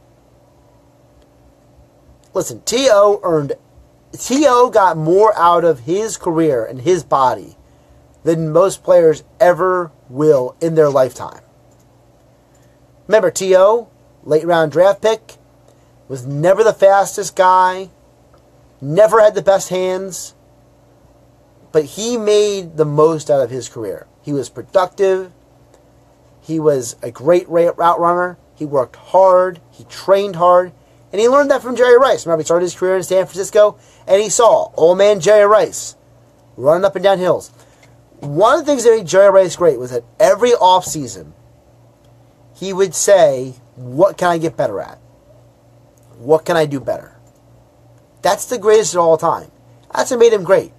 A: Listen, T.O. got more out of his career and his body than most players ever will in their lifetime. Remember, T.O., late round draft pick, was never the fastest guy, never had the best hands, but he made the most out of his career. He was productive. He was a great route runner. He worked hard. He trained hard. And he learned that from Jerry Rice. Remember, he started his career in San Francisco, and he saw old man Jerry Rice running up and down hills. One of the things that made Jerry Rice great was that every offseason, he would say, what can I get better at? What can I do better? That's the greatest of all time. That's what made him great.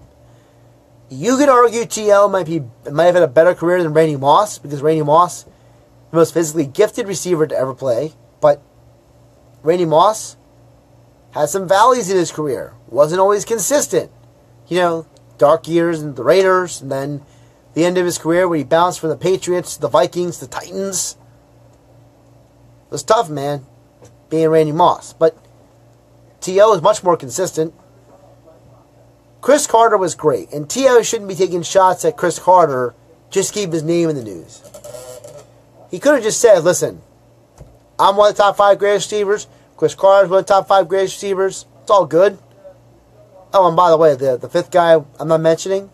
A: You could argue T.O. might have had a better career than Randy Moss, because Randy Moss, the most physically gifted receiver to ever play, but Randy Moss had some valleys in his career. Wasn't always consistent. You know, dark years in the Raiders, and then the end of his career where he bounced from the Patriots to the Vikings to the Titans. It was tough, man, being Randy Moss. But T.O. is much more consistent. Cris Carter was great, and T.O. shouldn't be taking shots at Cris Carter just to keep his name in the news. He could have just said, listen, I'm one of the top 5 greatest receivers. Cris Carter's one of the top 5 greatest receivers. It's all good. Oh, and by the way, the 5th guy I'm not mentioning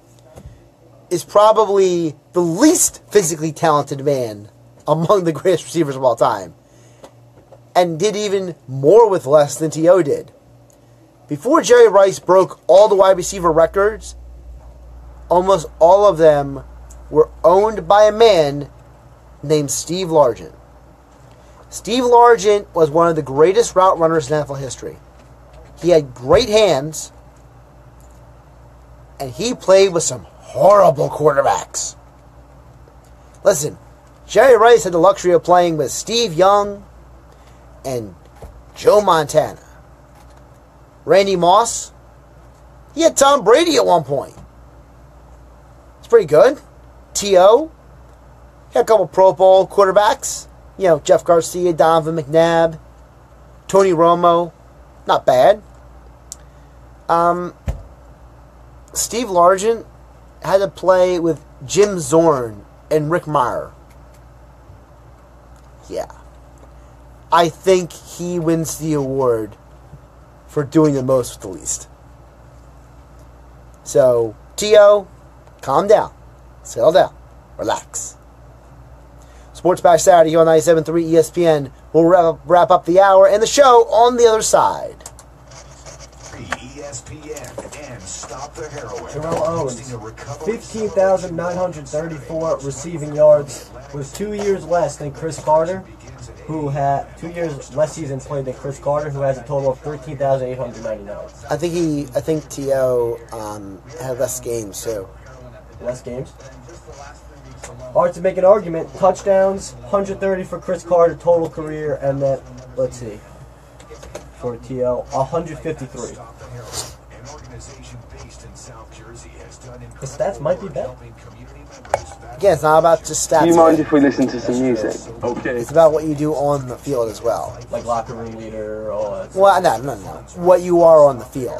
A: is probably the least physically talented man among the greatest receivers of all time. And did even more with less than T.O. did. Before Jerry Rice broke all the wide receiver records, almost all of them were owned by a man named Steve Largent. Steve Largent was one of the greatest route runners in NFL history. He had great hands, and he played with some horrible quarterbacks. Listen, Jerry Rice had the luxury of playing with Steve Young and Joe Montana. Randy Moss, he had Tom Brady at one point. It's pretty good. T.O. had a couple Pro Bowl quarterbacks. You know, Jeff Garcia, Donovan McNabb, Tony Romo. Not bad. Steve Largent had to play with Jim Zorn and Rick Meyer. Yeah. I think he wins the award for doing the most with the least. So, T.O., calm down. Settle down. Relax. Sports Bash Saturday here on 97.3 ESPN. We'll wrap up the hour and the show on the other side.
Q: ESPN and stop the heroin.
B: Terrell Owens, 15,934 receiving yards, was 2 years less than Cris Carter, who had 2 years less seasons played than Cris Carter, who has a total of 13,899.
A: I think T.O. had less games too.
B: Less games? Hard to make an argument. Touchdowns, 130 for Chris Carter total career, and then let's see, for TL, 153. The stats might be better.
A: Again, it's not about just stats.
J: Do you mind if we listen to some music? Okay.
A: It's about what you do on the field as well.
B: Like locker room leader, all that.
A: Well, no. What you are on the field.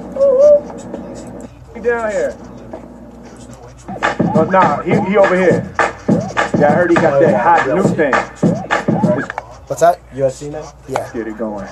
O: Down here. Oh, nah, he over here. Yeah, I heard he got that hot new thing.
A: What's that?
B: UFC now?
A: Yeah.
O: Let's get it going.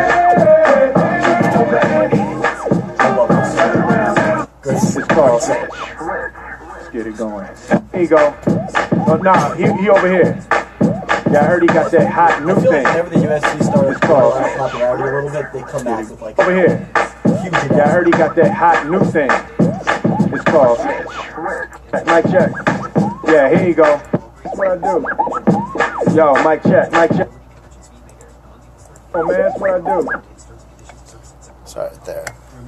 O: It's called. Let's get it going. Here you go. Oh, nah, he over here. Yeah, I heard he got that hot new thing.
B: Like whenever the UFC started popularity a little bit, they come back with like
O: over here. Yeah, I heard he got that hot new thing. It's called. Mic check. Yeah, here you go. That's what I do. Yo, mic check. Oh man, that's what I do.
A: Sorry, there.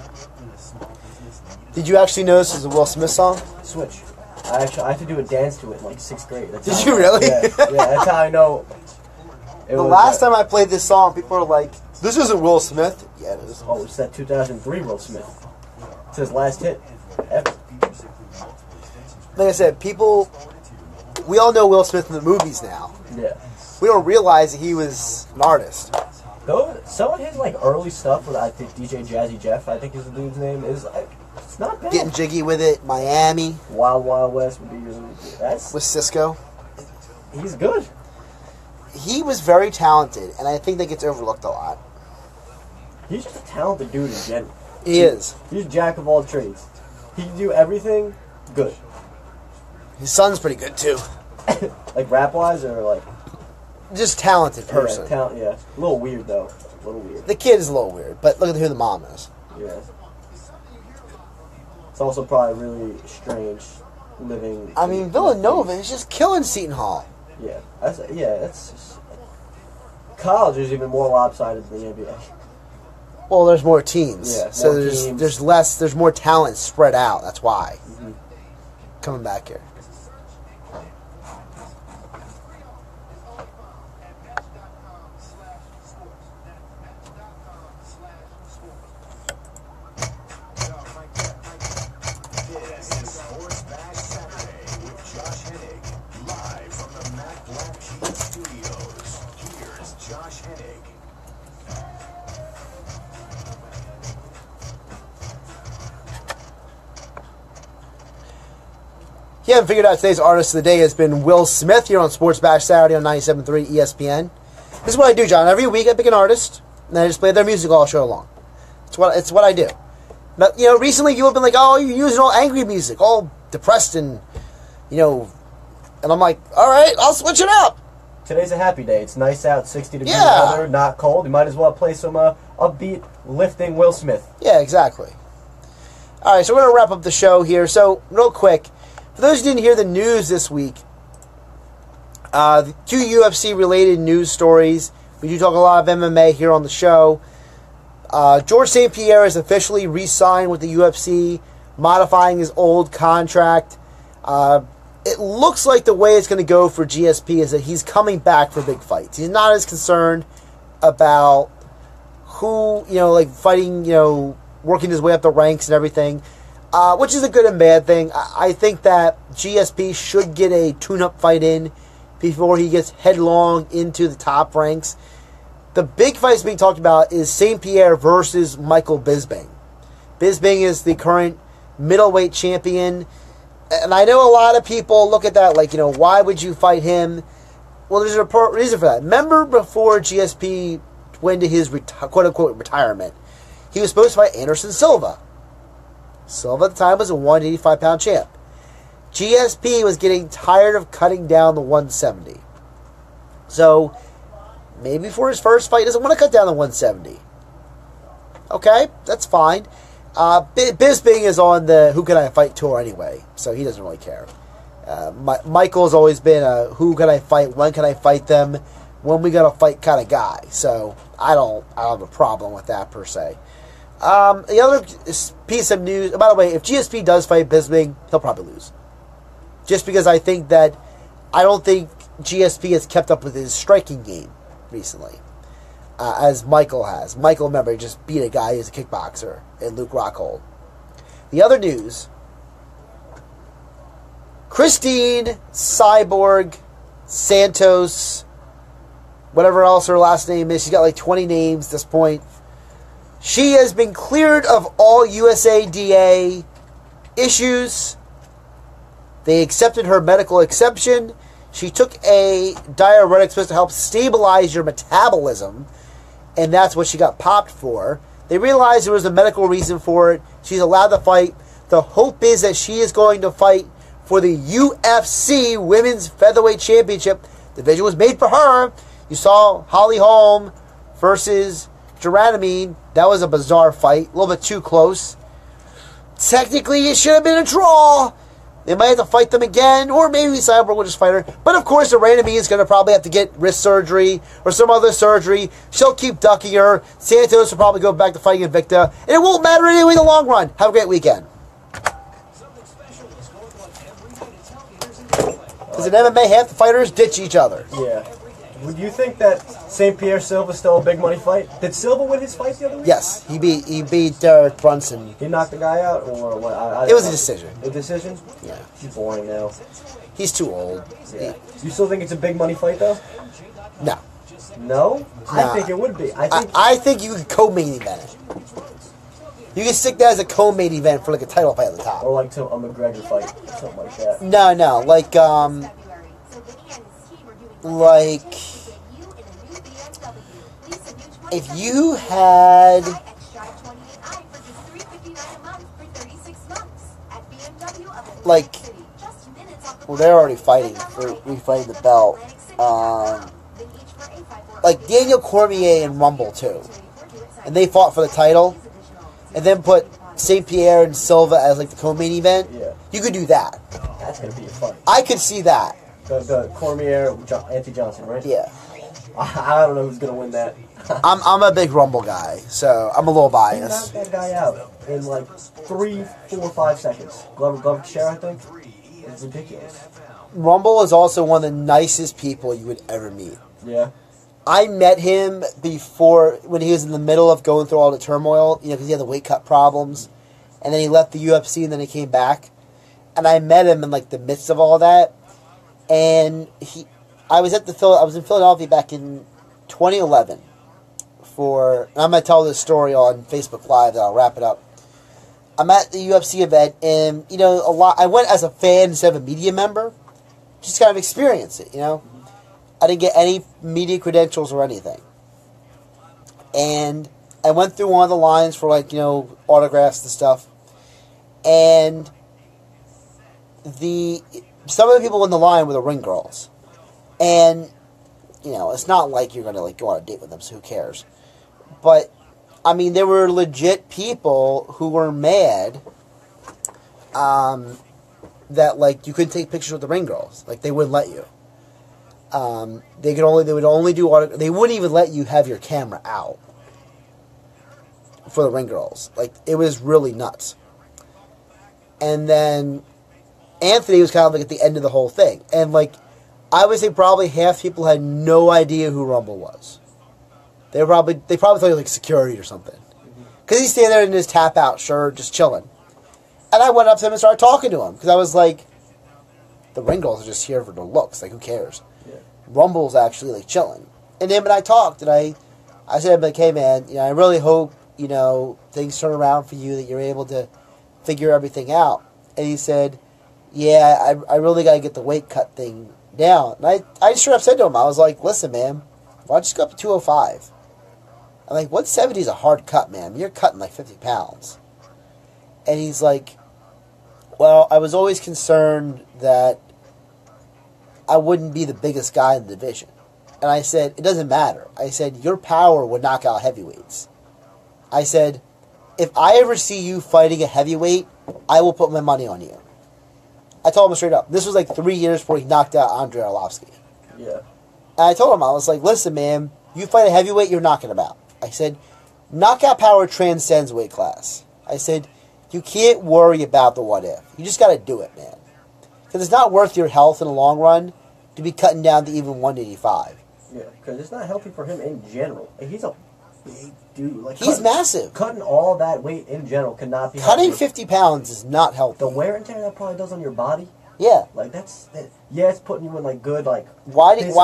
A: Did you actually notice this is a Will Smith song?
B: Switch. I had to do a dance to it in like 6th grade.
A: Did you really?
B: Yeah, that's how I know.
A: The last time I played this song, people were like, "This isn't Will Smith." Yeah, it is.
B: Oh, it's that 2003 Will Smith. It's his last hit ever.
A: Like I said, we all know Will Smith in the movies now.
B: Yeah.
A: We don't realize that he was an artist.
B: Though some of his like early stuff with I think DJ Jazzy Jeff, I think is the dude's name, is like it's not bad.
A: Getting Jiggy with It, Miami.
B: Wild Wild West would be that's
A: with Cisco.
B: He's good.
A: He was very talented, and I think that gets overlooked a lot.
B: He's just a talented dude in general.
A: He is.
B: He's a jack of all trades. He can do everything good.
A: His son's pretty good too.
B: Like rap wise or like
A: just talented person.
B: Yeah. A little weird though. A little weird.
A: The kid is a little weird, but look at who the mom is.
B: Yeah. It's also probably really strange living.
A: I mean, Villanova is just killing Seton Hall.
B: Yeah. That's just, college is even more lopsided than the NBA.
A: Well, there's more teams.
B: Yeah.
A: So there's more talent spread out. That's why.
B: Mm-hmm.
A: Coming back here.
Q: This is Sports Bash Saturday with Josh Hennig, live from the Mac Black Sheep Studios. Here's Josh Hennig.
A: If you haven't figured out, today's artist of the day has been Will Smith here on Sports Bash Saturday on 97.3 ESPN. This is what I do, John. Every week I pick an artist, and I just play their music all show long. It's what I do. But, recently you have been like, oh, you're using all angry music, all depressed and, and I'm like, all right, I'll switch it up.
B: Today's a happy day. It's nice out, 60 degrees weather, not cold. You might as well play some upbeat, lifting Will Smith.
A: Yeah, exactly. All right, so we're going to wrap up the show here. So, real quick, for those who didn't hear the news this week, the 2 UFC-related news stories. We do talk a lot of MMA here on the show. George St. Pierre is officially re-signed with the UFC, modifying his old contract. It looks like the way it's going to go for GSP is that he's coming back for big fights. He's not as concerned about who, fighting, working his way up the ranks and everything. Which is a good and bad thing. I think that GSP should get a tune-up fight in before he gets headlong into the top ranks. The big fight being talked about is St. Pierre versus Michael Bisping. Bisping is the current middleweight champion. And I know a lot of people look at that like, why would you fight him? Well, there's a reason for that. Remember before GSP went to his quote-unquote retirement, he was supposed to fight Anderson Silva. Silva at the time was a 185-pound champ. GSP was getting tired of cutting down the 170. So, maybe for his first fight, he doesn't want to cut down the 170. Okay, that's fine. Bisping is on the Who Can I Fight tour anyway, so he doesn't really care. Michael's always been a who can I fight, when can I fight them, when we gonna fight kind of guy. So, I don't have a problem with that per se. The other piece of news, by the way, if GSP does fight Bisping, he'll probably lose. just because I don't think GSP has kept up with his striking game recently, as Michael has. Michael, remember, just beat a guy who's a kickboxer in Luke Rockhold. The other news, Christine Cyborg Santos, whatever else her last name is, she's got like 20 names at this point. She has been cleared of all USADA issues. They accepted her medical exception. She took a diuretic supposed to help stabilize your metabolism, and that's what she got popped for. They realized there was a medical reason for it. She's allowed to fight. The hope is that she is going to fight for the UFC Women's Featherweight Championship. The division was made for her. You saw Holly Holm versus Geranamine. That was a bizarre fight. A little bit too close. Technically, it should have been a draw. They might have to fight them again, or maybe Cyborg will just fight her. But of course, Geranamine is going to probably have to get wrist surgery or some other surgery. She'll keep ducking her. Santos will probably go back to fighting Invicta. And it won't matter anyway in the long run. Have a great weekend. Because in MMA, half the fighters ditch each other.
B: Yeah. Would you think that St. Pierre Silva's still a big money fight? Did Silva win his fight the other week?
A: Yes, he beat Derek Brunson.
B: He knocked the guy out, or what?
A: It was a decision.
B: A decision?
A: Yeah.
B: He's boring now.
A: He's too old.
B: Yeah. You still think it's a big money fight though?
A: No.
B: No? I think it would be.
A: I think you could co-main event it. You can stick that as a co-main event for like a title fight at the top.
B: Or like a McGregor fight, something like that.
A: No, like if you had like, well, they're already fighting for refighting the belt. Like Daniel Cormier and Rumble too, and they fought for the title, and then put St. Pierre and Silva as like the co-main event.
B: Yeah.
A: You could do that.
B: That's gonna be fun.
A: I could see that.
B: The Cormier, Anthony Johnson, right?
A: Yeah.
B: I don't know who's gonna win that.
A: I'm a big Rumble guy, so I'm a little
B: He
A: biased.
B: knocked that guy out in like 3, 4, 5 seconds. Glover share, I think. It's ridiculous.
A: Rumble is also one of the nicest people you would ever meet.
B: Yeah.
A: I met him before, when he was in the middle of going through all the turmoil, because he had the weight cut problems, and then he left the UFC and then he came back, and I met him in like the midst of all that, and I was in Philadelphia back in 2011 and I'm gonna tell this story on Facebook Live, and I'll wrap it up. I'm at the UFC event, and I went as a fan instead of a media member, just kind of experience it, I didn't get any media credentials or anything. And I went through one of the lines for autographs and stuff. And some of the people in the line were the ring girls. And, it's not like you're going to go on a date with them, so who cares? But, I mean, there were legit people who were mad that, you couldn't take pictures with the ring girls. They wouldn't let you. They would only do they wouldn't even let you have your camera out for the ring girls. It was really nuts. And then Anthony was kind of at the end of the whole thing. And I would say probably half people had no idea who Rumble was. They probably thought he was security or something. Because he's standing there in his tap out shirt, just chilling. And I went up to him and started talking to him. Because I was like, the ring girls are just here for their looks. Who cares? Rumble's actually chilling. And him and I talked, and I said, hey man, I really hope, things turn around for you, that you're able to figure everything out. And he said, yeah, I really got to get the weight cut thing down. And I straight up said to him, I was like, listen man, why don't you just go up to 205? I'm like, 170 is a hard cut, man. You're cutting 50 pounds. And he's like, well, I was always concerned that I wouldn't be the biggest guy in the division. And I said, it doesn't matter. I said, your power would knock out heavyweights. I said, if I ever see you fighting a heavyweight, I will put my money on you. I told him straight up. This was 3 years before he knocked out Andrei Arlovsky.
B: Yeah.
A: And I told him, I was like, listen, man, you fight a heavyweight, you're knocking him out. I said, knockout power transcends weight class. I said, you can't worry about the what if. You just got to do it, man. Because it's not worth your health in the long run to be cutting down to even 185.
B: Yeah, because it's not healthy for him in general. Like, he's a big dude. Like,
A: He's massive.
B: Cutting all that weight in general cannot be
A: Cutting
B: healthy.
A: 50 pounds is not healthy.
B: The wear and tear that probably does on your body.
A: Yeah.
B: Like, yeah, it's putting you in, like, good, like,
A: Why do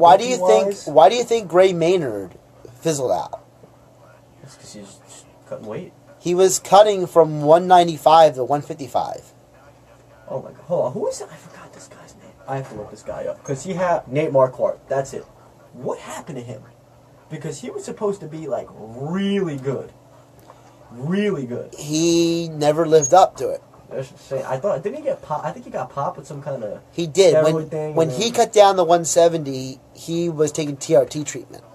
A: you think Gray Maynard fizzled out?
B: It's because he's just cutting weight.
A: He was cutting from 195 to 155.
B: Oh my god! Hold on, who is it? I forgot this guy's name. I have to look this guy up because he had Nate Marquardt. That's it. What happened to him? Because he was supposed to be like really good, really good.
A: He never lived up to it.
B: I thought didn't he get popped? I think he got popped with some kind of
A: He did
B: steroid thing.
A: When he cut down to 170. He was taking TRT treatment,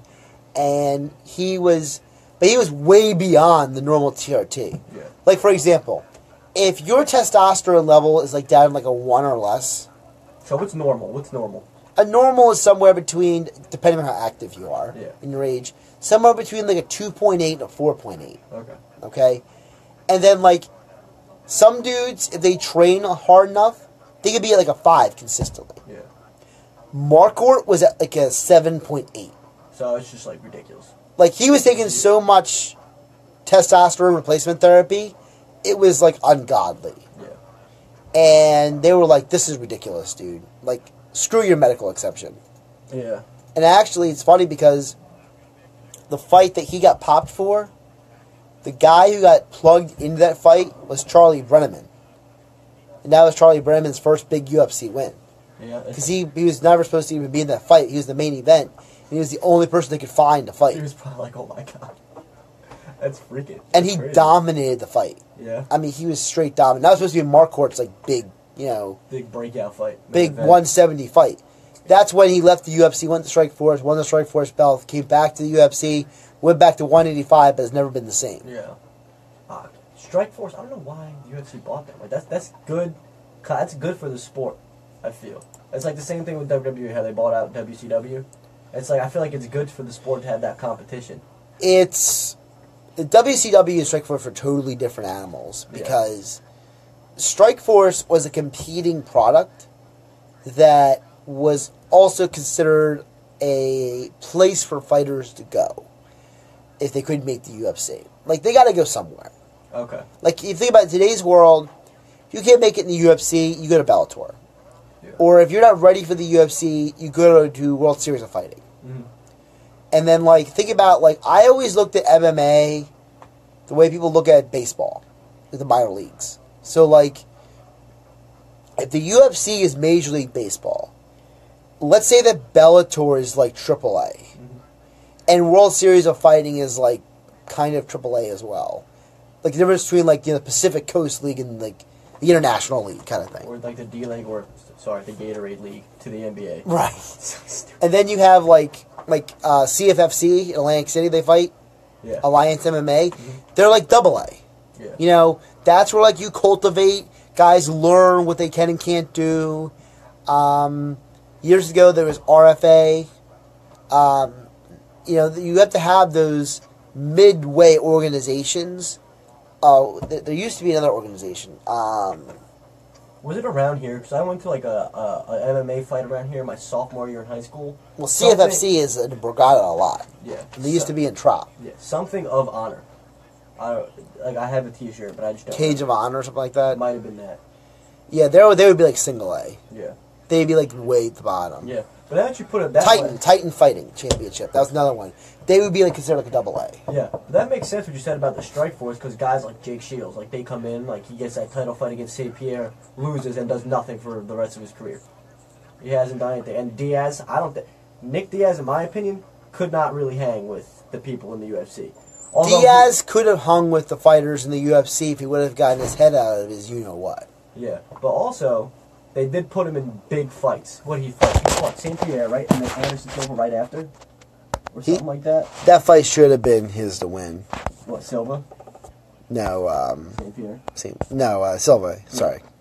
A: and he was way beyond the normal TRT.
B: Yeah.
A: Like for example, if your testosterone level is like down like a 1 or less.
B: So what's normal? What's normal?
A: A normal is somewhere between, depending on how active you are in your age, somewhere between like a 2.8 and a 4.8.
B: Okay.
A: Okay? And then like, some dudes, if they train hard enough, they could be at like a 5 consistently.
B: Yeah.
A: Marquardt was at like a 7.8.
B: So it's just like ridiculous.
A: Like he was taking so much testosterone replacement therapy, it was like ungodly.
B: Yeah.
A: And they were like, this is ridiculous, dude. Like, screw your medical exception.
B: Yeah.
A: And actually, it's funny because the fight that he got popped for, the guy who got plugged into that fight was Charlie Brenneman. And that was Charlie Brenneman's first big UFC win.
B: Yeah.
A: Because he was never supposed to even be in that fight. He was the main event. And he was the only person they could find to fight.
B: He was probably like, oh my god. That's freaking.
A: And he dominated the fight.
B: Yeah.
A: I mean, he was straight dominant. That was supposed to be Marquardt's like big,
B: big breakout fight.
A: Big 170 fight. That's when he left the UFC, went to Strikeforce, won the Strikeforce belt, came back to the UFC, went back to 185, but has never been the same.
B: Yeah. Strikeforce, I don't know why the UFC bought them. Like that's good. That's good for the sport, I feel. It's like the same thing with WWE, how they bought out WCW. It's like, I feel like it's good for the sport to have that competition.
A: The WCW and Strikeforce are totally different animals because Strikeforce was a competing product that was also considered a place for fighters to go if they couldn't make the UFC. Like, they got to go somewhere.
B: Okay.
A: Like, you think about today's world, if you can't make it in the UFC, you go to Bellator. Yeah. Or if you're not ready for the UFC, you go to World Series of Fighting.
B: Mm-hmm.
A: And then, like, think about, like, I always looked at MMA the way people look at baseball, the minor leagues. So, like, if the UFC is Major League Baseball, let's say that Bellator is, like, AAA, and World Series of Fighting is, like, kind of AAA as well. Like, the difference between, like, the Pacific Coast League and, like, the International League kind of thing.
B: Or, like, the D-League, the Gatorade League to the NBA.
A: Right. And then you have, like CFFC in Atlantic City, they fight.
B: Yeah.
A: Alliance MMA. Mm-hmm. They're like AA.
B: Yeah.
A: You know, that's where, like, you cultivate, guys learn what they can and can't do. Years ago, there was RFA. You know, you have to have those midway organizations. There used to be another organization.
B: Was it around here? Because I went to like a MMA fight around here my sophomore year in high school.
A: Well, CFFC is in Borgata a lot.
B: Yeah.
A: They used to be in Trop.
B: Yeah. Something of honor. I have a T-shirt, but I just don't
A: Cage of Honor or something like that.
B: Might have been that.
A: Yeah, they would be like single A.
B: Yeah.
A: They'd be like way at the bottom.
B: Yeah. But now that you put it that way...
A: Titan Fighting Championship. That was another one. They would be like considered like a AA.
B: Yeah. But that makes sense what you said about the Strikeforce, because guys like Jake Shields, like, they come in, like, he gets that title fight against St. Pierre, loses, and does nothing for the rest of his career. He hasn't done anything. And Diaz, Nick Diaz, in my opinion, could not really hang with the people in the UFC. Although
A: Diaz could have hung with the fighters in the UFC if he would have gotten his head out of his you-know-what.
B: Yeah. But also... They did put him in big fights. What did he fight? He fought St. Pierre, right? And then Anderson Silva right after? Or something like that?
A: That fight should have been his to win.
B: What, Silva?
A: No,
B: St. Pierre?
A: Silva. Sorry.